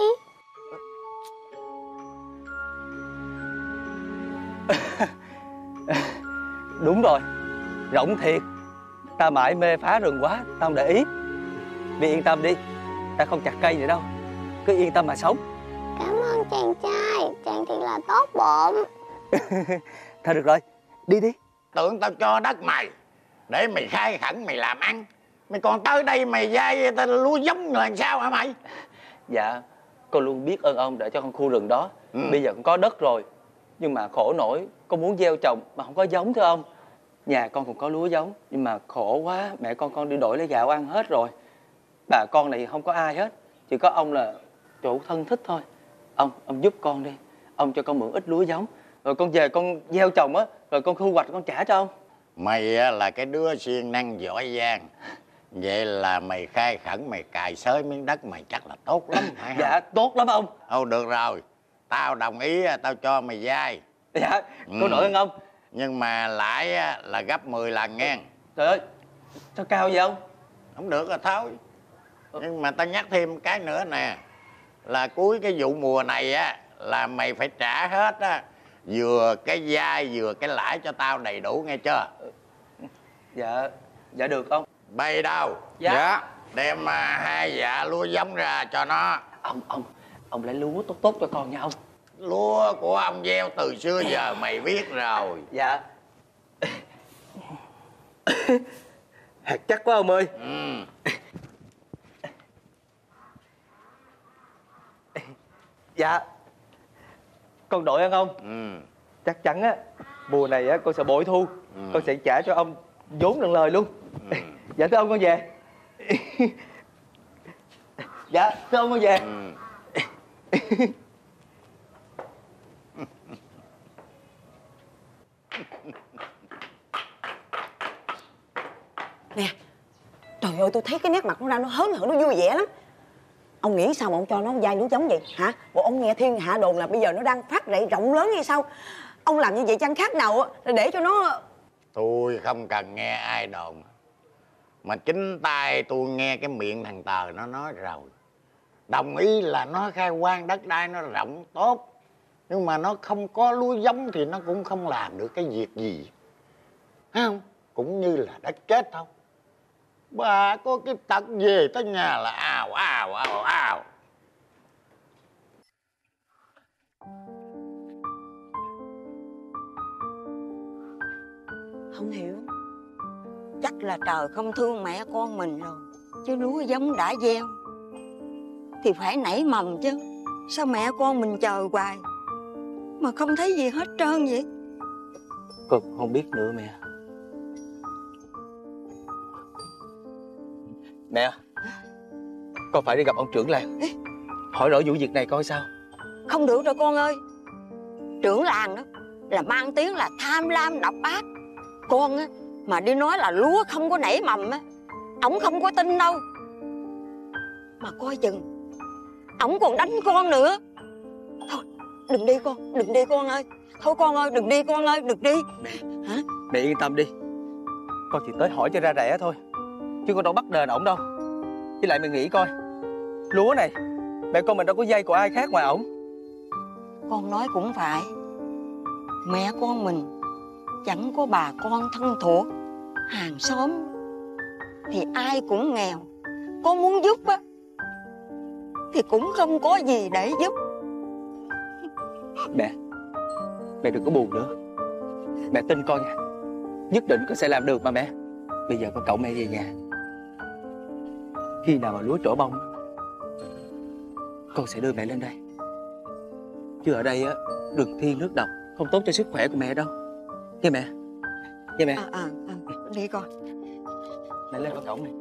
Speaker 19: Đúng rồi, rộng thiệt. Ta mải mê phá rừng quá, ta không để ý. My yên tâm đi, ta không chặt cây nữa đâu. Cứ yên tâm mà sống.
Speaker 9: Cảm ơn chàng trai, chàng thiệt là tốt bụng.
Speaker 19: Thôi được rồi, đi đi.
Speaker 3: Tưởng tao cho đất mày để mày khai khẩn mày làm ăn, mày còn tới đây mày dai tao lúa giống là sao hả mày?
Speaker 19: Dạ, con luôn biết ơn ông đã cho con khu rừng đó. Bây giờ con có đất rồi, nhưng mà khổ nổi con muốn gieo trồng mà không có giống thưa ông. Nhà con cũng có lúa giống, nhưng mà khổ quá, mẹ con đi đổi lấy gạo ăn hết rồi. Bà con này không có ai hết, chỉ có ông là chủ thân thích thôi. Ông giúp con đi. ông cho con mượn ít lúa giống, rồi con về con gieo trồng á, rồi con thu hoạch con trả cho ông.
Speaker 3: Mày á, là cái đứa siêng năng giỏi giang. Vậy là mày khai khẩn, mày cày xới miếng đất mày chắc là tốt lắm phải không?
Speaker 19: Dạ tốt lắm ông.
Speaker 3: Được rồi, tao đồng ý tao cho mày vay.
Speaker 19: Dạ con đội ơn ông.
Speaker 3: Nhưng mà lãi là gấp 10 lần nghe.
Speaker 19: Trời ơi, sao cao vậy ông?
Speaker 3: Không được rồi thôi. Nhưng mà tao nhắc thêm cái nữa nè, là cuối cái vụ mùa này á là mày phải trả hết á, vừa cái vay vừa cái lãi cho tao đầy đủ nghe chưa?
Speaker 19: Dạ được ông.
Speaker 3: Bay đâu?
Speaker 19: Dạ.
Speaker 3: Đem 2 dạ lúa giống ra cho nó.
Speaker 19: Ông lấy lúa tốt cho con nha ông.
Speaker 3: Lúa của ông gieo từ xưa giờ mày biết rồi.
Speaker 19: Dạ. Hạt chắc quá ông ơi. Dạ. Con đội ơn ông. Chắc chắn á, mùa này á con sẽ bội thu. Con sẽ trả cho ông vốn lần lời luôn. Dạ thưa ông con về. Dạ thưa ông con về.
Speaker 4: Nè, trời ơi tôi thấy cái nét mặt nó ra nó hớn hở, nó vui vẻ lắm. Ông nghĩ sao mà ông cho nó vay lúa giống vậy hả? Bộ ông nghe thiên hạ đồn là bây giờ nó đang phát rậy rộng lớn hay sao? Ông làm như vậy chẳng khác nào là để cho nó...
Speaker 3: Tôi không cần nghe ai đồn, mà chính tay tôi nghe cái miệng thằng Tờ nó nói rồi. Đồng ý là nó khai hoang đất đai nó rộng tốt, nhưng mà nó không có lúa giống thì nó cũng không làm được cái việc gì. Thấy không? Cũng như là đất chết thôi. Bà có cái tật về tới nhà là ào ào ào ào.
Speaker 18: Không hiểu. Chắc là trời không thương mẹ con mình rồi. Chứ lúa giống đã gieo thì phải nảy mầm chứ. Sao mẹ con mình chờ hoài mà không thấy gì hết trơn vậy?
Speaker 19: Con không biết nữa mẹ. Mẹ, con phải đi gặp ông trưởng làng hỏi rõ vụ việc này coi sao.
Speaker 18: Không được rồi con ơi. Trưởng làng đó là mang tiếng là tham lam độc ác. Con á mà đi nói là lúa không có nảy mầm á, ổng không có tin đâu. Mà coi chừng ổng còn đánh con nữa. Thôi đừng đi con, đừng đi con ơi. Thôi con ơi, đừng đi con ơi, đừng đi. Hả?
Speaker 19: Mẹ yên tâm đi, con chỉ tới hỏi cho ra rẻ thôi, chứ con đâu bắt đền ổng đâu. Với lại mẹ nghĩ coi, lúa này mẹ con mình đâu có dây của ai khác ngoài ổng.
Speaker 18: Con nói cũng phải. Mẹ con mình chẳng có bà con thân thuộc, hàng xóm thì ai cũng nghèo. Con muốn giúp á thì cũng không có gì để giúp.
Speaker 19: Mẹ đừng có buồn nữa. Mẹ tin con nha, nhất định con sẽ làm được mà mẹ. Bây giờ con cậu mẹ về nhà. Khi nào mà lúa trổ bông, con sẽ đưa mẹ lên đây. Chứ ở đây á, rừng thiên nước độc, không tốt cho sức khỏe của mẹ đâu. Nghe mẹ. Nghe mẹ.
Speaker 18: Đi con.
Speaker 19: Mẹ lên con cổng đi.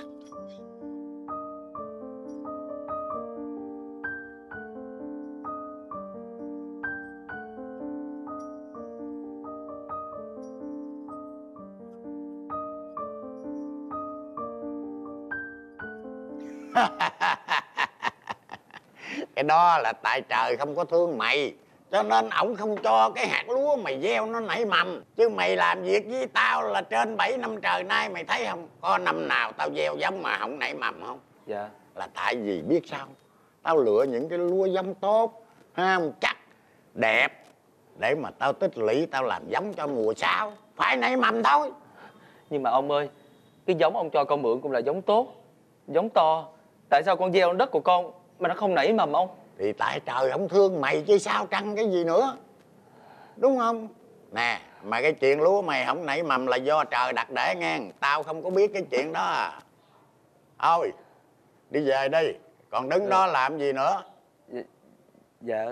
Speaker 3: Cái đó là tại trời không có thương mày, cho nên ổng không cho cái hạt lúa mày gieo nó nảy mầm. Chứ mày làm việc với tao là trên 7 năm trời nay, mày thấy không? Có năm nào tao gieo giống mà không nảy mầm không?
Speaker 19: Dạ.
Speaker 3: Là tại vì biết sao? Tao lựa những cái lúa giống tốt, không chắc, đẹp, để mà tao tích lũy, tao làm giống cho mùa sau phải nảy mầm thôi.
Speaker 19: Nhưng mà ông ơi, cái giống ông cho con mượn cũng là giống tốt, giống to. Tại sao con gieo đất của con mà nó không nảy mầm ông?
Speaker 3: Thì tại trời không thương mày chứ sao trăng cái gì nữa, đúng không? Nè, mà cái chuyện lúa mày không nảy mầm là do trời đặt để nghe. Tao không có biết cái chuyện đó à. Thôi, đi về đi, còn đứng đó làm gì nữa?
Speaker 19: Dạ.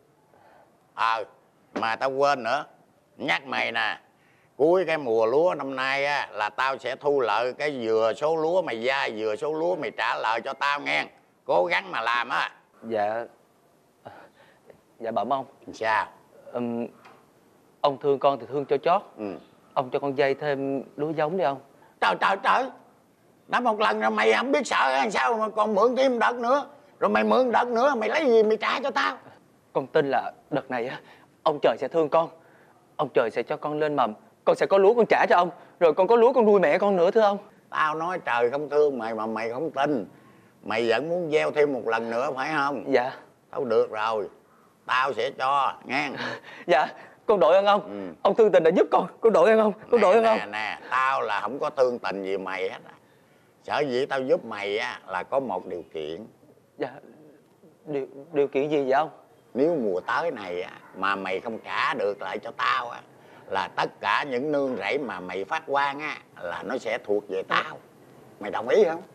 Speaker 3: Mà tao quên nữa, nhắc mày nè, cuối cái mùa lúa năm nay á là tao sẽ thu lợi cái vừa số lúa mày vay, vừa số lúa mày trả lời cho tao nghe. Cố gắng mà làm á.
Speaker 19: Dạ. Dạ bẩm ông.
Speaker 3: Sao?
Speaker 19: Ông thương con thì thương cho chót. Ông cho con dây thêm lúa giống đi ông.
Speaker 3: Trời, đã một lần rồi mày không biết sợ hay sao mà còn mượn thêm đợt nữa. Rồi mày mượn đợt nữa mày lấy gì mày trả cho tao?
Speaker 19: Con tin là đợt này á, ông trời sẽ thương con. Ông trời sẽ cho con lên mầm. Con sẽ có lúa con trả cho ông. Rồi con có lúa con nuôi mẹ con nữa thưa ông.
Speaker 3: Tao nói trời không thương mày mà mày không tin. Mày vẫn muốn gieo thêm một lần nữa phải không?
Speaker 19: Dạ.
Speaker 3: Thôi được rồi, tao sẽ cho nghe.
Speaker 19: Dạ, con đội ơn ông. Ông thương tình đã giúp con đội ơn ông. Con đội ơn ông.
Speaker 3: Nè, tao là không có thương tình gì mày hết. Sở dĩ tao giúp mày á là có một điều kiện.
Speaker 19: Dạ, điều kiện gì vậy ông?
Speaker 3: Nếu mùa tới này á mà mày không trả được lại cho tao á, là tất cả những nương rẫy mà mày phát quang á là nó sẽ thuộc về tao. Mày đồng ý không?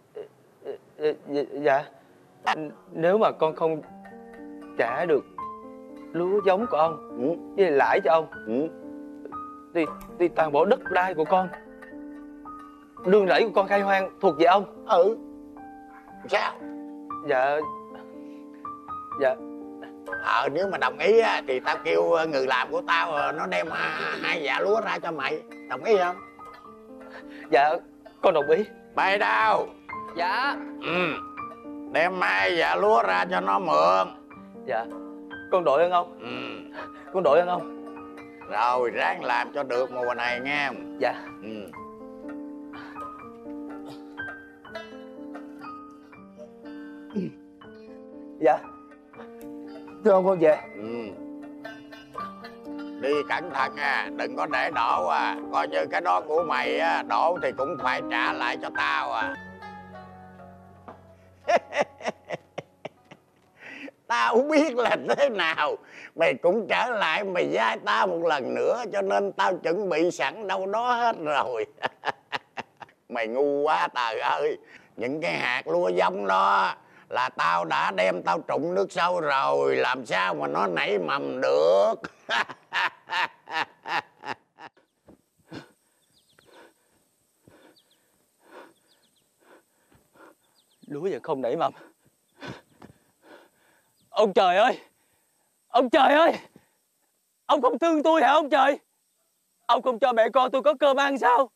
Speaker 19: Dạ. Nếu mà con không trả được lúa giống của ông với lãi cho ông thì toàn bộ đất đai của con, nương rẫy của con khai hoang thuộc về ông.
Speaker 3: Sao?
Speaker 19: Dạ.
Speaker 3: Nếu mà đồng ý á thì tao kêu người làm của tao nó đem 2 dạ lúa ra cho mày. Đồng ý không?
Speaker 19: Dạ, con đồng ý.
Speaker 3: Mày đâu?
Speaker 19: Dạ.
Speaker 3: Đem 2 dạ lúa ra cho nó mượn.
Speaker 19: Dạ, con đội ơn ông. Con đội ơn ông.
Speaker 3: Rồi ráng làm cho được mùa này nghe.
Speaker 19: Dạ. Dạ. Thưa ông, con về.
Speaker 3: Đi cẩn thận à, đừng có để đổ à. Coi như cái đó của mày á, đổ thì cũng phải trả lại cho tao à. Tao biết là thế nào mày cũng trở lại mày vay tao một lần nữa, cho nên tao chuẩn bị sẵn đâu đó hết rồi. Mày ngu quá trời ơi. Những cái hạt lúa giống đó là tao đã đem tao trụng nước sâu rồi, làm sao mà nó nảy mầm được.
Speaker 19: Lúa vẫn không nảy mầm. Ông trời ơi! Ông trời ơi! Ông không thương tôi hả ông trời? Ông không cho mẹ con tôi có cơm ăn sao?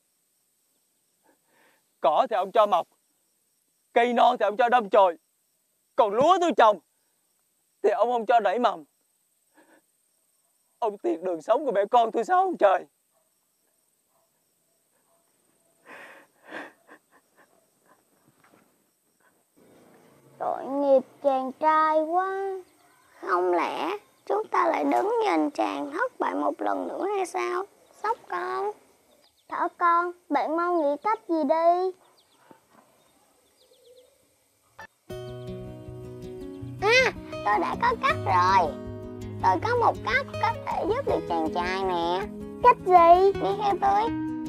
Speaker 19: Cỏ thì ông cho mọc, cây non thì ông cho đâm chồi, còn lúa tôi trồng thì ông không cho nảy mầm. Ông tiệt đường sống của mẹ con tôi sao ông trời?
Speaker 9: Tội nghiệp chàng trai quá. Không lẽ chúng ta lại đứng nhìn chàng thất bại một lần nữa hay sao? Sóc con. Thỏ con, bạn mau nghĩ cách gì đi. Tôi đã có cách rồi. Tôi có một cách có thể giúp được chàng trai nè. Cách gì? Đi theo tôi.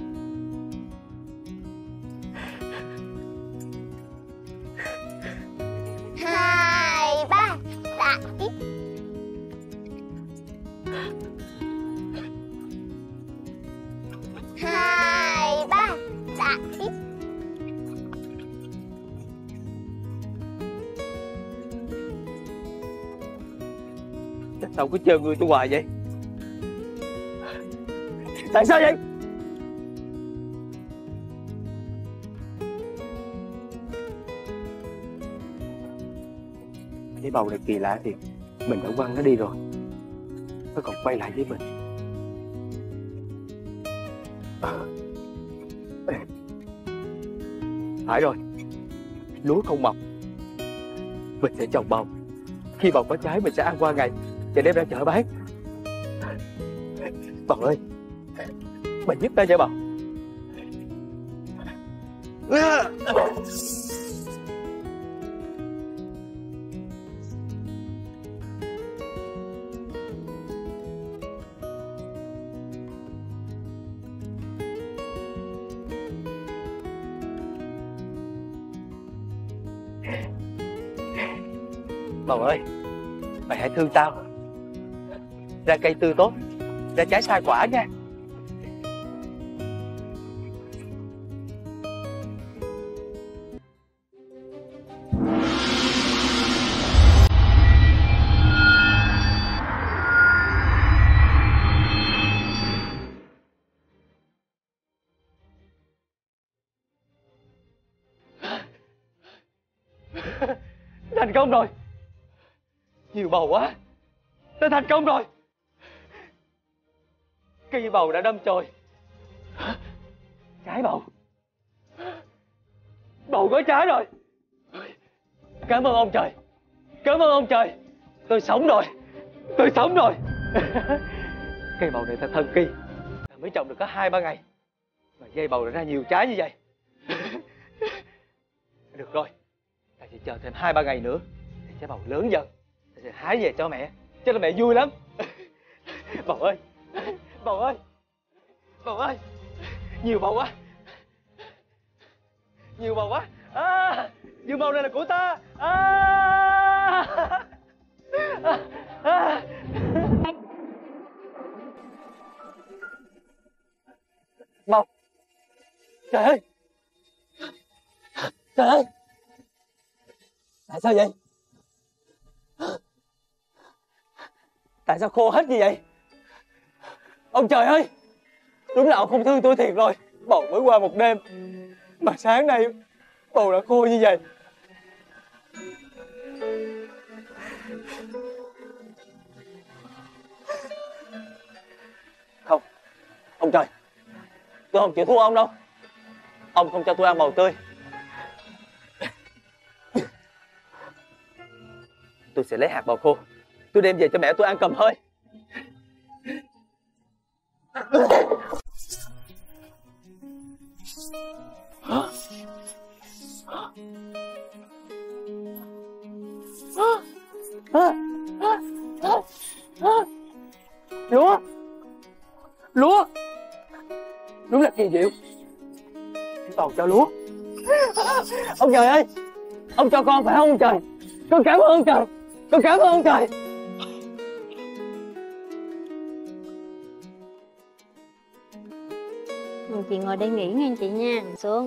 Speaker 9: Hai, ba, đạp tiếp. Hai, ba, đạp tiếp.
Speaker 19: Sao cứ chơi người tôi hoài vậy? Tại sao vậy? Cái bầu này kỳ lạ thiệt. Mình đã quăng nó đi rồi, nó còn quay lại với mình. Phải rồi, lúa không mọc, mình sẽ trồng bầu. Khi bầu có trái mình sẽ ăn qua ngày và đem ra chợ bán. Bầu ơi, mày giúp ta cho bầu. Bầu ơi, mày hãy thương tao. Ra cây tươi tốt, ra trái sai quả nha. thành công rồi. Nhiều bầu quá. Ta thành công rồi. Cây bầu đã đâm chồi. Trái bầu. Bầu có trái rồi. Cảm ơn ông trời. Cảm ơn ông trời. Tôi sống rồi. Tôi sống rồi. Cây bầu này thật thần kỳ. Ta mới trồng được có 2-3 ngày mà dây bầu đã ra nhiều trái như vậy. Được rồi, ta chỉ chờ thêm 2-3 ngày nữa thì trái bầu lớn dần. Ta sẽ hái về cho mẹ. Cho nên mẹ vui lắm. Bầu ơi. Bầu ơi. Bầu ơi. Nhiều bầu quá. Nhiều bầu quá. Nhiều bầu này là của ta. Bầu. Trời ơi. Trời ơi. Tại sao vậy? Tại sao khô hết như vậy? Ông trời ơi. Đúng là ông không thương tôi thiệt rồi. Bầu mới qua một đêm mà sáng nay bầu đã khô như vậy. Không. Ông trời. Tôi không chịu thua ông đâu. Ông không cho tôi ăn bầu tươi. Tôi sẽ lấy hạt bầu khô. Tôi đem về cho mẹ tôi ăn cầm hơi. Lúa. Lúa. Đúng là kỳ diệu. Bầu cho lúa. Ông trời ơi. Ông cho con phải không ông trời? Con cảm ơn ông trời. Con cảm ơn ông trời.
Speaker 6: Chị ngồi đây nghỉ nghe chị nha. Xuống.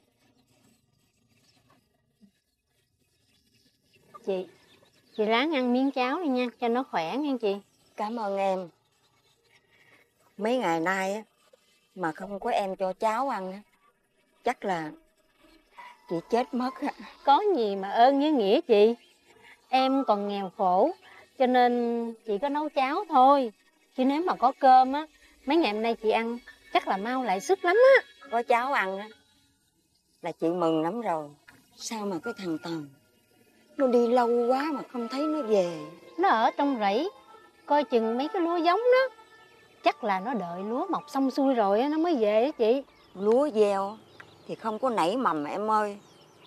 Speaker 6: Chị ráng ăn miếng cháo đi nha, cho nó khỏe nghe chị.
Speaker 18: Cảm ơn em. Mấy ngày nay á, mà không có em cho cháu ăn á, chắc là chị chết mất á.
Speaker 6: Có gì mà ơn với nghĩa chị. Em còn nghèo khổ, cho nên chị có nấu cháo thôi. Chứ nếu mà có cơm á, mấy ngày hôm nay chị ăn chắc là mau lại sức lắm á.
Speaker 18: Có cháo ăn á là chị mừng lắm rồi. Sao mà cái thằng Tần nó đi lâu quá mà không thấy nó về?
Speaker 6: Nó ở trong rẫy coi chừng mấy cái lúa giống đó. Chắc là nó đợi lúa mọc xong xuôi rồi nó mới về á chị.
Speaker 18: Lúa gieo thì không có nảy mầm em ơi.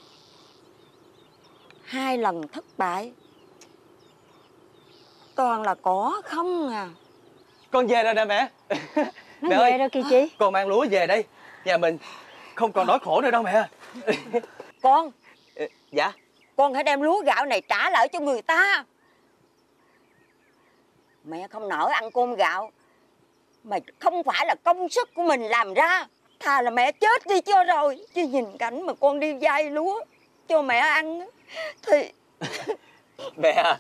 Speaker 18: 2 lần thất bại, toàn là cỏ không à.
Speaker 19: Con về rồi nè mẹ.
Speaker 6: Nó
Speaker 19: mẹ
Speaker 6: về
Speaker 19: ơi,
Speaker 6: rồi kìa chị.
Speaker 19: con mang lúa về đây. Nhà mình không còn đói khổ nữa đâu mẹ.
Speaker 18: Con.
Speaker 19: Dạ.
Speaker 18: Con hãy đem lúa gạo này trả lại cho người ta. Mẹ không nỡ ăn cơm gạo mà không phải là công sức của mình làm ra. Thà là mẹ chết đi cho rồi. Chứ nhìn cảnh mà con đi vay lúa cho mẹ ăn thì...
Speaker 19: Mẹ à.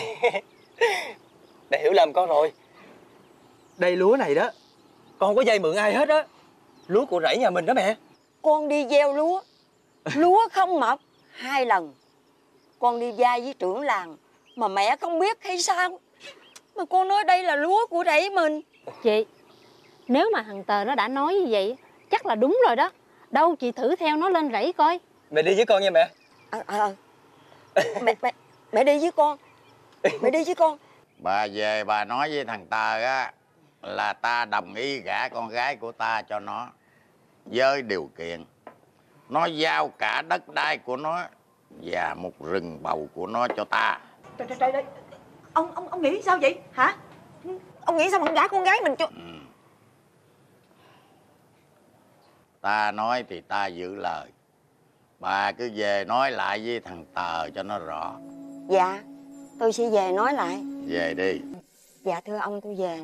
Speaker 19: Mẹ hiểu lầm con rồi. Đây lúa này đó, con không có vay mượn ai hết á. Lúa của rẫy nhà mình đó mẹ.
Speaker 18: Con đi gieo lúa, lúa không mọc. 2 lần con đi vay với trưởng làng mà mẹ không biết hay sao mà con nói đây là lúa của rẫy mình.
Speaker 6: Chị, nếu mà thằng Tờ nó đã nói như vậy chắc là đúng rồi đó. Đâu chị thử theo nó lên rẫy coi.
Speaker 19: Mẹ đi với con nha mẹ.
Speaker 18: Mẹ đi với con. Mẹ đi với con.
Speaker 3: Bà về bà nói với thằng Tờ á là ta đồng ý gả con gái của ta cho nó với điều kiện nó giao cả đất đai của nó và một rừng bầu của nó cho ta.
Speaker 10: Trời ơi, ông nghĩ sao vậy hả? Ông nghĩ sao mà không gả con gái mình cho...
Speaker 3: Ta nói thì ta giữ lời. Bà cứ về nói lại với thằng Tờ cho nó rõ.
Speaker 18: Dạ, tôi sẽ về nói lại.
Speaker 3: Về đi.
Speaker 18: Dạ thưa ông, tôi về.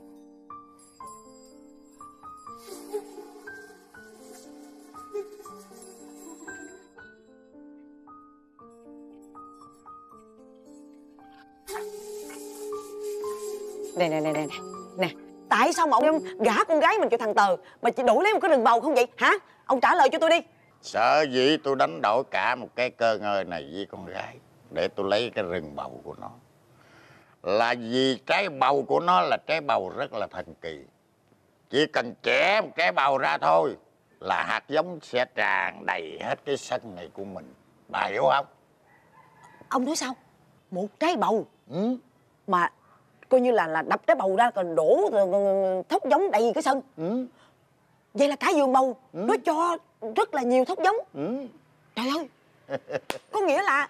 Speaker 4: Nè, tại sao mà ông gả con gái mình cho thằng Tờ mà chỉ đổi lấy một cái rừng bầu không vậy hả? Ông trả lời cho tôi đi.
Speaker 3: Sợ gì tôi đánh đổi cả một cái cơ ngơi này với con gái. để tôi lấy cái rừng bầu của nó. Là vì trái bầu của nó là trái bầu rất là thần kỳ. Chỉ cần chẻ một trái bầu ra thôi là hạt giống sẽ tràn đầy hết cái sân này của mình. Bà hiểu không?
Speaker 4: Ông nói sao? Một trái bầu mà coi như là đập trái bầu ra còn đổ thóc giống đầy cái sân. Vậy là cả vườn bầu nó cho rất là nhiều thóc giống. Trời ơi, có nghĩa là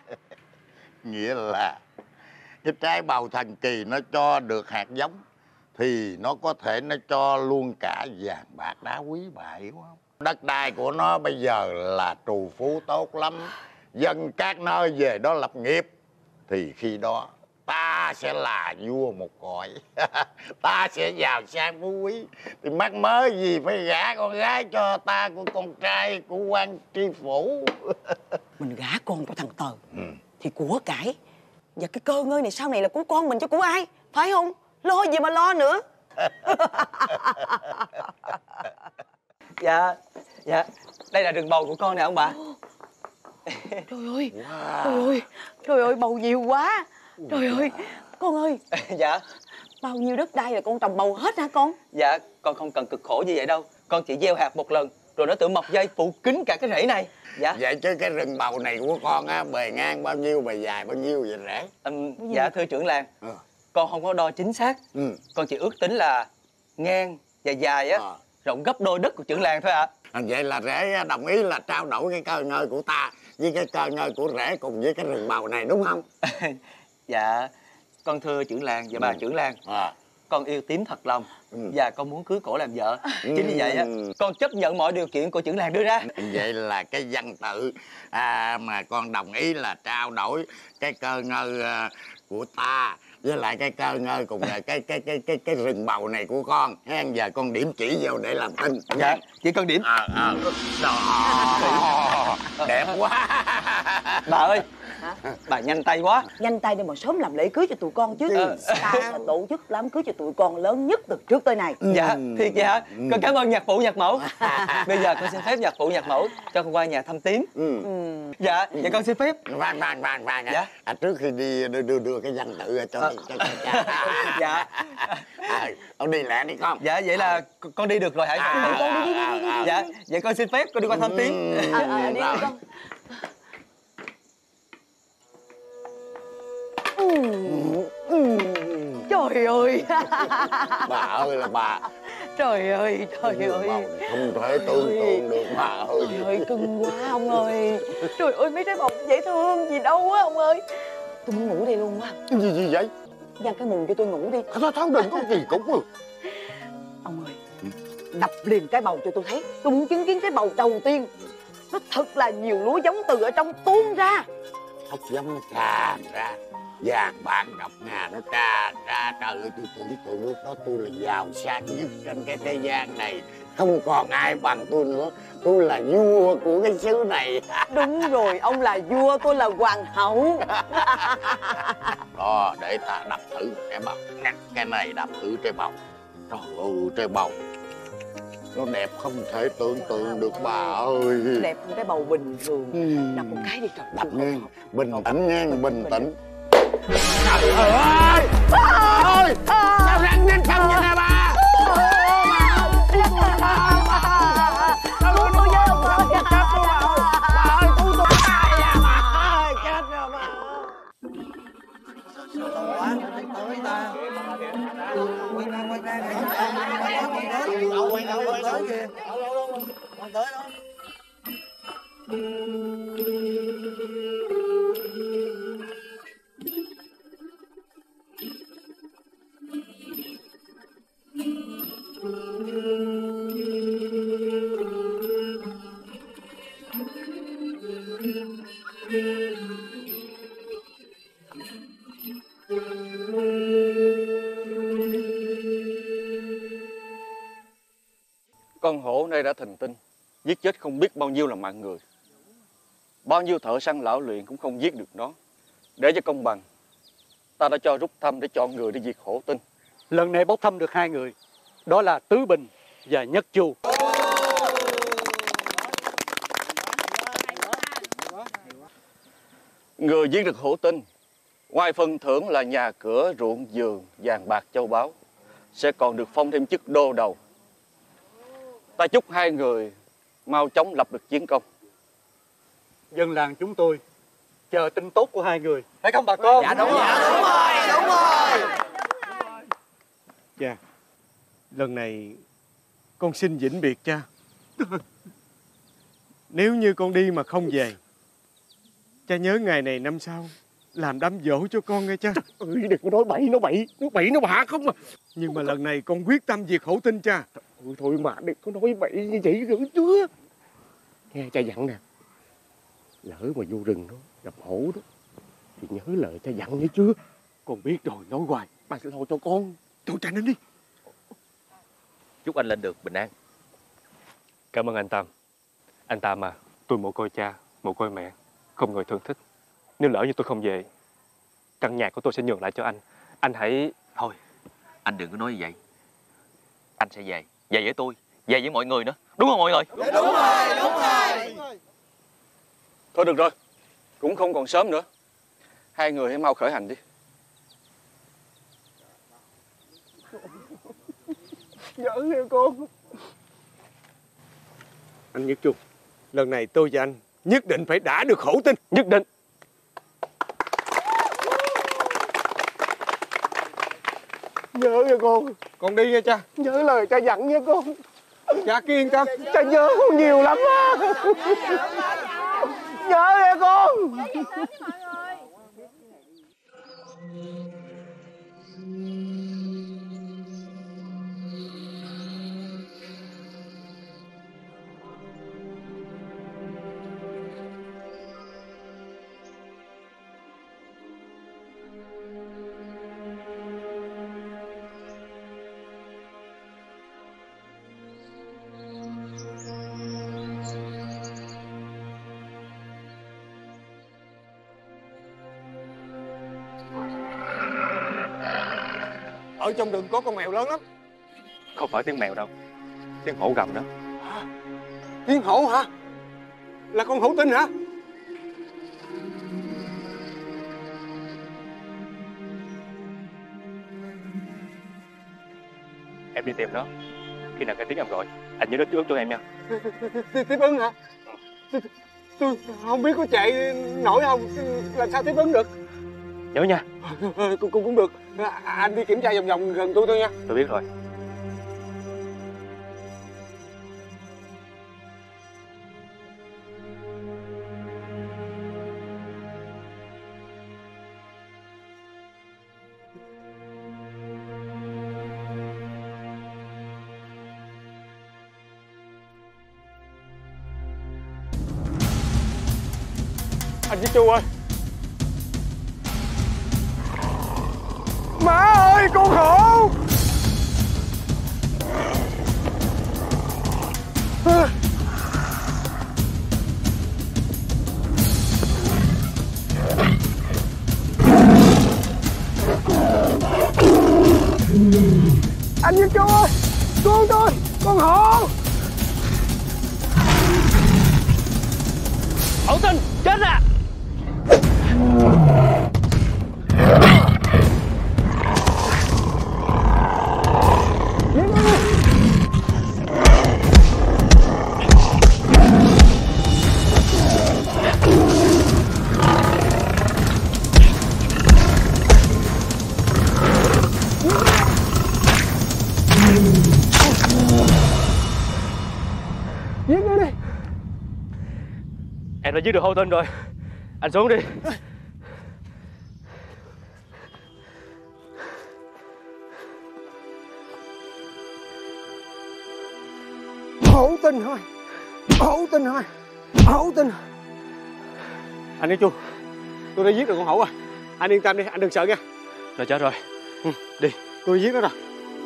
Speaker 4: cái trái bầu thần kỳ nó cho được hạt giống thì nó có thể nó cho luôn cả vàng bạc đá quý, bà hiểu không? Đất đai của nó bây giờ là trù phú tốt lắm, dân các nơi về đó lập nghiệp, thì khi đó ta sẽ là vua một cõi. Ta sẽ giàu sang phú quý, thì mắc mớ gì phải gả con gái cho ta của con trai của quan tri phủ. Mình gả con cho thằng Tờ thì của cải và cái cơ ngơi này sau này là của con mình chứ của ai, phải không? Lo gì mà lo nữa.
Speaker 19: Dạ, đây là rừng bầu của con nè ông bà.
Speaker 4: Trời ơi, trời ơi, bầu nhiều quá. Trời ơi, con ơi.
Speaker 19: Dạ.
Speaker 4: Bao nhiêu đất đai là con trồng bầu hết hả con?
Speaker 19: Dạ, con không cần cực khổ như vậy đâu. Con chỉ gieo hạt một lần rồi nó tự mọc dây phủ kín cả cái rễ này. Dạ.
Speaker 3: Vậy chứ cái rừng bầu này của con á, bề ngang bao nhiêu, bề dài bao nhiêu vậy rễ?
Speaker 19: Dạ thưa trưởng làng, con không có đo chính xác. Con chỉ ước tính là ngang và dài á, rộng gấp đôi đất của trưởng làng thôi ạ.
Speaker 3: Vậy là rễ đồng ý là trao đổi cái cơ ngơi của ta với cái cơ ngơi của rễ cùng với cái rừng bầu này đúng không?
Speaker 19: Dạ, con thưa trưởng làng và bà trưởng làng, con yêu tím thật lòng và con muốn cưới cổ làm vợ. Chính vì vậy á, con chấp nhận mọi điều kiện của trưởng làng đưa ra.
Speaker 3: Vậy là cái văn tự mà con đồng ý là trao đổi cái cơ ngơi của ta với lại cái cơ ngơi cùng là cái rừng bầu này của con. Giờ con điểm chỉ vào để làm tin.
Speaker 19: Dạ, chỉ cần điểm.
Speaker 3: Đẹp quá.
Speaker 19: Bà ơi, bà nhanh tay quá.
Speaker 4: Nhanh tay để mà sớm làm lễ cưới cho tụi con chứ. Ta sẽ tổ chức đám cưới cho tụi con lớn nhất từ trước tới nay.
Speaker 19: Dạ, thiệt vậy hả? Con cảm ơn nhạc phụ nhạc mẫu. Bây giờ con xin phép nhạc phụ nhạc mẫu cho con qua nhà thăm tím. Dạ, vậy con xin phép.
Speaker 3: Vàng. Dạ. Trước khi đi đưa cái văn tự cho cha.
Speaker 19: Dạ.
Speaker 3: Ông đi lẹ đi con.
Speaker 19: Dạ, vậy là con đi được rồi hả?
Speaker 4: Con đi.
Speaker 19: Dạ, vậy con xin phép con đi qua thăm tím.
Speaker 4: Đi con. Trời ơi.
Speaker 3: Bà ơi là bà.
Speaker 4: Trời ơi.
Speaker 3: Không thể tưởng tượng được bà ơi.
Speaker 4: Trời ơi, cưng quá ông ơi. Trời ơi, mấy trái bầu dễ thương gì đâu á ông ơi. Tôi muốn ngủ đây luôn quá.
Speaker 3: Gì vậy?
Speaker 4: Giang cái mùng cho tôi ngủ đi.
Speaker 3: Sao đừng có kỳ cục rồi.
Speaker 4: Ông ơi, đập liền cái bầu cho tôi thấy. Tôi muốn chứng kiến cái bầu đầu tiên. Nó thật là nhiều lúa giống từ ở trong tuôn ra.
Speaker 3: Thóc giống tràn ra, vàng bạc ngọc ngà nó tràn ra. Trời ơi, tôi tưởng tượng lúc đó tôi là giàu sang nhất trên cái thế gian này. Không còn ai bằng tôi nữa. Tôi là vua của cái xứ này. Đúng rồi, ông là vua, tôi là hoàng hậu. Đó, để ta đập thử trái bầu. Ngắt cái này đập thử trái bầu. Trời ơi, trái bầu nó đẹp không thể tưởng tượng được bà ơi.
Speaker 4: Đẹp hơn cái bầu bình thường. Đập một cái đi trời.
Speaker 3: Đập ngang, bình tĩnh ngang, bình tĩnh. Trời ơi! Ôi! Sao răng nhanh không vậy nè bà?
Speaker 13: Con hổ này đã thành tinh, giết chết không biết bao nhiêu là mạng người. Bao nhiêu thợ săn lão luyện cũng không giết được nó. Để cho công bằng, ta đã cho rút thăm để chọn người để diệt hổ tinh.
Speaker 22: Lần này bốc thăm được 2 người, đó là Tứ Bình và Nhất Chu.
Speaker 13: Người giết được Hữu Tinh, ngoài phần thưởng là nhà cửa, ruộng vườn, vàng bạc châu báu, sẽ còn được phong thêm chức đô đầu. Ta chúc hai người mau chóng lập được chiến công.
Speaker 22: Dân làng chúng tôi chờ tin tốt của hai người, phải không bà con?
Speaker 12: Dạ đúng rồi, đúng rồi, đúng rồi.
Speaker 5: Cha, lần này con xin vĩnh biệt cha. Nếu như con đi mà không về, cha nhớ ngày này năm sau làm đám giỗ cho con nghe cha.
Speaker 14: Đừng có nói bậy, nó bạ không à.
Speaker 5: Nhưng mà lần này con quyết tâm diệt Hữu Tinh cha.
Speaker 14: Thôi mà đừng có nói bậy như vậy nữa chứ. Nghe cha dặn nè, lỡ mà vô rừng đó gặp hổ đó thì nhớ lời cha dặn nghe chưa.
Speaker 5: Con biết rồi, nói hoài,
Speaker 14: ba sẽ lo cho con.
Speaker 5: Thôi cha nên đi.
Speaker 16: Chúc anh lên được bình an.
Speaker 23: Cảm ơn anh Tam. Anh Tam à, tôi mồ côi cha, mồ côi mẹ, không người thương thích. Nếu lỡ như tôi không về, căn nhà của tôi sẽ nhường lại cho anh. Anh hãy...
Speaker 16: Thôi, anh đừng có nói như vậy. Anh sẽ về, về với tôi, về với mọi người nữa. Đúng không mọi người?
Speaker 12: Dạ, đúng rồi, đúng rồi.
Speaker 13: Thôi được rồi, cũng không còn sớm nữa. Hai người hãy mau khởi hành đi.
Speaker 14: Giỡn nghe con.
Speaker 5: Anh Nhất Trung, lần này tôi và anh nhất định phải đả được Hữu Tinh.
Speaker 23: Nhất định.
Speaker 14: Nhớ nghe con.
Speaker 5: Con đi nha cha.
Speaker 14: Nhớ lời cha dặn nha con.
Speaker 5: Cha cứ yên tâm.
Speaker 14: Cha nhớ con nhiều lắm á. Nhớ nghe con.
Speaker 5: Ở trong rừng có con mèo lớn lắm.
Speaker 23: Không phải tiếng mèo đâu, tiếng hổ gầm đó.
Speaker 5: Tiếng hổ hả? Là con Hữu Tinh hả?
Speaker 23: Em đi tìm nó. Khi nào nghe tiếng em gọi, anh nhớ nói trước cho em nha.
Speaker 5: Tiếp ứng hả? Tôi không biết có chạy nổi không. Làm sao tiếp ứng được?
Speaker 23: Nhớ nha.
Speaker 5: Cũng được. Anh đi kiểm tra vòng vòng gần tôi thôi nha.
Speaker 23: Tôi biết rồi.
Speaker 5: Anh với chú ơi. Má ơi, con hổ. Anh với chú ơi, cứu tôi, con hổ.
Speaker 12: Hữu Tinh, chết à.
Speaker 23: Em đã giết được Hữu Tinh rồi. Anh xuống đi.
Speaker 5: Hữu Tinh thôi. Hữu Tinh thôi. Hữu Tinh. Anh đi chú. Tôi đã giết được con hổ rồi. Anh yên tâm đi, anh đừng sợ nha.
Speaker 23: Nó chết rồi. Đi.
Speaker 5: Tôi giết nó rồi.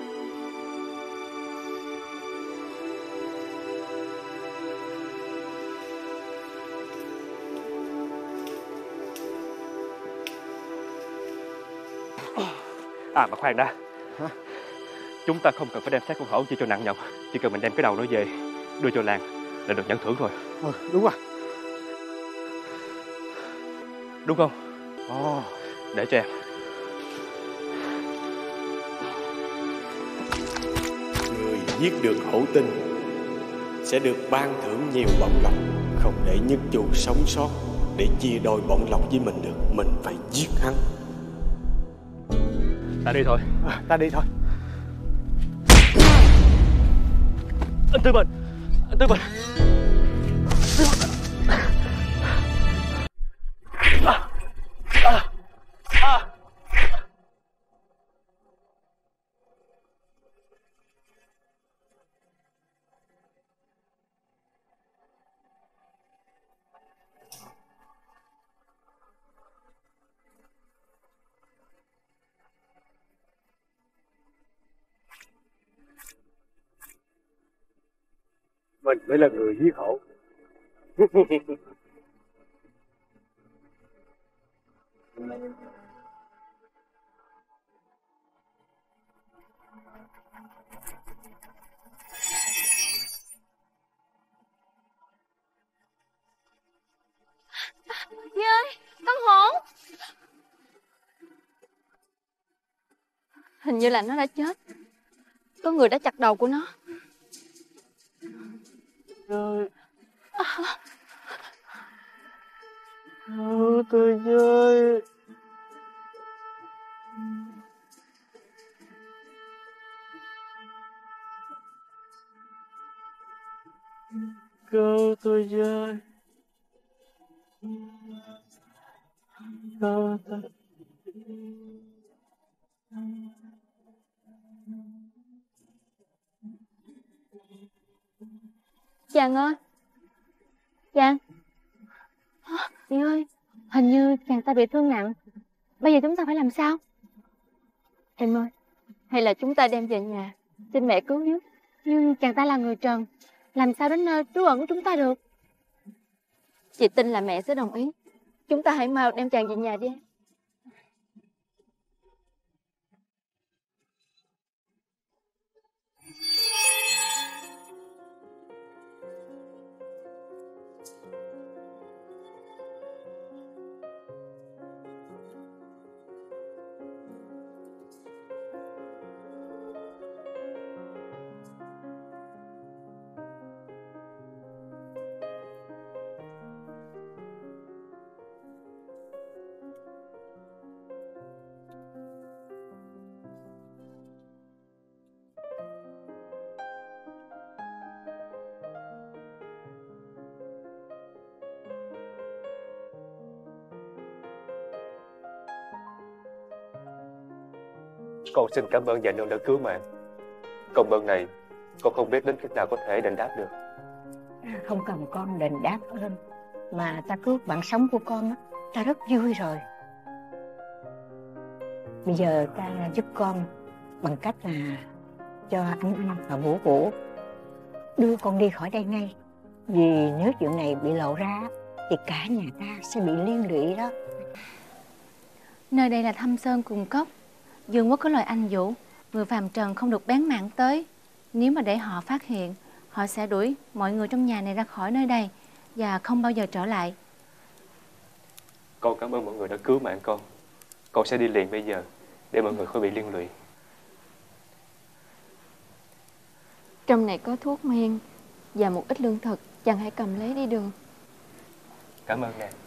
Speaker 23: À mà khoan đã. Hả? Chúng ta không cần phải đem xác con hổ chỉ cho nặng nhọc. Chỉ cần mình đem cái đầu nó về đưa cho làng là được nhận thưởng rồi.
Speaker 5: Đúng rồi.
Speaker 23: đúng không? Để cho em.
Speaker 14: Người giết được Hổ Tinh sẽ được ban thưởng nhiều bổng lộc. Không để Nhất Chu sống sót để chia đôi bổng lộc với mình được. Mình phải giết hắn.
Speaker 23: Ta đi thôi.
Speaker 5: Ta đi thôi.
Speaker 23: Anh Tư Bình. Anh Tư Bình.
Speaker 14: Mình mới là người giết Hổ.
Speaker 6: Dì ơi, con hổ. Hình như là nó đã chết. Có người đã chặt đầu của nó.
Speaker 14: Ơi. Tôi ơi. Cứu tôi ơi. Cứu tôi.
Speaker 6: Chàng ơi. Chàng. Dì ơi, hình như chàng ta bị thương nặng. Bây giờ chúng ta phải làm sao? Em ơi, hay là chúng ta đem về nhà xin mẹ cứu giúp. Nhưng chàng ta là người trần, làm sao đến nơi trú ẩn của chúng ta được? Chị tin là mẹ sẽ đồng ý. Chúng ta hãy mau đem chàng về nhà đi.
Speaker 23: Con xin cảm ơn nhà nương đã cứu mạng. Công ơn này con không biết đến cách nào có thể đền đáp được.
Speaker 18: Không cần con đền đáp ơn, mà ta cứu mạng sống của con, ta rất vui rồi. Bây giờ ta giúp con bằng cách là cho anh và Vũ đưa con đi khỏi đây ngay. Vì nếu chuyện này bị lộ ra thì cả nhà ta sẽ bị liên lụy đó.
Speaker 6: Nơi đây là Thâm Sơn Cùng Cốc, Dương quốc có lời anh dụ, người phàm trần không được bén mảng tới. Nếu mà để họ phát hiện, họ sẽ đuổi mọi người trong nhà này ra khỏi nơi đây và không bao giờ trở lại.
Speaker 23: Con cảm ơn mọi người đã cứu mạng con. Con sẽ đi liền bây giờ để mọi người khỏi bị liên lụy.
Speaker 6: Trong này có thuốc men và một ít lương thực, chàng hãy cầm lấy đi đường.
Speaker 23: Cảm ơn nàng.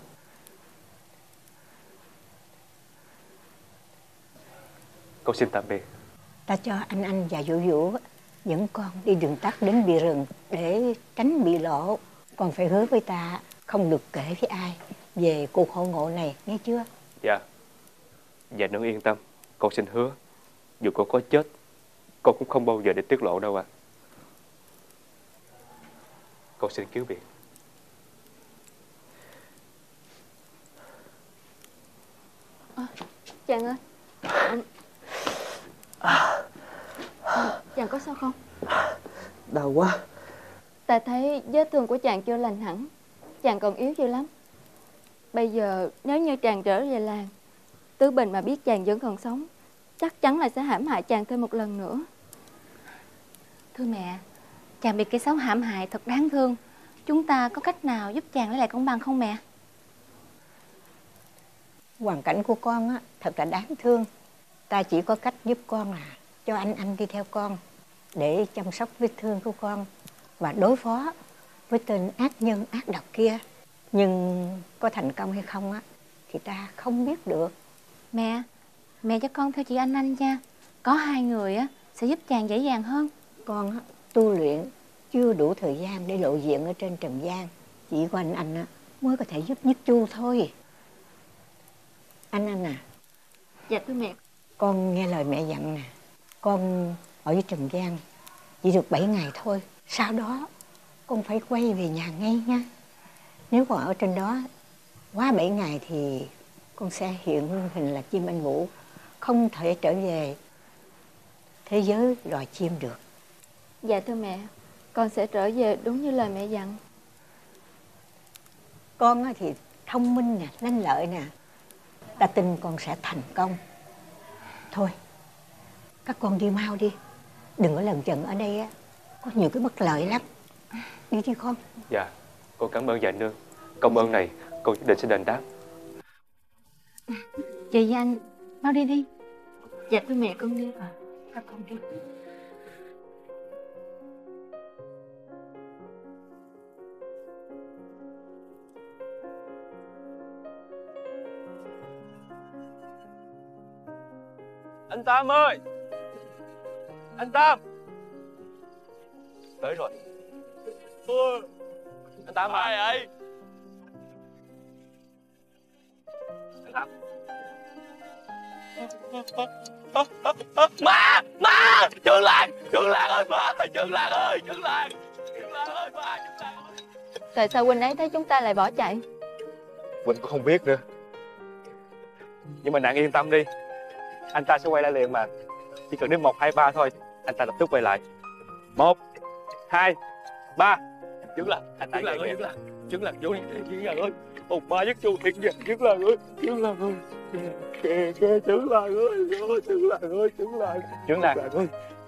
Speaker 23: Con xin tạm biệt.
Speaker 18: Ta cho anh và Vũ dẫn con đi đường tắt đến bìa rừng để tránh bị lộ. Con phải hứa với ta không được kể với ai về cuộc hội ngộ này, nghe chưa?
Speaker 23: Dạ. Dạ nương yên tâm, con xin hứa, dù con có chết, con cũng không bao giờ để tiết lộ đâu ạ. Con xin cứu biệt.
Speaker 6: Chàng ơi, chàng có sao không?
Speaker 20: Đau quá.
Speaker 6: Ta thấy vết thương của chàng chưa lành hẳn, chàng còn yếu dữ lắm. Bây giờ nếu như chàng trở về làng, Tứ Bình mà biết chàng vẫn còn sống, chắc chắn là sẽ hãm hại chàng thêm một lần nữa. Thưa mẹ, chàng bị kẻ xấu hãm hại thật đáng thương. Chúng ta có cách nào giúp chàng lấy lại công bằng không mẹ?
Speaker 18: Hoàn cảnh của con á, thật là đáng thương. Ta chỉ có cách giúp con là cho anh đi theo con để chăm sóc vết thương của con và đối phó với tên ác nhân ác độc kia. Nhưng có thành công hay không á thì ta không biết được.
Speaker 7: Mẹ cho con theo chị Anh nha. Có hai người á sẽ giúp chàng dễ dàng hơn.
Speaker 18: Con á, tu luyện chưa đủ thời gian để lộ diện ở trên trần gian. Chỉ có anh á mới có thể giúp Nhất Chu thôi. Anh à.
Speaker 7: Dạ thưa mẹ.
Speaker 18: Con nghe lời mẹ dặn nè. Con ở dưới trần gian chỉ được 7 ngày thôi. Sau đó con phải quay về nhà ngay nha. Nếu còn ở trên đó quá 7 ngày thì con sẽ hiện nguyên hình là chim anh vũ, không thể trở về thế giới loài chim được.
Speaker 7: Dạ thưa mẹ, con sẽ trở về đúng như lời mẹ dặn.
Speaker 18: Con thì thông minh nè, lanh lợi nè. Ta tin con sẽ thành công. Thôi, các con đi mau đi. Đừng có lần chần ở đây á, có nhiều cái bất lợi lắm. Đi đi con.
Speaker 23: Dạ, con cảm ơn dạ nương. Công ơn này con nhất định sẽ đền đáp.
Speaker 7: Chị với anh, mau đi đi. Dạ thưa mẹ, con đi. Các con đi.
Speaker 13: Anh Tam ơi! Anh Tam! Tới rồi. Anh Tam ai vậy? Anh Tam. Ma! Trường Làng ơi, ma! Trường Làng ơi, Trường Làng ơi, ma!
Speaker 7: Tại sao huynh ấy thấy chúng ta lại bỏ chạy?
Speaker 23: Quỳnh cũng không biết nữa. Nhưng mà nàng yên tâm đi, anh ta sẽ quay lại liền mà. Chỉ cần đến 1, 2, 3 thôi, anh ta lập tức quay lại. 1, 2, 3. Chứng là anh ta ơi, Chứng là vô đi, Chứng là ơi. Hồn ma Nhất Chu thiệt vậy, Chứng là ơi, Chứng là ơi. Kìa, Chứng là ơi, Chứng là ơi, Chứng là ơi. Chứng là ơi.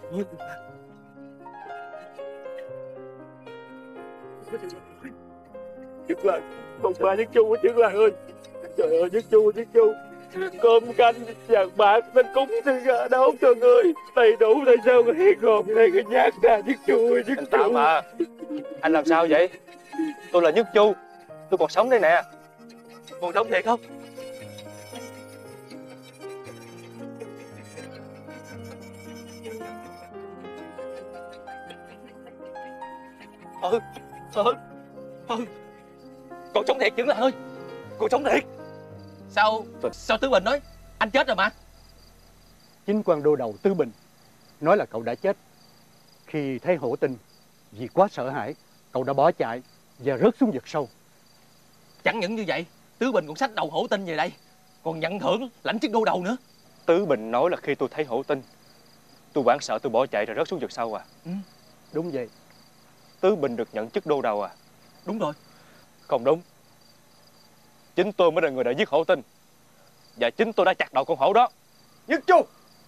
Speaker 23: Chứng là hồn ma Nhất Chu, Chứng là ơi. Trời ơi, Nhất Chu. Cơm canh vàng bạc nên cúng thì đâu cho người đầy đủ, tại sao cái hiện hồn này cái nhát ra Nhất Chu. Anh Tam à, anh làm sao vậy? Tôi là Nhất Chu, tôi còn sống đây nè. Còn sống thiệt không? Còn sống thiệt Chứng là ơi, còn sống thiệt. Sao Tứ Bình nói anh chết rồi mà?
Speaker 22: Chính quan đô đầu Tứ Bình nói là cậu đã chết. Khi thấy Hổ Tinh, vì quá sợ hãi, cậu đã bỏ chạy và rớt xuống vực sâu.
Speaker 13: Chẳng những như vậy, Tứ Bình còn xách đầu Hổ Tinh về đây, còn nhận thưởng lãnh chức đô đầu nữa.
Speaker 23: Tứ Bình nói là khi tôi thấy Hổ Tinh, tôi hoảng sợ tôi bỏ chạy rồi rớt xuống vực sâu à?
Speaker 22: Đúng vậy.
Speaker 23: Tứ Bình được nhận chức đô đầu à?
Speaker 13: Đúng rồi.
Speaker 23: Không đúng. Chính tôi mới là người đã giết Hổ Tinh, và chính tôi đã chặt đầu con hổ đó.
Speaker 5: Nhất Chu!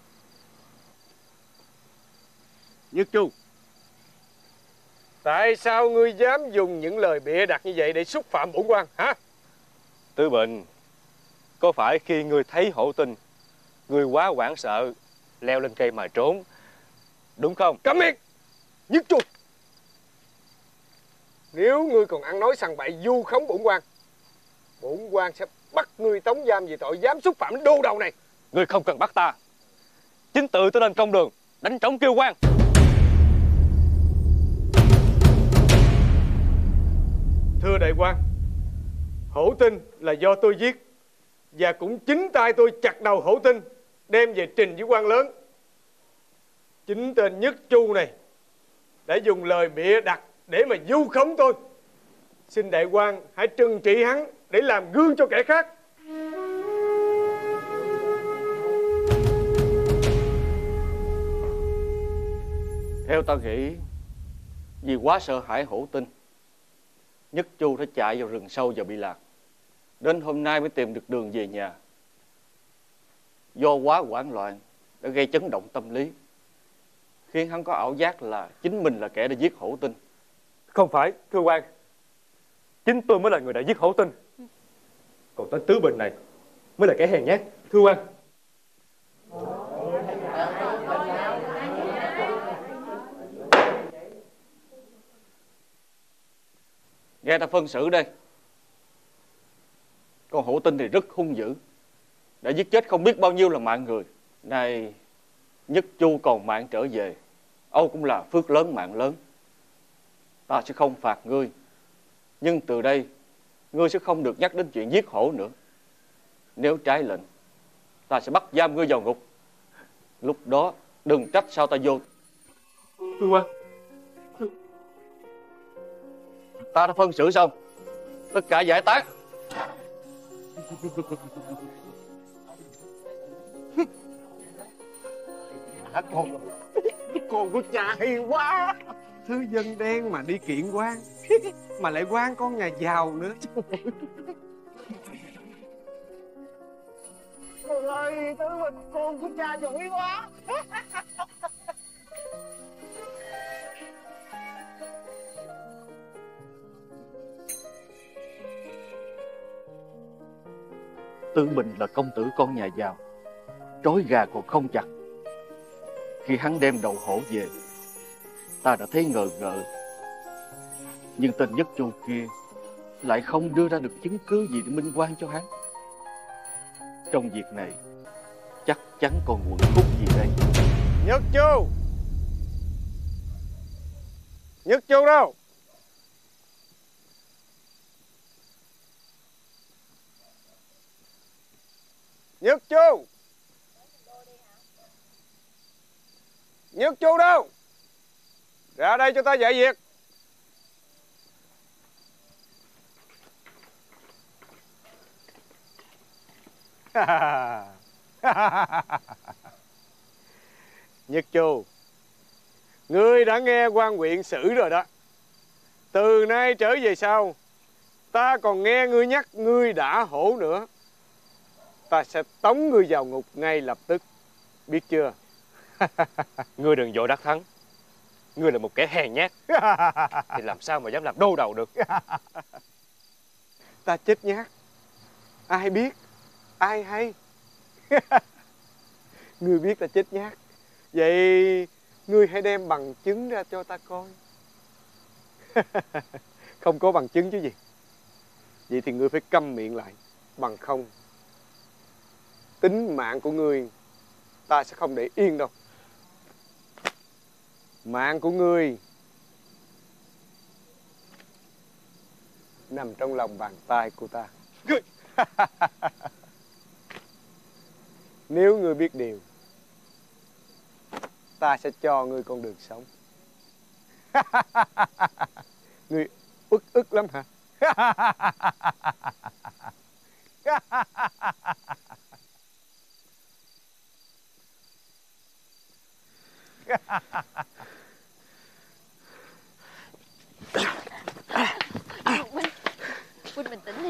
Speaker 5: Nhất Chu! Tại sao ngươi dám dùng những lời bịa đặt như vậy để xúc phạm bổn quan hả?
Speaker 23: Tứ Bình, có phải khi ngươi thấy Hổ Tinh, ngươi quá hoảng sợ leo lên cây mà trốn, đúng không?
Speaker 5: Câm miệng! Nhất Chu! Nếu ngươi còn ăn nói sằng bậy vu khống bổn quan sẽ bắt ngươi tống giam vì tội dám xúc phạm đô đầu này.
Speaker 23: Ngươi không cần bắt ta, chính tự tôi lên công đường đánh trống kêu quan.
Speaker 5: Thưa đại quan, Hổ Tinh là do tôi giết, và cũng chính tay tôi chặt đầu Hổ Tinh đem về trình với quan lớn. Chính tên Nhất Chu này đã dùng lời bịa đặt để mà vu khống tôi. Xin đại quan hãy trừng trị hắn để làm gương cho kẻ khác.
Speaker 13: Theo ta nghĩ, vì quá sợ hãi Hổ Tinh, Nhất Chu đã chạy vào rừng sâu và bị lạc. Đến hôm nay mới tìm được đường về nhà. Do quá hoảng loạn đã gây chấn động tâm lý, khiến hắn có ảo giác là chính mình là kẻ đã giết Hổ Tinh.
Speaker 23: Không phải, thưa quan, chính tôi mới là người đã giết Hổ Tinh. Còn tên Tứ Bình này, mới là kẻ hèn nhát, thưa quan.
Speaker 13: Nghe ta phân xử đây. Con Hổ Tinh thì rất hung dữ, đã giết chết không biết bao nhiêu là mạng người. Nay Nhất Chu còn mạng trở về, âu cũng là phước lớn mạng lớn. Ta sẽ không phạt ngươi, nhưng từ đây ngươi sẽ không được nhắc đến chuyện giết hổ nữa. Nếu trái lệnh, ta sẽ bắt giam ngươi vào ngục. Lúc đó đừng trách sao ta vô.
Speaker 23: Thưa quan.
Speaker 13: Ta đã phân xử xong, tất cả giải tán.
Speaker 5: Con của cha hay quá. Thứ dân đen mà đi kiện quan, mà lại quan con nhà giàu nữa. Trời ơi, Tư Bình, con của cha giỏi quá.
Speaker 13: Tư Bình là công tử con nhà giàu, trói gà còn không chặt. Khi hắn đem đầu hổ về, ta đã thấy ngờ ngợ. Nhưng tên Nhất Chu kia lại không đưa ra được chứng cứ gì để minh oan cho hắn. Trong việc này chắc chắn còn quẩn khúc gì đây.
Speaker 5: Nhất Chu! Nhất Chu đâu? Nhất Chu! Nhất Chu đâu? Ra đây cho ta dạy việc. Nhất Chu, ngươi đã nghe quan huyện xử rồi đó. Từ nay trở về sau, ta còn nghe ngươi nhắc ngươi đã hổ nữa, ta sẽ tống ngươi vào ngục ngay lập tức, biết chưa?
Speaker 23: Ngươi đừng vội đắc thắng. Ngươi là một kẻ hèn nhát, thì làm sao mà dám làm đô đầu được.
Speaker 5: Ta chết nhát, ai biết, ai hay. Ngươi biết ta chết nhát, vậy ngươi hãy đem bằng chứng ra cho ta coi. Không có bằng chứng chứ gì. Vậy thì ngươi phải câm miệng lại, bằng không tính mạng của ngươi ta sẽ không để yên đâu. Mạng của ngươi nằm trong lòng bàn tay của ta. Nếu ngươi biết điều, ta sẽ cho ngươi con đường sống. Ngươi uất ức lắm hả?
Speaker 6: Huynh bình tĩnh đi.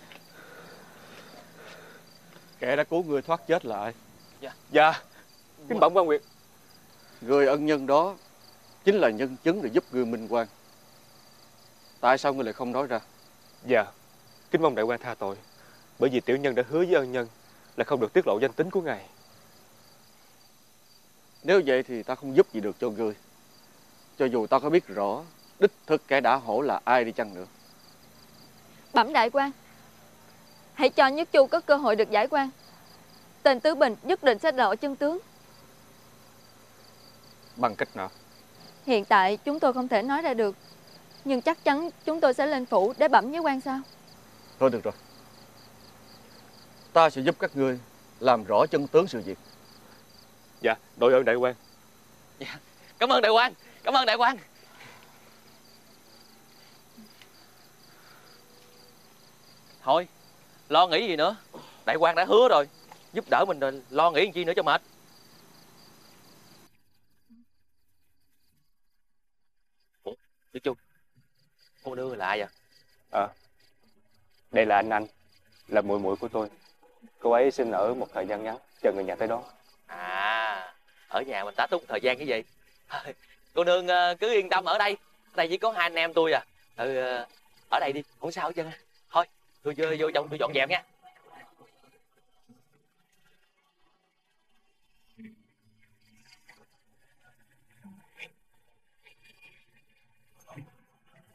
Speaker 13: Kẻ đã cứu ngươi thoát chết là ai?
Speaker 23: Dạ, kính bẩm quan huyện.
Speaker 13: Người ân nhân đó chính là nhân chứng để giúp ngươi minh oan. Tại sao ngươi lại không nói ra?
Speaker 23: Dạ, kính mong đại quan tha tội. Bởi vì tiểu nhân đã hứa với ân nhân là không được tiết lộ danh tính của ngài.
Speaker 13: Nếu vậy thì ta không giúp gì được cho ngươi, cho dù ta có biết rõ đích thực kẻ đã hổ là ai đi chăng nữa.
Speaker 6: Bẩm đại quan, hãy cho Nhất Chu có cơ hội được giải oan. Tên Tứ Bình nhất định sẽ lộ chân tướng.
Speaker 23: Bằng cách nào?
Speaker 6: Hiện tại chúng tôi không thể nói ra được, nhưng chắc chắn chúng tôi sẽ lên phủ để bẩm với quan sao.
Speaker 13: Thôi được rồi, ta sẽ giúp các ngươi làm rõ chân tướng sự việc.
Speaker 23: Dạ, đội ơn đại quan.
Speaker 8: Dạ, cảm ơn đại quan, cảm ơn đại quan. Thôi, lo nghĩ gì nữa. Đại quan đã hứa rồi, giúp đỡ mình rồi, lo nghĩ làm chi nữa cho mệt. Ủa, Đức Chu, cô đưa là ai vậy?
Speaker 23: Đây là anh, là muội muội của tôi. Cô ấy xin ở một thời gian ngắn, chờ người nhà tới đón.
Speaker 8: À, ở nhà mình tá túc thời gian cái gì? Cô nương cứ yên tâm ở đây. Ở đây chỉ có hai anh em tôi à. Ở đây đi, không sao hết trơn. Thôi, tôi vô trong tôi dọn dẹp nha.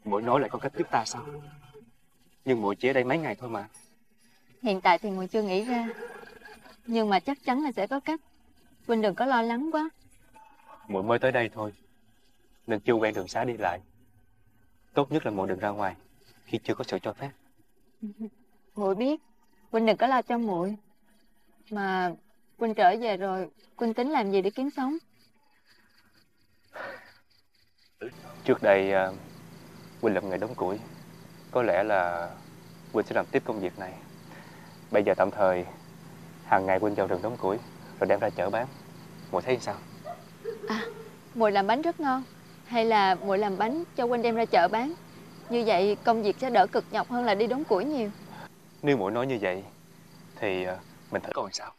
Speaker 23: Muội nói lại có cách giúp ta sao? Nhưng muội chỉ ở đây mấy ngày thôi mà.
Speaker 6: Hiện tại thì muội chưa nghĩ ra, nhưng mà chắc chắn là sẽ có cách. Huynh đừng có lo lắng quá.
Speaker 23: Muội mới tới đây thôi, nên chưa quen đường xá đi lại. Tốt nhất là muội đừng ra ngoài khi chưa có sự cho phép.
Speaker 6: Muội biết, Huynh đừng có lo cho muội. Mà Huynh trở về rồi, Huynh tính làm gì để kiếm sống?
Speaker 23: Trước đây Huynh làm nghề đóng củi, có lẽ là Huynh sẽ làm tiếp công việc này. Bây giờ tạm thời hàng ngày Huynh vào rừng đóng củi rồi đem ra chợ bán. Muội thấy sao?
Speaker 6: À, muội làm bánh rất ngon. Hay là muội làm bánh cho Huynh đem ra chợ bán? Như vậy công việc sẽ đỡ cực nhọc hơn là đi đóng củi nhiều.
Speaker 23: Nếu muội nói như vậy thì mình thử coi sao.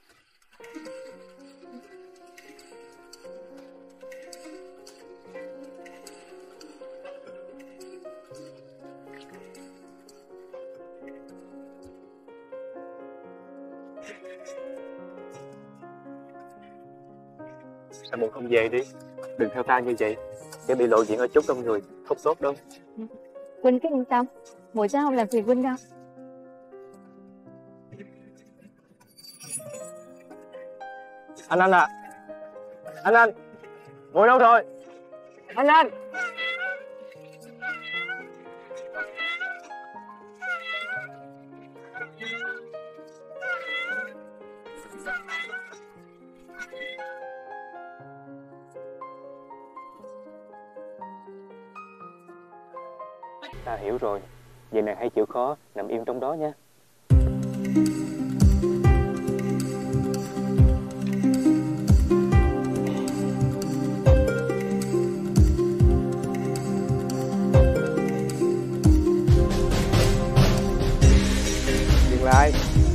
Speaker 23: Sao muội không về đi? Đừng theo ta như vậy, để bị lộ diện ở chỗ đông người, không tốt đâu.
Speaker 6: Huynh cứ yên tâm, muội sẽ không làm phiền Huynh đâu.
Speaker 23: Anh à, anh, muội đâu rồi? Anh. Ta hiểu rồi, vậy nàng hãy chịu khó nằm yên trong đó nha. Dừng lại.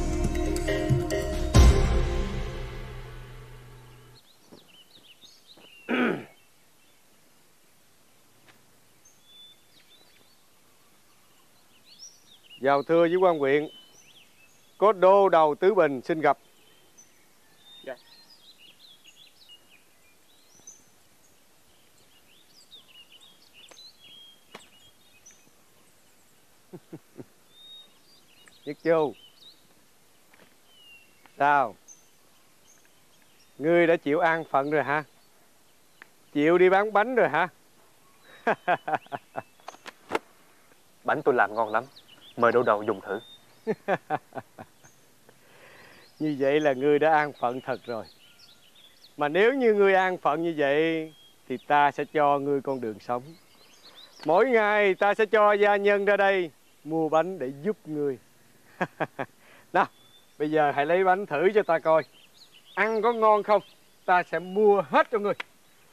Speaker 5: Vào thưa với quan huyện, có đô đầu Tứ Bình xin gặp.
Speaker 23: Dạ.
Speaker 5: Nhất Chu, sao? Ngươi đã chịu an phận rồi hả? Chịu đi bán bánh rồi hả?
Speaker 23: Bánh tôi làm ngon lắm, mời đô đầu dùng thử.
Speaker 5: Như vậy là ngươi đã an phận thật rồi. Mà nếu như ngươi an phận như vậy thì ta sẽ cho ngươi con đường sống. Mỗi ngày ta sẽ cho gia nhân ra đây mua bánh để giúp ngươi. Nào, bây giờ hãy lấy bánh thử cho ta coi. Ăn có ngon không? Ta sẽ mua hết cho ngươi.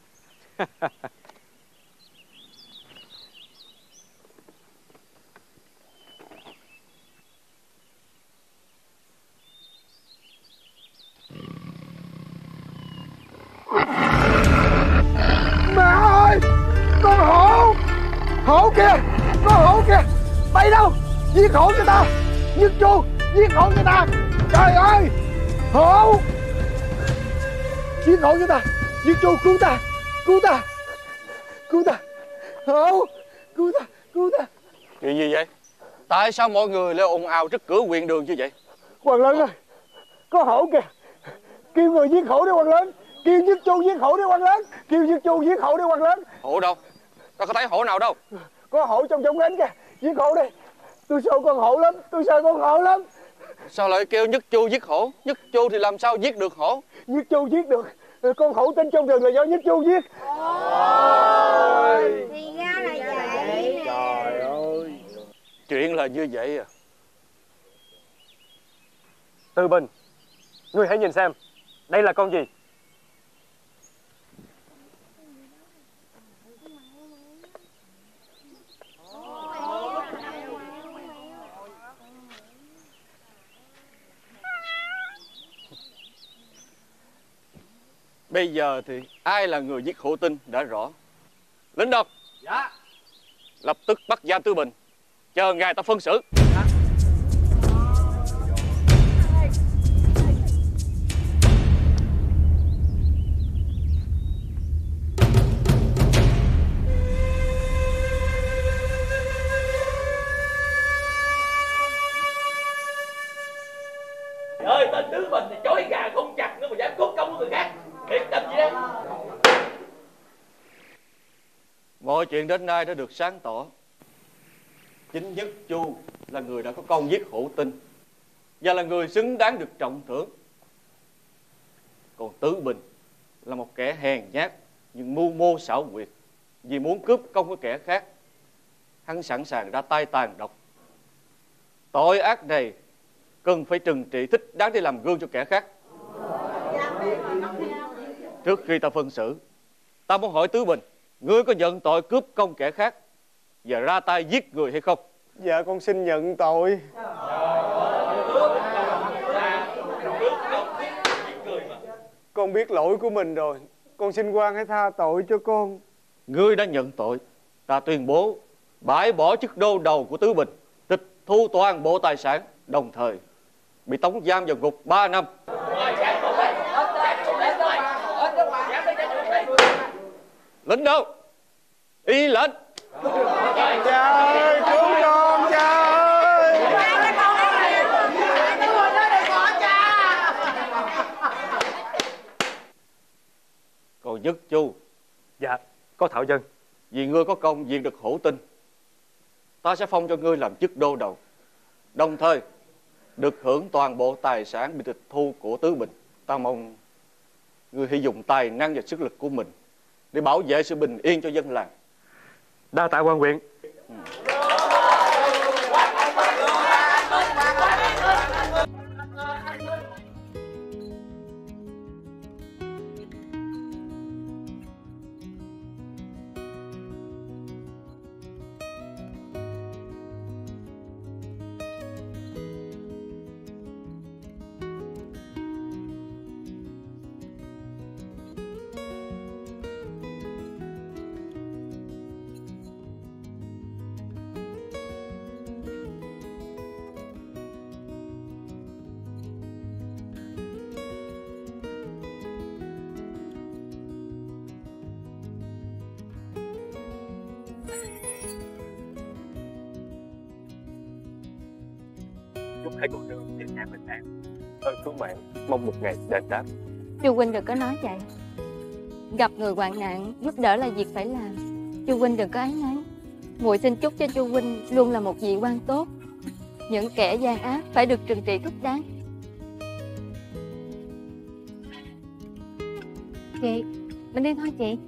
Speaker 1: Mẹ ơi, con hổ, hổ kìa, con hổ kìa, bay đâu, giết hổ cho ta, Nhất Chu, giết hổ cho ta, trời ơi, hổ, giết hổ cho ta, Nhất Chu cứu ta, cứu ta, cứu ta, hổ, cứu ta, cứu ta.
Speaker 13: Chuyện gì vậy? Tại sao mọi người lại ồn ào trước cửa huyện đường như vậy?
Speaker 1: Hoàng Lớn ơi, có hổ kìa, kêu người giết hổ đi Hoàng Lớn. Kêu Nhất Chu giết hổ đi Quan Lớn. Kêu Nhất Chu giết hổ đi Quan Lớn.
Speaker 13: Hổ đâu? Tao có thấy hổ nào đâu.
Speaker 1: Có hổ trong giống gánh kìa. Giết hổ đi. Tôi sợ con hổ lắm. Tôi sợ con hổ lắm.
Speaker 13: Sao lại kêu Nhất Chu giết hổ? Nhất Chu thì làm sao giết được hổ?
Speaker 1: Nhất Chu giết được. Con hổ tinh trong rừng là do Nhất Chu giết.
Speaker 9: Thì ra là vậy.
Speaker 13: Trời ơi. Chuyện là như vậy à?
Speaker 23: Tư Bình, ngươi hãy nhìn xem, đây là con gì?
Speaker 13: Bây giờ thì ai là người giết hổ tinh đã rõ. Lính đâu?
Speaker 5: Dạ.
Speaker 13: Lập tức bắt giam Tư Bình, chờ ngài ta phân xử.
Speaker 16: tên Tứ Bình thì chói gà không chặt nữa mà dám cốt công của người khác. Thiệt tình gì đấy.
Speaker 13: Mọi chuyện đến nay đã được sáng tỏ. Chính Nhất Chu là người đã có công giết Hữu Tinh và là người xứng đáng được trọng thưởng. Còn Tứ Bình là một kẻ hèn nhát nhưng mưu mô xảo quyệt. Vì muốn cướp công của kẻ khác, hắn sẵn sàng ra tay tàn độc. Tội ác này cần phải trừng trị thích đáng để làm gương cho kẻ khác. Trước khi ta phân xử, ta muốn hỏi Tứ Bình, ngươi có nhận tội cướp công kẻ khác và ra tay giết người hay không?
Speaker 5: Dạ con xin nhận tội. Con biết lỗi của mình rồi. Con xin quan hãy tha tội cho con.
Speaker 13: Ngươi đã nhận tội, ta tuyên bố bãi bỏ chức đô đầu của Tứ Bình, tịch thu toàn bộ tài sản, đồng thời bị tống giam vào ngục 3 năm. Lính đâu? Y lệnh.
Speaker 5: Cha ơi, cứu con, cha ơi.
Speaker 13: Còn Nhất Chu.
Speaker 23: Dạ, có Thảo Dân.
Speaker 13: Vì ngươi có công diệt được Hữu Tinh, ta sẽ phong cho ngươi làm chức đô đầu, đồng thời được hưởng toàn bộ tài sản bị tịch thu của Tứ Bình. Ta mong ngươi hãy dùng tài năng và sức lực của mình để bảo vệ sự bình yên cho dân làng.
Speaker 23: Đa tạ quan huyện. Chúc hai cô nương về nhà bình an. Ơn cứu mạng, mong một ngày đền đáp.
Speaker 7: Chu huynh đừng có nói vậy. Gặp người hoạn nạn, giúp đỡ là việc phải làm. Chu huynh đừng có áy náy. Muội xin chúc cho Chu huynh luôn là một vị quan tốt. Những kẻ gian ác phải được trừng trị thích đáng. Chị, mình đi thôi chị.